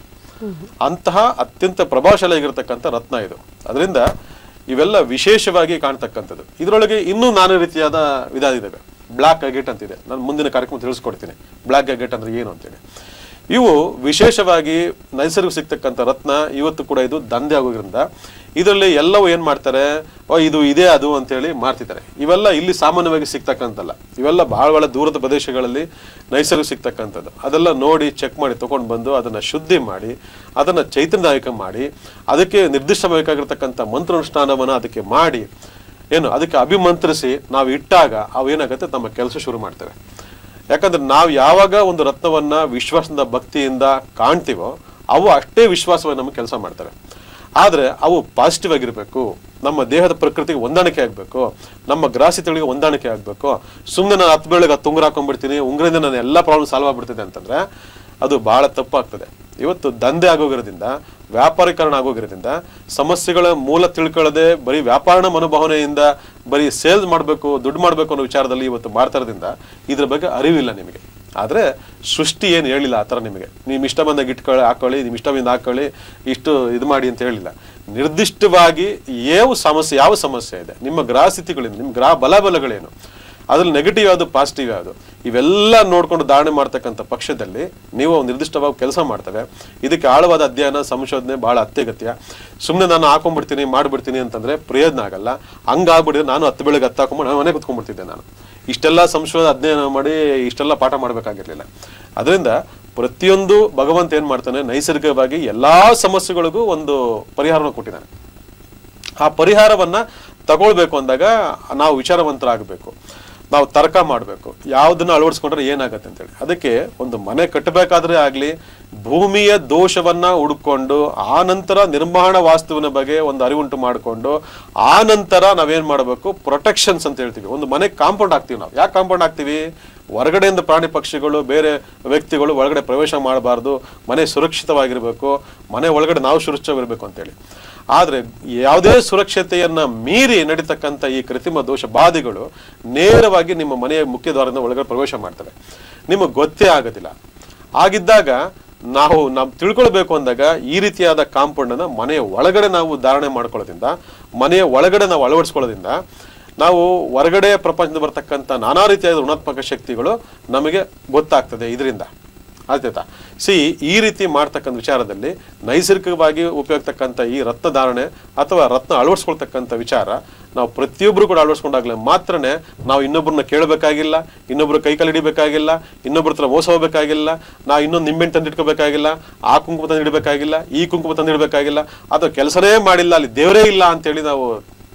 ಅಂತಹ ಅತ್ಯಂತ ಪ್ರಭಾವಶಾಲಿಯಾಗಿರ್ತಕ್ಕಂಥ ರತ್ನ ಇದು. ಅದರಿಂದ ಇವೆಲ್ಲ ವಿಶೇಷವಾಗಿ ಕಾಣ್ತಕ್ಕಂಥದ್ದು. ಇದರೊಳಗೆ ಇನ್ನೂ ನಾನಾ ರೀತಿಯಾದ ವಿಧ ಇದಾವೆ. ಬ್ಲಾಕ್ ಅಗೇಟ್ ಅಂತಿದೆ, ನಾನು ಮುಂದಿನ ಕಾರ್ಯಕ್ರಮ ತಿಳಿಸ್ಕೊಡ್ತೀನಿ ಬ್ಲಾಕ್ ಅಗೇಟ್ ಅಂದ್ರೆ ಏನು ಅಂತೇಳಿ. ಇವು ವಿಶೇಷವಾಗಿ ನೈಸರ್ಗಿಕ ಸಿಗ್ತಕ್ಕಂಥ ರತ್ನ. ಇವತ್ತು ಕೂಡ ಇದು ದಂಧೆ ಆಗೋದ್ರಿಂದ ಇದರಲ್ಲಿ ಎಲ್ಲವೂ ಏನ್ ಮಾಡ್ತಾರೆ, ಇದು ಇದೆ ಅದು ಅಂತೇಳಿ ಮಾಡ್ತಿದ್ದಾರೆ. ಇವೆಲ್ಲ ಇಲ್ಲಿ ಸಾಮಾನ್ಯವಾಗಿ ಸಿಗ್ತಕ್ಕಂಥಲ್ಲ, ಇವೆಲ್ಲ ಬಹಳ ಬಹಳ ದೂರದ ಪ್ರದೇಶಗಳಲ್ಲಿ ನೈಸರ್ಗಿಕ ಸಿಗ್ತಕ್ಕಂಥದ್ದು. ಅದೆಲ್ಲ ನೋಡಿ ಚೆಕ್ ಮಾಡಿ ತಗೊಂಡು ಬಂದು ಅದನ್ನ ಶುದ್ಧಿ ಮಾಡಿ ಅದನ್ನ ಚೈತನ್ಯದಾಯಕ ಮಾಡಿ ಅದಕ್ಕೆ ನಿರ್ದಿಷ್ಟವಾಗಿರ್ತಕ್ಕಂಥ ಮಂತ್ರಾನುಷ್ಠಾನವನ್ನ ಅದಕ್ಕೆ ಮಾಡಿ ಏನು ಅದಕ್ಕೆ ಅಭಿಮಂತ್ರಿಸಿ ನಾವು ಇಟ್ಟಾಗ ಅವು ಏನಾಗುತ್ತೆ, ನಮ್ಮ ಕೆಲಸ ಶುರು ಮಾಡ್ತೇವೆ. ಯಾಕಂದ್ರೆ ನಾವು ಯಾವಾಗ ಒಂದು ರತ್ನವನ್ನ ವಿಶ್ವಾಸದಿಂದ ಭಕ್ತಿಯಿಂದ ಕಾಣ್ತೀವೋ ಅವು ಅಷ್ಟೇ ವಿಶ್ವಾಸವಾಗಿ ನಮಗೆ ಕೆಲಸ ಮಾಡ್ತವೆ. ಆದ್ರೆ ಅವು ಪಾಸಿಟಿವ್ ಆಗಿರ್ಬೇಕು, ನಮ್ಮ ದೇಹದ ಪ್ರಕೃತಿಗೆ ಹೊಂದಾಣಿಕೆ ಆಗ್ಬೇಕು, ನಮ್ಮ ಗ್ರಾಸಿತಗಳಿಗೆ ಹೊಂದಾಣಿಕೆ ಆಗ್ಬೇಕು. ಸುಮ್ಮನೆ ನಾನು ಹತ್ತು ಬೆಳಗ್ಗೆ ತುಂಗುರ ಹಾಕೊಂಡ್ಬಿಡ್ತೀನಿ, ಉಂಗ್ರಿಂದ ನಾನು ಎಲ್ಲ ಪ್ರಾಬ್ಲಮ್ ಸಾಲ್ವ್ ಆಗ್ಬಿಡ್ತಿದೆ ಅಂತಂದ್ರೆ ಅದು ಬಹಳ ತಪ್ಪಾಗ್ತದೆ. ಇವತ್ತು ದಂಧೆ ಆಗೋಗಿರೋದ್ರಿಂದ, ವ್ಯಾಪಾರೀಕರಣ ಆಗೋಗಿರೋದ್ರಿಂದ, ಸಮಸ್ಯೆಗಳ ಮೂಲ ತಿಳ್ಕೊಳ್ಳದೆ ಬರೀ ವ್ಯಾಪಾರ ಮನೋಭಾವನೆಯಿಂದ ಬರೀ ಸೇಲ್ಸ್ ಮಾಡಬೇಕು, ದುಡ್ಡು ಮಾಡಬೇಕು ಅನ್ನೋ ವಿಚಾರದಲ್ಲಿ ಇವತ್ತು ಮಾಡ್ತಾ ಇರೋದ್ರಿಂದ ಇದ್ರ ಬಗ್ಗೆ ಅರಿವಿಲ್ಲ ನಿಮಗೆ. ಆದ್ರೆ ಸೃಷ್ಟಿ ಏನು ಹೇಳಿಲ್ಲ ಆ ಥರ ನಿಮಗೆ, ನಿಮ್ ಇಷ್ಟ ಬಂದಾಗ ಇಟ್ಕೊಳ್ಳಿ ಹಾಕೊಳ್ಳಿ, ನಿಮ್ ಇಷ್ಟ ಬಂದ ಹಾಕೊಳ್ಳಿ, ಇಷ್ಟು ಇದು ಮಾಡಿ ಅಂತ ಹೇಳಿಲ್ಲ. ನಿರ್ದಿಷ್ಟವಾಗಿ ಯಾವ ಸಮಸ್ಯೆ ಯಾವ ಸಮಸ್ಯೆ ಇದೆ, ನಿಮ್ಮ ಗ್ರಹ ಸ್ಥಿತಿಗಳೇನು, ನಿಮ್ಮ ಗ್ರಹ ಬಲಬಲಗಳೇನು, ಅದ್ರಲ್ಲಿ ನೆಗೆಟಿವ್ ಯಾವುದು ಪಾಸಿಟಿವ್ ಯಾವುದು, ಇವೆಲ್ಲ ನೋಡ್ಕೊಂಡು ಧಾರಣೆ ಮಾಡ್ತಕ್ಕಂಥ ಪಕ್ಷದಲ್ಲಿ ನೀವು ನಿರ್ದಿಷ್ಟವಾಗಿ ಕೆಲಸ ಮಾಡ್ತವೆ. ಇದಕ್ಕೆ ಆಳವಾದ ಅಧ್ಯಯನ ಸಂಶೋಧನೆ ಬಹಳ ಅತ್ಯಗತ್ಯ. ಸುಮ್ಮನೆ ನಾನು ಹಾಕೊಂಡ್ಬಿಡ್ತೀನಿ ಮಾಡ್ಬಿಡ್ತೀನಿ ಅಂತಂದ್ರೆ ಪ್ರಯೋಜನ ಆಗಲ್ಲ. ಹಂಗಾಗ್ಬಿಟ್ಟಿದ್ರೆ ನಾನು ಹತ್ತು ಬೆಳಗ್ಗೆ ಹತ್ತು ಹಾಕೊಂಡ್ಬಿಟ್ಟು ನಾನು ಮನೆ ಕುತ್ಕೊಂಡ್ಬಿಡ್ತಿದ್ದೆ. ನಾನು ಇಷ್ಟೆಲ್ಲ ಸಂಶೋಧನೆ ಅಧ್ಯಯನ ಮಾಡಿ ಇಷ್ಟೆಲ್ಲ ಪಾಠ ಮಾಡ್ಬೇಕಾಗಿರ್ಲಿಲ್ಲ. ಅದರಿಂದ ಪ್ರತಿಯೊಂದು ಭಗವಂತ ಏನ್ ಮಾಡ್ತಾನೆ, ನೈಸರ್ಗಿಕವಾಗಿ ಎಲ್ಲಾ ಸಮಸ್ಯೆಗಳಿಗೂ ಒಂದು ಪರಿಹಾರವನ್ನು ಕೊಟ್ಟಿದ್ದಾನೆ. ಆ ಪರಿಹಾರವನ್ನ ತಗೊಳ್ಬೇಕು ಅಂದಾಗ ನಾವು ವಿಚಾರವಂತರಾಗಬೇಕು, ನಾವು ತರ್ಕ ಮಾಡಬೇಕು, ಯಾವುದನ್ನ ಅಳವಡಿಸ್ಕೊಂಡ್ರೆ ಏನಾಗತ್ತೆ ಅಂತೇಳಿ. ಅದಕ್ಕೆ ಒಂದು ಮನೆ ಕಟ್ಟಬೇಕಾದ್ರೆ ಆಗ್ಲಿ, ಭೂಮಿಯ ದೋಷವನ್ನ ಹುಡುಕೊಂಡು ಆ ನಂತರ ನಿರ್ಮಾಣ ವಾಸ್ತುವಿನ ಬಗ್ಗೆ ಒಂದು ಅರಿವುಂಟು ಮಾಡಿಕೊಂಡು ಆ ನಂತರ ನಾವೇನ್ ಮಾಡಬೇಕು, ಪ್ರೊಟೆಕ್ಷನ್ಸ್ ಅಂತ ಹೇಳ್ತೀವಿ. ಒಂದು ಮನೆ ಕಾಂಪೌಂಡ್ ಹಾಕ್ತಿವಿ. ನಾವು ಯಾಕೆ ಕಾಂಪೌಂಡ್ ಹಾಕ್ತಿವಿ? ಹೊರಗಡೆಯಿಂದ ಪ್ರಾಣಿ ಪಕ್ಷಿಗಳು ಬೇರೆ ವ್ಯಕ್ತಿಗಳು ಒಳಗಡೆ ಪ್ರವೇಶ ಮಾಡಬಾರ್ದು, ಮನೆ ಸುರಕ್ಷಿತವಾಗಿರ್ಬೇಕು, ಮನೆ ಒಳಗಡೆ ನಾವು ಸುರಕ್ಷಿತವಿರ್ಬೇಕು ಅಂತೇಳಿ. ಆದ್ರೆ ಯಾವುದೇ ಸುರಕ್ಷತೆಯನ್ನ ಮೀರಿ ನಡೀತಕ್ಕಂಥ ಈ ಕೃತ್ರಿಮ ದೋಷ ಬಾಧೆಗಳು ನೇರವಾಗಿ ನಿಮ್ಮ ಮನೆಯ ಮುಖ್ಯ ದ್ವಾರದಿಂದ ಒಳಗಡೆ ಪ್ರವೇಶ ಮಾಡ್ತವೆ, ನಿಮಗೆ ಗೊತ್ತೇ ಆಗೋದಿಲ್ಲ. ಆಗಿದ್ದಾಗ ನಾವು ನಾವು ತಿಳ್ಕೊಳ್ಬೇಕು ಅಂದಾಗ ಈ ರೀತಿಯಾದ ಕಾಂಪೌಂಡ್ ಅನ್ನ ಮನೆಯ ಒಳಗಡೆ ನಾವು ಧಾರಣೆ ಮಾಡ್ಕೊಳ್ಳೋದ್ರಿಂದ, ಮನೆಯ ಒಳಗಡೆ ನಾವು ಅಳವಡಿಸ್ಕೊಳ್ಳೋದ್ರಿಂದ ನಾವು ಹೊರಗಡೆ ಪ್ರಪಂಚದ ಬರ್ತಕ್ಕಂಥ ನಾನಾ ರೀತಿಯಾದ ಋಣಾತ್ಮಕ ಶಕ್ತಿಗಳು ನಮಗೆ ಗೊತ್ತಾಗ್ತದೆ ಇದರಿಂದ. ಆಯ್ತಾಯ್ತಾ? ಸಿ ಈ ರೀತಿ ಮಾಡ್ತಕ್ಕಂಥ ವಿಚಾರದಲ್ಲಿ ನೈಸರ್ಗಿಕವಾಗಿ ಉಪಯೋಗತಕ್ಕಂಥ ಈ ರತ್ನ ಧಾರಣೆ ಅಥವಾ ರತ್ನ ಅಳವಡಿಸ್ಕೊಳ್ತಕ್ಕಂಥ ವಿಚಾರ ನಾವು ಪ್ರತಿಯೊಬ್ಬರು ಕೂಡ ಅಳವಡಿಸ್ಕೊಂಡಾಗ್ಲೇ ಮಾತ್ರನೇ ನಾವು ಇನ್ನೊಬ್ಬರನ್ನ ಕೇಳಬೇಕಾಗಿಲ್ಲ, ಇನ್ನೊಬ್ರು ಕೈ ಕಾಲು ಹಿಡಿಬೇಕಾಗಿಲ್ಲ, ಇನ್ನೊಬ್ಬರ ಹತ್ರ ಮೋಸ ಹೋಗ್ಬೇಕಾಗಿಲ್ಲ, ನಾವು ಇನ್ನೊಂದು ನಿಂಬೆಣ್ಣೆ ತಂದು ಇಟ್ಕೋಬೇಕಾಗಿಲ್ಲ, ಆ ಕುಂಕುಮ ತಂದು ಇಡಬೇಕಾಗಿಲ್ಲ, ಈ ಕುಂಕುಮ ತಂದು ಇಡಬೇಕಾಗಿಲ್ಲ, ಅಥವಾ ಕೆಲಸನೇ ಮಾಡಿಲ್ಲ, ಅಲ್ಲಿ ದೇವರೇ ಇಲ್ಲ ಅಂತೇಳಿ ನಾವು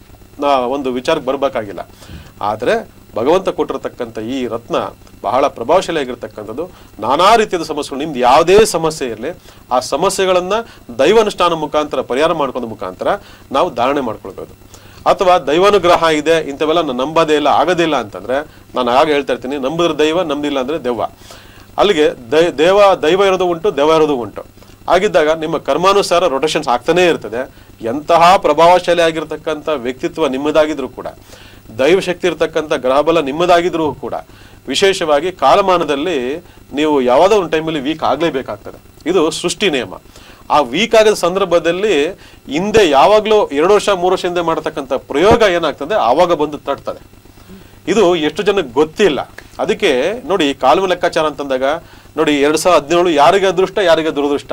ನಾ ಒಂದು ವಿಚಾರಕ್ಕೆ ಬರಬೇಕಾಗಿಲ್ಲ. ಆದರೆ ಭಗವಂತ ಕೊಟ್ಟಿರತಕ್ಕಂಥ ಈ ರತ್ನ ಬಹಳ ಪ್ರಭಾವಶಾಲಿಯಾಗಿರ್ತಕ್ಕಂಥದ್ದು. ನಾನಾ ರೀತಿಯಾದ ಸಮಸ್ಯೆಗಳು, ನಿಮ್ದು ಯಾವುದೇ ಸಮಸ್ಯೆ ಇರಲಿ ಆ ಸಮಸ್ಯೆಗಳನ್ನ ದೈವಾನುಷ್ಠಾನ ಮುಖಾಂತರ ಪರಿಹಾರ ಮಾಡ್ಕೊಂಡ ಮುಖಾಂತರ ನಾವು ಧಾರಣೆ ಮಾಡ್ಕೊಳ್ಬೋದು. ಅಥವಾ ದೈವಾನುಗ್ರಹ ಇದೆ ಇಂಥವೆಲ್ಲ ನಾನು ನಂಬೋದೇ ಇಲ್ಲ, ಆಗೋದೇ ಇಲ್ಲ ಅಂತಂದ್ರೆ ನಾನು ಆಗ ಹೇಳ್ತಾ ಇರ್ತೀನಿ, ನಂಬಿದ್ರೆ ದೈವ, ನಂಬಿಲ್ಲ ಅಂದ್ರೆ ದೆವ್ವ. ಅಲ್ಲಿಗೆ ದೈ ದೇವ ದೈವ ಇರೋದು ಉಂಟು, ದೆವ್ವ ಇರೋದು ಉಂಟು. ಆಗಿದ್ದಾಗ ನಿಮ್ಮ ಕರ್ಮಾನುಸಾರ ರೊಟೇಷನ್ಸ್ ಆಗ್ತಾನೇ ಇರ್ತದೆ. ಎಂತಹ ಪ್ರಭಾವಶಾಲಿ ಆಗಿರ್ತಕ್ಕಂಥ ವ್ಯಕ್ತಿತ್ವ ನಿಮ್ಮದಾಗಿದ್ರು ಕೂಡ, ದೈವ ಶಕ್ತಿ ಇರ್ತಕ್ಕಂಥ ಗ್ರಹಬಲ ನಿಮ್ಮದಾಗಿದ್ರು ಕೂಡ, ವಿಶೇಷವಾಗಿ ಕಾಲಮಾನದಲ್ಲಿ ನೀವು ಯಾವುದೋ ಒಂದು ಟೈಮಲ್ಲಿ ವೀಕ್ ಆಗ್ಲೇಬೇಕಾಗ್ತದೆ. ಇದು ಸೃಷ್ಟಿ ನಿಯಮ. ಆ ವೀಕ್ ಆಗದ ಸಂದರ್ಭದಲ್ಲಿ ಹಿಂದೆ ಯಾವಾಗ್ಲೂ ಎರಡು ವರ್ಷ ಮೂರು ವರ್ಷ ಹಿಂದೆ ಮಾಡತಕ್ಕಂಥ ಪ್ರಯೋಗ ಏನಾಗ್ತದೆ ಆವಾಗ ಬಂದು ತಟ್ತದೆ. ಇದು ಎಷ್ಟು ಜನಕ್ಕೆ ಗೊತ್ತಿಲ್ಲ. ಅದಕ್ಕೆ ನೋಡಿ, ಕಾಲಮ ಲೆಕ್ಕಾಚಾರ ಅಂತಂದಾಗ ನೋಡಿ, ಎರಡ್ ಸಾವಿರದ ಹದಿನೇಳು ಯಾರಿಗೆ ಅದೃಷ್ಟ ಯಾರಿಗೆ ದುರದೃಷ್ಟ,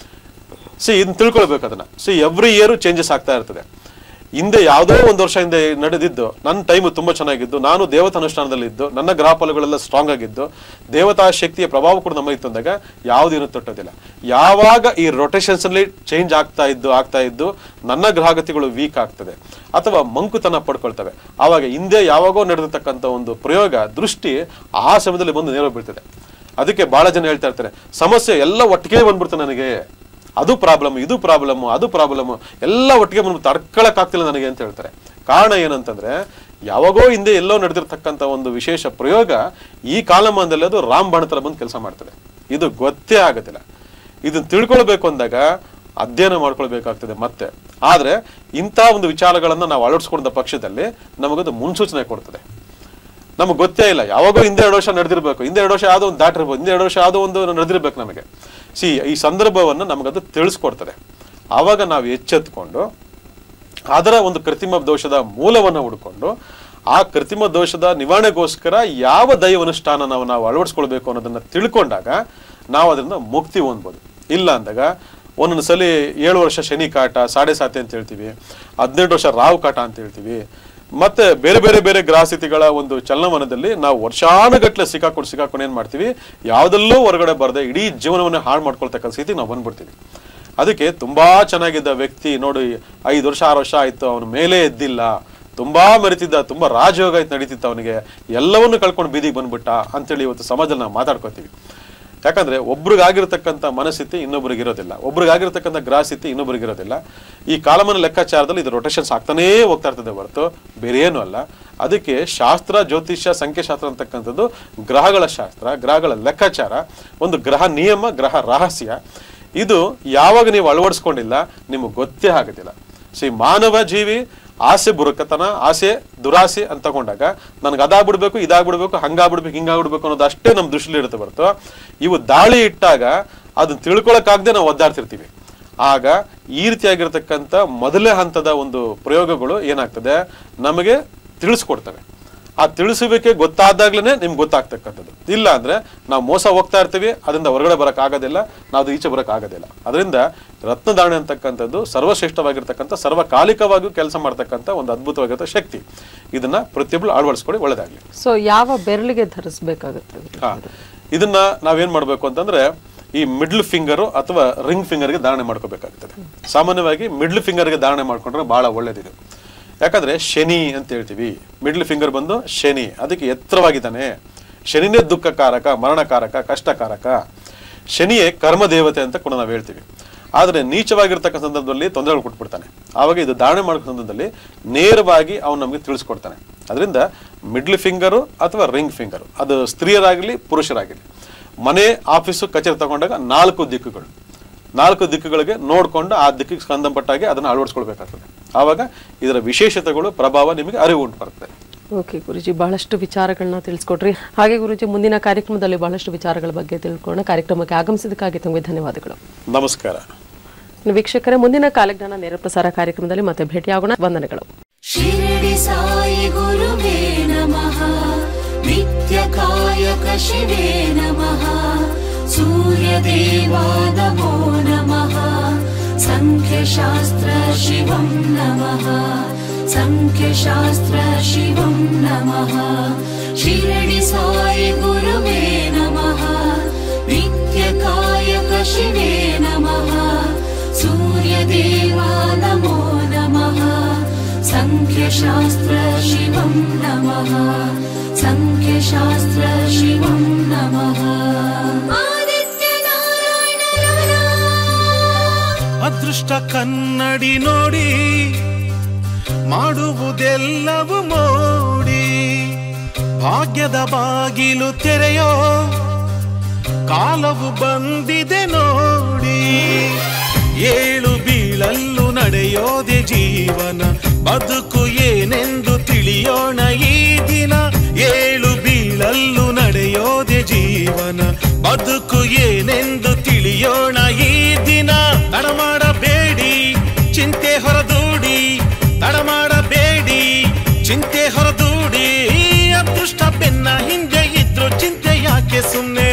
ಸಿ ಇದನ್ನ ತಿಳ್ಕೊಳ್ಬೇಕು. ಅದನ್ನ ಸಿ ಎವ್ರಿ ಇಯರ್ ಚೇಂಜಸ್ ಆಗ್ತಾ ಇರ್ತದೆ. ಹಿಂದೆ ಯಾವುದೋ ಒಂದು ವರ್ಷ ಹಿಂದೆ ನಡೆದಿದ್ದು ನನ್ನ ಟೈಮ್ ತುಂಬಾ ಚೆನ್ನಾಗಿದ್ದು, ನಾನು ದೇವತಾ ಅನುಷ್ಠಾನದಲ್ಲಿ ಇದ್ದು, ನನ್ನ ಗ್ರಹ ಫಲಗಳೆಲ್ಲ ಸ್ಟ್ರಾಂಗ್ ಆಗಿದ್ದು, ದೇವತಾ ಶಕ್ತಿಯ ಪ್ರಭಾವ ಕೂಡ ನಮ್ಮ ಇತ್ತು ಅಂದಾಗ ಯಾವುದೇನು ತಟ್ಟೋದಿಲ್ಲ. ಯಾವಾಗ ಈ ರೊಟೇಷನ್ಸ್ ಅಲ್ಲಿ ಚೇಂಜ್ ಆಗ್ತಾ ಇದ್ದು ಆಗ್ತಾ ಇದ್ದು ನನ್ನ ಗ್ರಹಗತಿಗಳು ವೀಕ್ ಆಗ್ತದೆ ಅಥವಾ ಮಂಕುತನ ಪಡ್ಕೊಳ್ತವೆ, ಆವಾಗ ಹಿಂದೆ ಯಾವಾಗೋ ನಡೆದಿರ್ತಕ್ಕಂಥ ಒಂದು ಪ್ರಯೋಗ ದೃಷ್ಟಿ ಆ ಸಮಯದಲ್ಲಿ ಬಂದು ನೇರ ಬೀಳ್ತದೆ. ಅದಕ್ಕೆ ಬಹಳ ಜನ ಹೇಳ್ತಾ ಇರ್ತಾರೆ, ಸಮಸ್ಯೆ ಎಲ್ಲ ಒಟ್ಟಿಗೆ ಬಂದ್ಬಿಡ್ತು ನನಗೆ, ಅದು ಪ್ರಾಬ್ಲಮ್, ಇದು ಪ್ರಾಬ್ಲಮ್, ಅದು ಪ್ರಾಬ್ಲಮ್, ಎಲ್ಲ ಒಟ್ಟಿಗೆ ಬಂದು ತಡ್ಕೊಳಕ್ ಆಗ್ತಿಲ್ಲ ನನಗೆ ಅಂತ ಹೇಳ್ತಾರೆ. ಕಾರಣ ಏನಂತಂದ್ರೆ ಯಾವಾಗೋ ಹಿಂದೆ ಎಲ್ಲೋ ನಡೆದಿರ್ತಕ್ಕಂಥ ಒಂದು ವಿಶೇಷ ಪ್ರಯೋಗ ಈ ಕಾಲಮಾನದಲ್ಲಿ ಅದು ರಾಮಬಾಣ ತರ ಬಂದು ಕೆಲಸ ಮಾಡ್ತದೆ. ಇದು ಗೊತ್ತೇ ಆಗೋದಿಲ್ಲ. ಇದನ್ನ ತಿಳ್ಕೊಳ್ಬೇಕು ಅಂದಾಗ ಅಧ್ಯಯನ ಮಾಡ್ಕೊಳ್ಬೇಕಾಗ್ತದೆ ಮತ್ತೆ. ಆದ್ರೆ ಇಂತಹ ಒಂದು ವಿಚಾರಗಳನ್ನ ನಾವು ಅಳವಡಿಸ್ಕೊಂಡ ಪಕ್ಷದಲ್ಲಿ ನಮಗದು ಮುನ್ಸೂಚನೆ ಕೊಡ್ತದೆ. ನಮ್ಗೆ ಗೊತ್ತೇ ಇಲ್ಲ. ಯಾವಾಗೋ ಹಿಂದೆ ಎರಡು ವರ್ಷ ನಡೆದಿರ್ಬೇಕು, ಹಿಂದೆ ಎರಡು ವರ್ಷ ಯಾವುದೋ ಒಂದು ದಾಟಿರ್ಬೋದು, ಹಿಂದೆ ಎರಡು ವರ್ಷ ಯಾವುದೋ ಒಂದು ನಡೆದಿರ್ಬೇಕು ನಮಗೆ. ಸಿ ಈ ಸಂದರ್ಭವನ್ನು ನಮಗದು ತಿಳಿಸ್ಕೊಡ್ತದೆ. ಆವಾಗ ನಾವು ಎಚ್ಚೆತ್ಕೊಂಡು ಅದರ ಒಂದು ಕೃತ್ರಿಮ ದೋಷದ ಮೂಲವನ್ನು ಹುಡ್ಕೊಂಡು ಆ ಕೃತ್ರಿಮ ದೋಷದ ನಿವಾರಣೆಗೋಸ್ಕರ ಯಾವ ದೈವ ಅನುಷ್ಠಾನ ನಾವು ನಾವು ಅಳವಡಿಸ್ಕೊಳ್ಬೇಕು ಅನ್ನೋದನ್ನ ತಿಳ್ಕೊಂಡಾಗ ನಾವು ಅದರಿಂದ ಮುಕ್ತಿ ಹೊಂದ್ಬೋದು. ಇಲ್ಲ ಅಂದಾಗ ಒಂದೊಂದು ಸಲ ಏಳು ವರ್ಷ ಶನಿ ಕಾಟ ಸಾಡೆ ಸಾತಿ ಅಂತ ಹೇಳ್ತೀವಿ, ಹದಿನೆಂಟು ವರ್ಷ ರಾವು ಕಾಟ ಅಂತ ಹೇಳ್ತೀವಿ, ಮತ್ತೆ ಬೇರೆ ಬೇರೆ ಬೇರೆ ಗ್ರಹಸ್ಥಿತಿಗಳ ಒಂದು ಚಲನವನದಲ್ಲಿ ನಾವು ವರ್ಷಾನುಗಟ್ಲೆ ಸಿಕ್ಕಾಕೊಂಡು ಸಿಕ್ಕಾಕೊಂಡು ಏನ್ ಮಾಡ್ತೀವಿ, ಯಾವ್ದಲ್ಲೂ ಹೊರಗಡೆ ಬರದೆ ಇಡೀ ಜೀವನವನ್ನೇ ಹಾಳು ಮಾಡ್ಕೊಳ್ತಕ್ಕಂಥ ಸ್ಥಿತಿಗೆ ನಾವು ಬಂದ್ಬಿಡ್ತೀವಿ. ಅದಕ್ಕೆ ತುಂಬಾ ಚೆನ್ನಾಗಿದ್ದ ವ್ಯಕ್ತಿ ನೋಡಿ ಐದು ವರ್ಷ ಆರು ವರ್ಷ ಆಯ್ತು, ಅವನ ಮೇಲೆ ಎದ್ದಿಲ್ಲ, ತುಂಬಾ ಮೆರಿತಿದ್ದ, ತುಂಬಾ ರಾಜಯೋಗ ಆಯ್ತು ನಡೀತಿತ್ತು, ಅವನಿಗೆ ಎಲ್ಲವನ್ನೂ ಕಳ್ಕೊಂಡು ಬೀದಿಗೆ ಬಂದ್ಬಿಟ್ಟ ಅಂತೇಳಿ ಇವತ್ತು ಸಮಾಜದಲ್ಲಿ ನಾವು ಮಾತಾಡ್ಕೋತೀವಿ. ಯಾಕಂದ್ರೆ ಒಬ್ರಿಗಾಗಿರ್ತಕ್ಕಂಥ ಮನಸ್ಥಿತಿ ಇನ್ನೊಬ್ರಿಗೆ ಇರೋದಿಲ್ಲ, ಒಬ್ರಿಗಾಗಿರ್ತಕ್ಕಂಥ ಗ್ರಹ ಸ್ಥಿತಿ ಇನ್ನೊಬ್ರಿಗೆ ಇರೋದಿಲ್ಲ. ಈ ಕಾಲಮಾನ ಲೆಕ್ಕಾಚಾರದಲ್ಲಿ ಇದು ರೊಟೇಷನ್ಸ್ ಆಗ್ತಾನೇ ಹೋಗ್ತಾ ಇರ್ತದೆ ಹೊರತು ಬೇರೆ ಏನೂ ಅಲ್ಲ. ಅದಕ್ಕೆ ಶಾಸ್ತ್ರ, ಜ್ಯೋತಿಷ್ಯ, ಸಂಖ್ಯಾಶಾಸ್ತ್ರ ಅಂತಕ್ಕಂಥದ್ದು ಗ್ರಹಗಳ ಶಾಸ್ತ್ರ, ಗ್ರಹಗಳ ಲೆಕ್ಕಾಚಾರ, ಒಂದು ಗ್ರಹ ನಿಯಮ, ಗ್ರಹ ರಹಸ್ಯ. ಇದು ಯಾವಾಗ ನೀವು ಅಳವಡಿಸ್ಕೊಂಡಿಲ್ಲ ನಿಮಗೆ ಗೊತ್ತೇ ಆಗೋದಿಲ್ಲ. ಸಿ ಮಾನವ ಜೀವಿ ಆಸೆ ಬುರುಕತನ, ಆಸೆ ದುರಾಸೆ ಅಂತ ತಗೊಂಡಾಗ ನನ್ಗೆ ಅದಾಗ್ಬಿಡ್ಬೇಕು, ಇದಾಗ್ಬಿಡ್ಬೇಕು, ಹಂಗಾಗ್ಬಿಡ್ಬೇಕು, ಹಿಂಗಾಗ್ಬಿಡ್ಬೇಕು ಅನ್ನೋದು ಅಷ್ಟೇ ನಮ್ಮ ದೃಷ್ಟಿಲಿ ಇರುತ್ತೆ ಹೊರತು ಇವು ದಾಳಿ ಇಟ್ಟಾಗ ಅದನ್ನ ತಿಳ್ಕೊಳಕ್ಕಾಗದೆ ನಾವು ಒದ್ದಾಡ್ತಿರ್ತೀವಿ. ಆಗ ಈ ರೀತಿಯಾಗಿರ್ತಕ್ಕಂಥ ಮೊದಲೇ ಹಂತದ ಒಂದು ಪ್ರಯೋಗಗಳು ಏನಾಗ್ತದೆ ನಮಗೆ ತಿಳಿಸ್ಕೊಡ್ತವೆ. ಆ ತಿಳಿಸುವಿಕೆ ಗೊತ್ತಾದಾಗ್ಲೇ ನಿಮ್ಗೆ ಗೊತ್ತಾಗ್ತಕ್ಕಂಥದ್ದು. ಇಲ್ಲ ಅಂದ್ರೆ ನಾವು ಮೋಸ ಹೋಗ್ತಾ ಇರ್ತೀವಿ, ಅದರಿಂದ ಹೊರಗಡೆ ಬರಕ್ ಆಗೋದಿಲ್ಲ, ನಾವು ಈಚೆ ಬರಕ್ ಆಗೋದಿಲ್ಲ. ಅದರಿಂದ ರತ್ನಧಾರಣೆ ಅಂತಕ್ಕಂಥದ್ದು ಸರ್ವಶ್ರೇಷ್ಠವಾಗಿರ್ತಕ್ಕಂಥ, ಸರ್ವಕಾಲಿಕವಾಗಿಯೂ ಕೆಲಸ ಮಾಡ್ತಕ್ಕಂಥ ಒಂದು ಅದ್ಭುತವಾಗಿರೋ ಶಕ್ತಿ. ಇದನ್ನ ಪ್ರತಿಯೊಬ್ಬರು ಅಳವಡಿಸ್ಕೊಳ್ಳಿ, ಒಳ್ಳೆದಾಗ್ಲಿ. ಸೊ ಯಾವ ಬೆರಳಿಗೆ ಧರಿಸಬೇಕಾಗುತ್ತೆ? ಹಾ, ಇದನ್ನ ನಾವೇನ್ ಮಾಡ್ಬೇಕು ಅಂತಂದ್ರೆ ಈ ಮಿಡ್ಲ್ ಫಿಂಗರ್ ಅಥವಾ ರಿಂಗ್ ಫಿಂಗರ್ಗೆ ಧಾರಣೆ ಮಾಡ್ಕೋಬೇಕಾಗ್ತದೆ. ಸಾಮಾನ್ಯವಾಗಿ ಮಿಡ್ಲ್ ಫಿಂಗರ್ಗೆ ಧಾರಣೆ ಮಾಡ್ಕೊಂಡ್ರೆ ಬಹಳ ಒಳ್ಳೇದಿದೆ. ಯಾಕಂದ್ರೆ ಶನಿ ಅಂತ ಹೇಳ್ತೀವಿ, ಮಿಡ್ಲ್ ಫಿಂಗರ್ ಬಂದು ಶನಿ, ಅದಕ್ಕೆ ಎತ್ತರವಾಗಿದ್ದಾನೆ. ಶನಿನೇ ದುಃಖಕಾರಕ, ಮರಣಕಾರಕ, ಕಷ್ಟಕಾರಕ. ಶನಿಯೇ ಕರ್ಮ ದೇವತೆ ಅಂತ ಕೂಡ ನಾವು ಹೇಳ್ತೀವಿ. ಆದರೆ ನೀಚವಾಗಿರ್ತಕ್ಕ ಸಂದರ್ಭದಲ್ಲಿ ತೊಂದರೆಗಳು ಕೊಟ್ಬಿಡ್ತಾನೆ. ಆವಾಗ ಇದು ಧಾರಣೆ ಮಾಡೋ ಸಂದರ್ಭದಲ್ಲಿ ನೇರವಾಗಿ ಅವನು ನಮಗೆ ತಿಳಿಸ್ಕೊಡ್ತಾನೆ. ಅದರಿಂದ ಮಿಡ್ಲ್ ಫಿಂಗರು ಅಥವಾ ರಿಂಗ್ ಫಿಂಗರು, ಅದು ಸ್ತ್ರೀಯರಾಗಲಿ ಪುರುಷರಾಗಲಿ, ಮನೆ, ಆಫೀಸು, ಕಚೇರಿ ತಗೊಂಡಾಗ ನಾಲ್ಕು ದಿಕ್ಕುಗಳು, ನಾಲ್ಕು ದಿಕ್ಕುಗಳಿಗೆ ನೋಡ್ಕೊಂಡು ಆ ದಿಕ್ಕಿಗೆ ಸಂಬಂಧಪಟ್ಟಾಗೆ ಅದನ್ನು ಅಳವಡಿಸ್ಕೊಳ್ಬೇಕಾಗ್ತದೆ. ಆವಾಗ ಇದರ ವಿಶೇಷತೆಗಳು, ಪ್ರಭಾವ ನಿಮಗೆ ಅರಿವು ಉಂಟು ಬರ್ತದೆ. ಓಕೆ ಗುರುಜಿ, ಬಹಳಷ್ಟು ವಿಚಾರಗಳನ್ನ ತಿಳಿಸ್ಕೊಟ್ರಿ. ಹಾಗೆ ಗುರುಜಿ, ಮುಂದಿನ ಕಾರ್ಯಕ್ರಮದಲ್ಲಿ ಬಹಳಷ್ಟು ವಿಚಾರಗಳ ಬಗ್ಗೆ ತಿಳ್ಕೊಳ್ಳೋಣ. ಕಾರ್ಯಕ್ರಮಕ್ಕೆ ಆಗಮಿಸಿದಕ್ಕಾಗಿ ತಮಗೆ ಧನ್ಯವಾದಗಳು. ನಮಸ್ಕಾರ. ವೀಕ್ಷಕರೇ, ಮುಂದಿನ ಕಾಲಜ್ಞಾನ ನೇರ ಪ್ರಸಾರ ಕಾರ್ಯಕ್ರಮದಲ್ಲಿ ಮತ್ತೆ ಭೇಟಿಯಾಗೋಣ. ವಂದನೆಗಳು. ಶಿರಡಿ ಸಾಯಿ ಗುರುವೇ ನಮಃ, ನಿತ್ಯಕಾಯಕ ಶಿವೇ ನಮಃ, ಸೂರ್ಯದೇವಾ ನಮೋ ನಮಃ, ಸಂಖ್ಯಶಾಸ್ತ್ರ ಶಿವಂ ನಮಃ, ಸಂಖ್ಯಶಾಸ್ತ್ರ ಶಿವಂ ನಮಃ. ಶಿರಡಿ ಸಾಯಿ ಗುರುವೇ ನಮಃ, ನಿತ್ಯಕಾಯಕ ಶಿವೇ ನಮಃ, ಸೂರ್ಯದೇವಾ ನಮೋ ನಮಃ, ಸಂಖ್ಯಶಾಸ್ತ್ರ ಶಿವಂ ನಮಃ, ಸಂಖ್ಯಶಾಸ್ತ್ರ ಶಿವಂ ನಮಃ. ಅದೃಷ್ಟ ಕನ್ನಡಿ ನೋಡಿ ಮಾಡುವುದೆಲ್ಲವೂ ಮೋಡಿ, ಭಾಗ್ಯದ ಬಾಗಿಲು ತೆರೆಯೋ ಕಾಲವು ಬಂದಿದೆ ನೋಡಿ. ಏಳು ಬೀಳಲ್ಲೂ ನಡೆಯೋದೆ ಜೀವನ, ಬದುಕು ಏನೆಂದು ತಿಳಿಯೋಣ ಈ ದಿನ. ಏಳು ಬೀಳಲ್ಲೂ ನಡೆಯೋದೆ ಜೀವನ, ಬದುಕು ಏನೆಂದು ತಿಳಿಯೋಣ ಈ ದಿನ. ತಡ ಮಾಡಬೇಡಿ ಚಿಂತೆ ಹೊರದೂಡಿ, ತಡ ಮಾಡಬೇಡಿ ಚಿಂತೆ ಹೊರದೂಡಿ. ಅದೃಷ್ಟ ಬೆನ್ನ ಹಿಂದೆ ಇದ್ರು ಚಿಂತೆ ಯಾಕೆ ಸುಮ್ಮನೆ